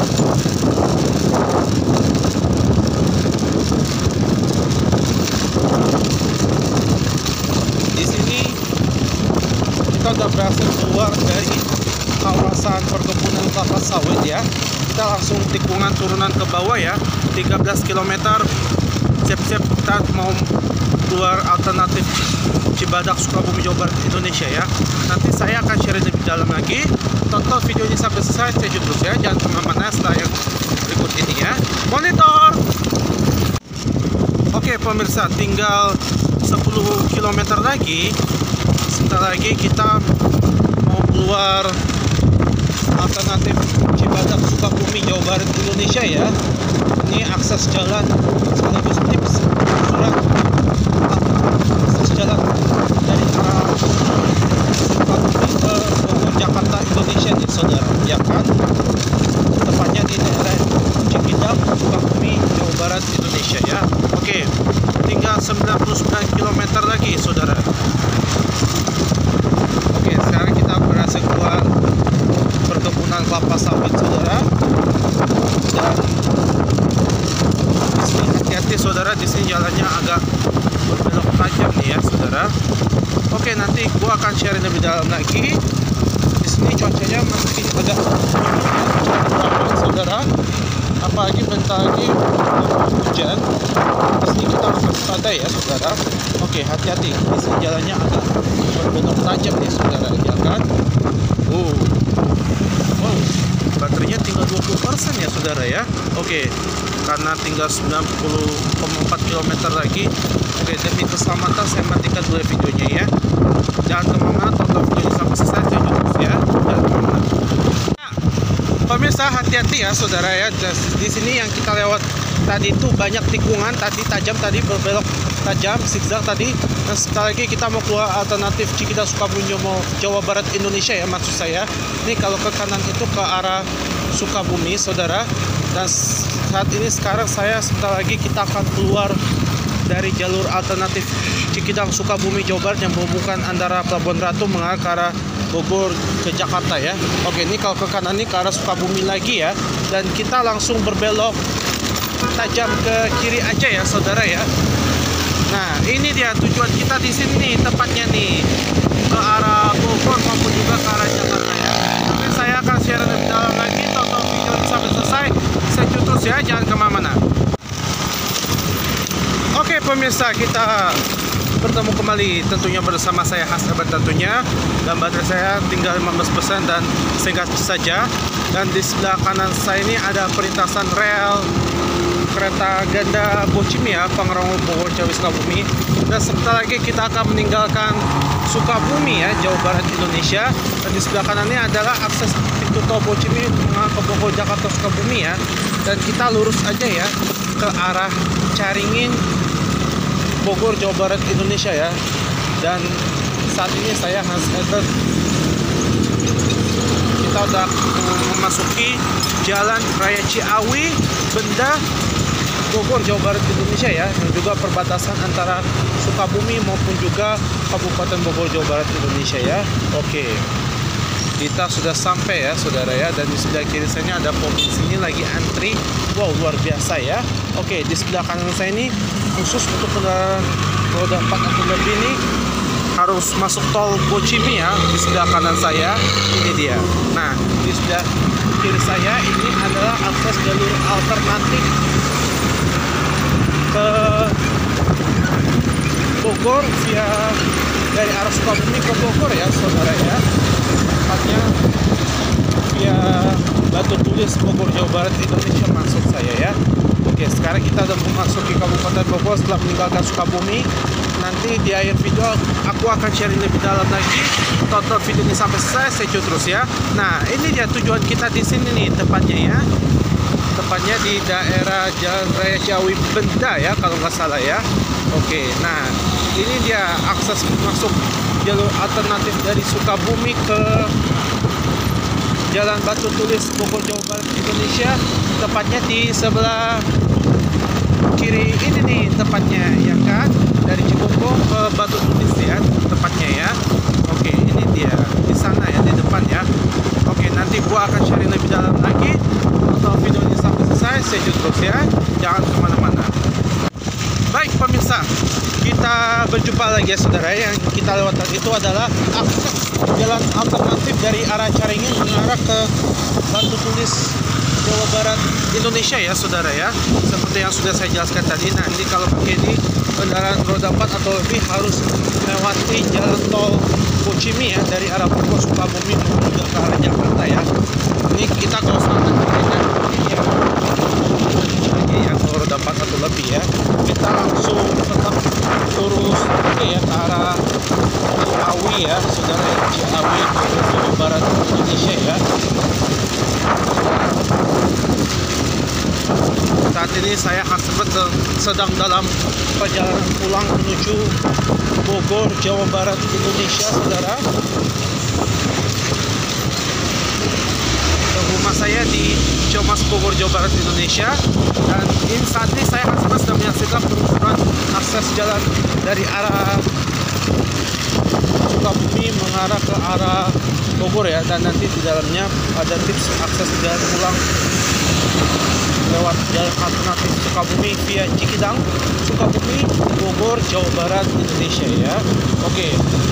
Kita udah berhasil keluar dari kawasan perkebunan kelapa sawit ya. Kita langsung tikungan turunan ke bawah ya, tiga belas kilometer. Siap-siap kita mau keluar alternatif Cibadak Sukabumi Jawa Barat Indonesia ya. Nanti saya akan share lebih dalam lagi. Tonton video ini sampai selesai, stay tune terus ya. Jangan kemana-mana setelah yang berikut ini ya. Monitor. Oke pemirsa, tinggal sepuluh kilometer lagi. Sebentar lagi kita mau keluar alternatif Cibadak Sukabumi Jawa Barat Indonesia ya. Ini akses jalan sekaligus tips surat akses jalan dari arah Sukabumi ke Bogor Jakarta Indonesia nih saudara ya kan. Tepatnya di daerah Cikidang Sukabumi Jawa Barat Indonesia ya. Oke, tinggal sembilan puluh sembilan kilometer lagi saudara. Oke, sekarang kita berhasil keluar perkebunan kelapa sawit saudara. Dan di sini hati-hati saudara, di sini jalannya agak berbelok tajam nih ya saudara. Oke, nanti gua akan share lebih dalam lagi. Di sini cuacanya masih agak saudara. Apalagi bentar lagi hujan. Di sini kita harus waspada ya saudara. Oke, hati-hati. Di sini jalannya agak berbelok tajam nih saudara, ya kan? Uh. Wow, baterainya tinggal dua puluh persen ya saudara ya. Oke, karena tinggal sembilan puluh koma empat kilometer lagi. Oke, demi keselamatan saya matikan dulu videonya ya. Jangan kemana-mana, tonton videonya sampai selesai terus ya. Jangan kemana-mana. Nah, pemirsa hati-hati ya saudara ya. Di sini yang kita lewat tadi itu banyak tikungan, tadi tajam, tadi berbelok tajam, zigzag tadi. Dan sebentar lagi kita mau keluar alternatif Cikidang Sukabumi Jawa Barat Indonesia ya maksud saya. Ini kalau ke kanan itu ke arah Sukabumi saudara. Dan saat ini sekarang saya sebentar lagi kita akan keluar dari jalur alternatif Cikidang Sukabumi Jawa Barat yang menghubungkan antara Pelabuhan Ratu mengarah ke arah Bogor ke Jakarta ya. Oke, ini kalau ke kanan ini ke arah Sukabumi lagi ya. Dan kita langsung berbelok tajam ke kiri aja ya saudara ya. Nah, ini dia tujuan kita di sini nih, tepatnya nih ke arah Bogor maupun juga ke arah Jakarta ya. akan share lebih dalam lagi. Tonton video ini sampai selesai. Stay tune terus ya, jangan kemana-mana. Oke pemirsa, kita bertemu kembali tentunya bersama saya Has Abad tentunya, dan baterai saya tinggal lima belas persen dan singkat saja. Dan di sebelah kanan saya ini ada perlintasan rel kereta ganda Bocimi ya, Pangrango Bogor Ciawi Sukabumi. Dan sebentar lagi kita akan meninggalkan Sukabumi ya, Jawa Barat Indonesia. Dan di sebelah kanan ini adalah akses pintu tol Bocimi ke Bogor Jakarta Sukabumi ya. Dan kita lurus aja ya ke arah Caringin Bogor Jawa Barat Indonesia ya. Dan saat ini saya Hans Edward, kita udah memasuki Jalan Raya Ciawi Benda Bogor Jawa Barat Indonesia ya, dan juga perbatasan antara Sukabumi maupun juga Kabupaten Bogor Jawa Barat Indonesia ya. Oke, kita sudah sampai ya saudara ya, dan di sebelah kiri saya ada pom bensin ini lagi antri. Wow, luar biasa ya. Oke, di sebelah kanan saya ini khusus untuk kendaraan roda empat atau lebih ini harus masuk tol Bocimi ya. Di sebelah kanan saya ini dia. Nah, di sebelah kiri saya ini adalah akses jalur alternatif ke Bogor via dari arah Sukabumi ke Bogor ya saudara ya. Tepatnya via Batu Tulis Bogor Jawa Barat Indonesia maksud saya ya. Oke, sekarang kita sudah memasuki Kabupaten Bogor setelah meninggalkan Sukabumi. Nanti di akhir video aku akan share lebih dalam lagi. Tonton video ini sampai selesai, stay tune terus ya. Nah, ini dia tujuan kita di sini nih tepatnya ya. Tepatnya di daerah Jalan Raya Ciawi Benda ya, kalau nggak salah ya. Oke, nah ini dia akses masuk jalur alternatif dari Sukabumi ke Jalan Batu Tulis Bogor Jawa Barat Indonesia. Tepatnya di sebelah kiri ini nih tepatnya ya kan, dari Cibubur ke Batu Tulis ya tepatnya ya. Oke, ini dia di sana ya, di depan ya. Oke, nanti gua akan share lebih dalam lagi. Tonton video ini sampai selesai, stay tune terus ya, jangan kemana-mana. Baik pemirsa, kita berjumpa lagi ya saudara. Yang kita lewatkan itu adalah akses jalan alternatif dari arah Caringin mengarah ke Batu Tulis Jawa Barat Indonesia ya saudara ya. Seperti yang sudah saya jelaskan tadi, nanti kalau pakai ini kendaraan roda empat atau lebih harus melewati jalan tol Bocimi ya, dari arah Bogor Sukabumi menuju ke arah Jakarta ya. Ini kita kalau selatan dengan ini ya, lagi ya kalau roda empat atau lebih ya, kita langsung tetap lurus oke ya ke arah Ciawi ya saudara ya, Ciawi Jawa Barat Indonesia ya. Saat ini saya sedang dalam perjalanan pulang menuju Bogor Jawa Barat Indonesia saudara. Rumah saya di Ciamas Bogor Jawa Barat Indonesia, dan ini saat ini saya sedang menyaksikan penelusuran akses jalan dari arah Sukabumi mengarah ke arah Bogor ya. Dan nanti di dalamnya ada tips akses jalan pulang lewat jalan alternatif Sukabumi via Cikidang, Sukabumi, Bogor, Jawa Barat Indonesia ya. Oke,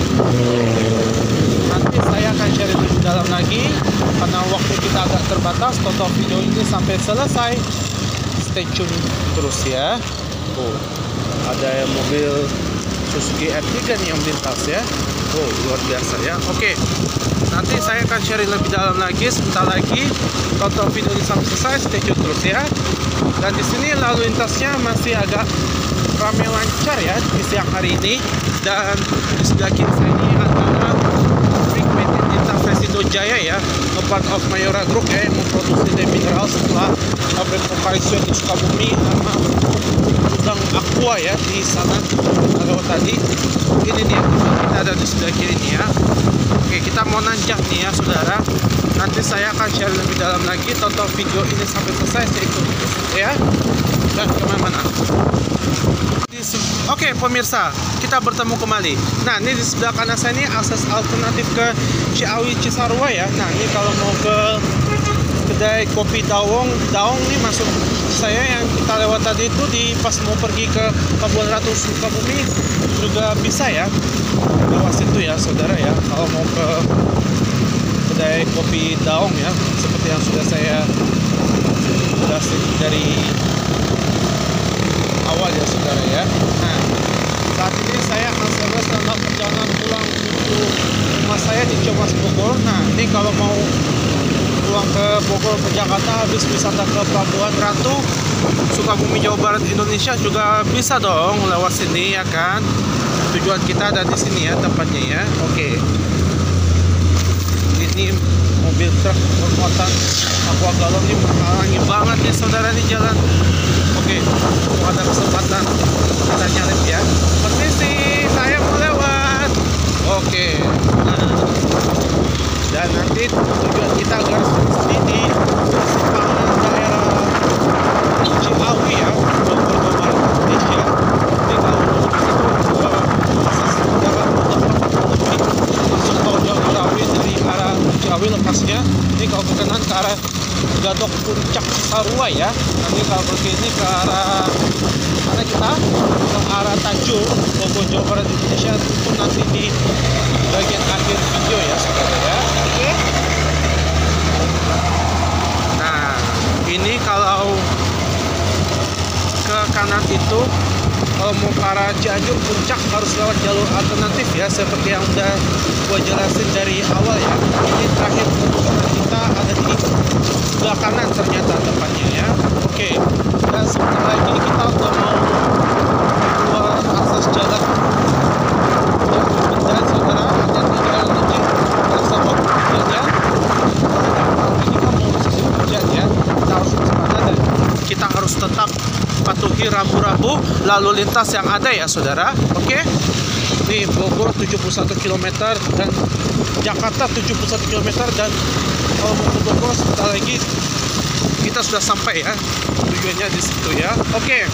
nanti saya akan share lebih dalam lagi karena waktu kita agak terbatas. Tonton video ini sampai selesai, stay tune terus ya. Oh, ada yang mobil Suzuki R tiga nih yang melintas ya. Oh, luar biasa ya. Oke, nanti saya akan share lebih dalam lagi sebentar lagi. Tonton video ini sampai selesai, stay tune terus ya. Dan di sini lalu lintasnya masih agak ramai lancar ya di siang hari ini. Dan di sebelah kiri saya ini adalah Fragmented Intervesindo Jaya ya, part of Mayora Group ya, yang memproduksi the mineral setelah pabrik Pokalisio di Sukabumi sama gudang Aqua ya di sana. Kalau tadi ini dia kita ada di sebelah kiri nih ya. Oke, kita mau nanjak nih ya saudara. Nanti saya akan share lebih dalam lagi. Tonton video ini sampai selesai, stay tune ya, dan kemana-mana. Oke pemirsa, kita bertemu kembali. Nah, ini di sebelah kanan saya ini akses alternatif ke Ciawi Cisarua ya. Nah, ini kalau mau ke kedai kopi Dawong, Dawong nih masuk saya yang kita lewat tadi itu di pas mau pergi ke Kabupaten Ratu Sukabumi juga bisa ya lewat situ ya saudara ya. Kalau mau ke kedai kopi Daong ya, seperti yang sudah saya jelasin dari awal ya saudara ya. Nah, saat ini saya akan dalam perjalanan pulang menuju rumah saya di Ciamas Bogor. Nah, ini kalau mau pulang ke Bogor ke Jakarta habis wisata ke Pelabuhan Ratu Sukabumi Jawa Barat Indonesia juga bisa dong lewat sini ya kan. Tujuan kita ada di sini ya tempatnya ya. Oke. Ini mobil truk bermuatan aqua galon ini menghalangi banget ya saudara di jalan. Oke, ada kesempatan kita nyalip ya. Permisi, saya mau lewat. Oke. Nah, dan nanti tujuan kita garis sini di persimpangan daerah Ciawi ya, Bogor Jawa Barat Indonesia. Jadi kalau untuk itu juga akses dapat lebih masuk tol Jagorawi dari arah Ciawi lepasnya. Ini kalau ke kanan ke arah Gadok Puncak Cisarua ya. Nanti kalau ke kiri ke arah mana kita ke arah Tanjung Bogor Jawa Barat Indonesia itu nanti di bagian akhir video ya saudara ya. Oke. Nah, ini kalau ke kanan itu kalau mau ke arah Cianjur Puncak harus lewat jalur alternatif ya, seperti yang udah gua jelasin dari awal ya. Ini terakhir penutupan kita ada di sebelah kanan ternyata tempatnya ya. Oke, dan sebentar lagi kita udah mau keluar akses jalan dan saudara ada di jalan Licin bersama ya. Ini kan mau sisi hujan ya, kita harus waspada dan kita harus tetap patuhi rambu-rambu lalu lintas yang ada ya saudara. Oke. Ini Bogor tujuh puluh satu kilometer dan Jakarta tujuh puluh satu kilometer, dan kalau mau ke Bogor sebentar lagi kita sudah sampai ya. Tujuannya di situ ya. Oke.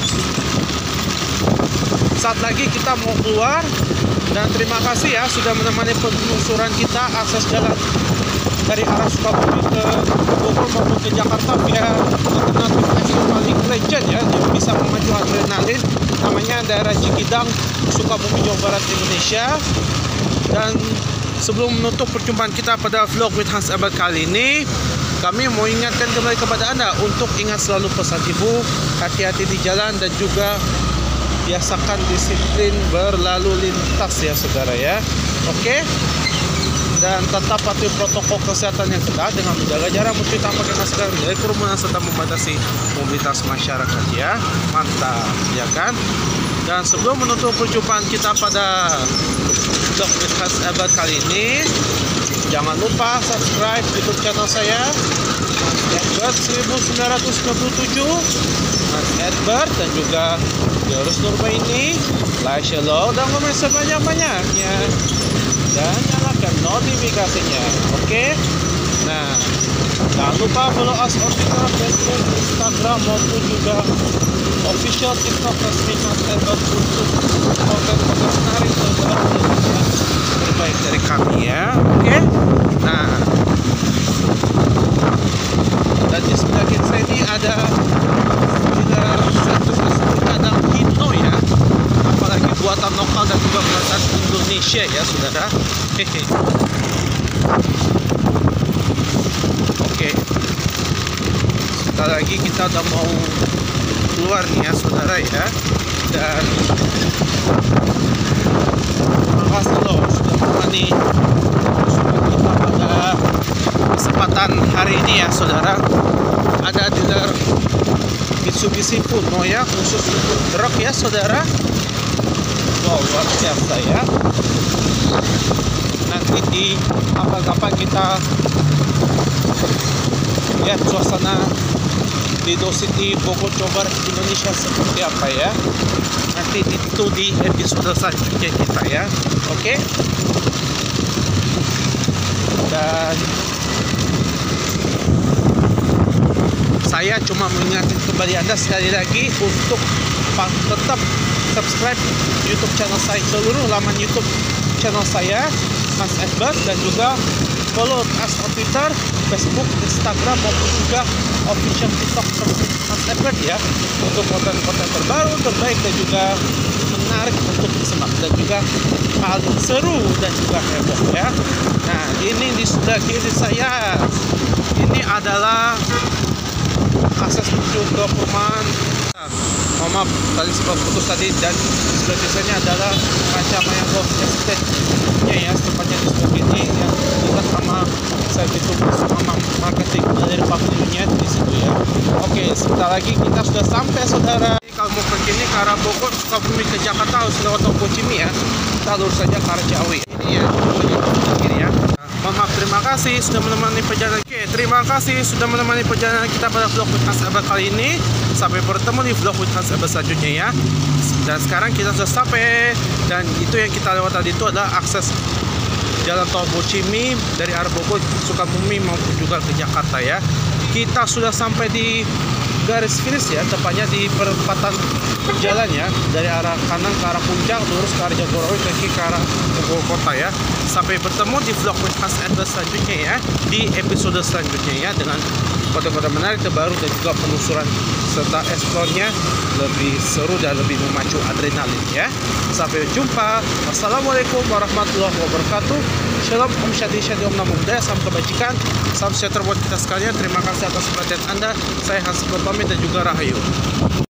Saat lagi kita mau keluar, dan terima kasih ya sudah menemani penelusuran kita akses jalan dari arah Sukabumi ke Bogor maupun ke Jakarta via alternatif ekstrim paling legend ya, yang bisa memacu adrenalin, namanya daerah Cikidang, Sukabumi Jawa Barat Indonesia. Dan sebelum menutup perjumpaan kita pada vlog with Hans Ebert kali ini, kami mau ingatkan kembali kepada Anda untuk ingat selalu pesan ibu, hati-hati di jalan dan juga biasakan disiplin berlalu lintas ya saudara ya. Oke. Dan tetap patuhi protokol kesehatan yang ketat dengan menjaga jarak, mencuci tangan, pakai masker, menjauhi kerumunan serta membatasi mobilitas masyarakat ya. Mantap ya kan. Dan sebelum menutup perjumpaan kita pada vlog with Hans Ebert kali ini, jangan lupa subscribe YouTube channel saya Hans Ebert seribu sembilan ratus sembilan puluh tujuh, Hans Ebert, dan juga Yoris Nurbaini. Like, share, dan komen sebanyak-banyaknya, dan nyalakan notifikasinya. Oke. Nah, jangan lupa follow us on Twitter, Facebook, Instagram maupun juga official TikTok resmi Hans Ebert untuk konten-konten menarik dan terbaik dari kami ya. Oke. Nah, dan di sebelah kiri saya ini ada dealer servis kadang Hino ya, apalagi buatan lokal dan juga buatan Indonesia ya saudara. Hehe. Oke, sekali lagi kita udah mau keluar nih ya saudara ya, dan makasih loh sudah menemani kita pada kesempatan hari ini ya saudara. Ada dealer Mitsubishi Funo ya, khusus untuk truk ya saudara. Wow, luar biasa ya. Nanti di kapan-kapan kita lihat suasana di Dow City Bogor Jawa Barat Indonesia seperti apa ya. Nanti itu di episode selanjutnya kita ya. Oke. Dan saya cuma mengingatkan kembali Anda sekali lagi untuk tetap subscribe YouTube channel saya, seluruh laman YouTube channel saya Hans Ebert, dan juga follow us on Twitter, Facebook, Instagram maupun juga official TikTok Hans Ebert ya, untuk konten-konten terbaru, terbaik dan juga menarik untuk disimak dan juga paling seru dan juga heboh ya. Nah, ini di sebelah kiri saya ini adalah akses menuju ke perumahan. Nah, mohon maaf tadi sempat putus tadi, dan di sebelah kiri saya adalah Macamaya Golf Estate-nya ya, tempatnya di sebelah kiri yang dekat sama saya ditunggu sama marketing dari pavilionnya di situ ya. Oke, sebentar lagi kita sudah sampai saudara. Kalau mau pergi ini ke arah Bogor, Sukabumi ke Jakarta harus lewat tol Bocimi ya. Kita lurus saja ke arah Ciawi. Ini ya, ini ya. Mohon maaf, terima kasih sudah menemani perjalanan. Oke, terima kasih sudah menemani perjalanan kita pada vlog with Hans Ebert kali ini. Sampai bertemu di vlog with Hans Ebert selanjutnya ya. Dan sekarang kita sudah sampai, dan itu yang kita lewat tadi itu adalah akses jalan tol Bocimi dari arah Bogor, Sukabumi maupun juga ke Jakarta ya. Kita sudah sampai di garis finish ya, tepatnya di perempatan jalan ya, dari arah kanan ke arah puncak, lurus ke arah Jagorawi, ke kiri ke arah Bogor kota ya. Sampai bertemu di vlog with Hans Ebert selanjutnya ya, di episode selanjutnya ya, dengan kota-kota menarik terbaru dan juga penelusuran serta eksplornya lebih seru dan lebih memacu adrenalin ya. Sampai jumpa. Wassalamualaikum warahmatullahi wabarakatuh. Shalom, Om Syadi Syadi, Om Namo Buddhaya. Salam kebajikan, salam sejahtera buat kita sekalian. Terima kasih atas perhatian Anda. Saya Hans Ebert pamit dan juga Rahayu.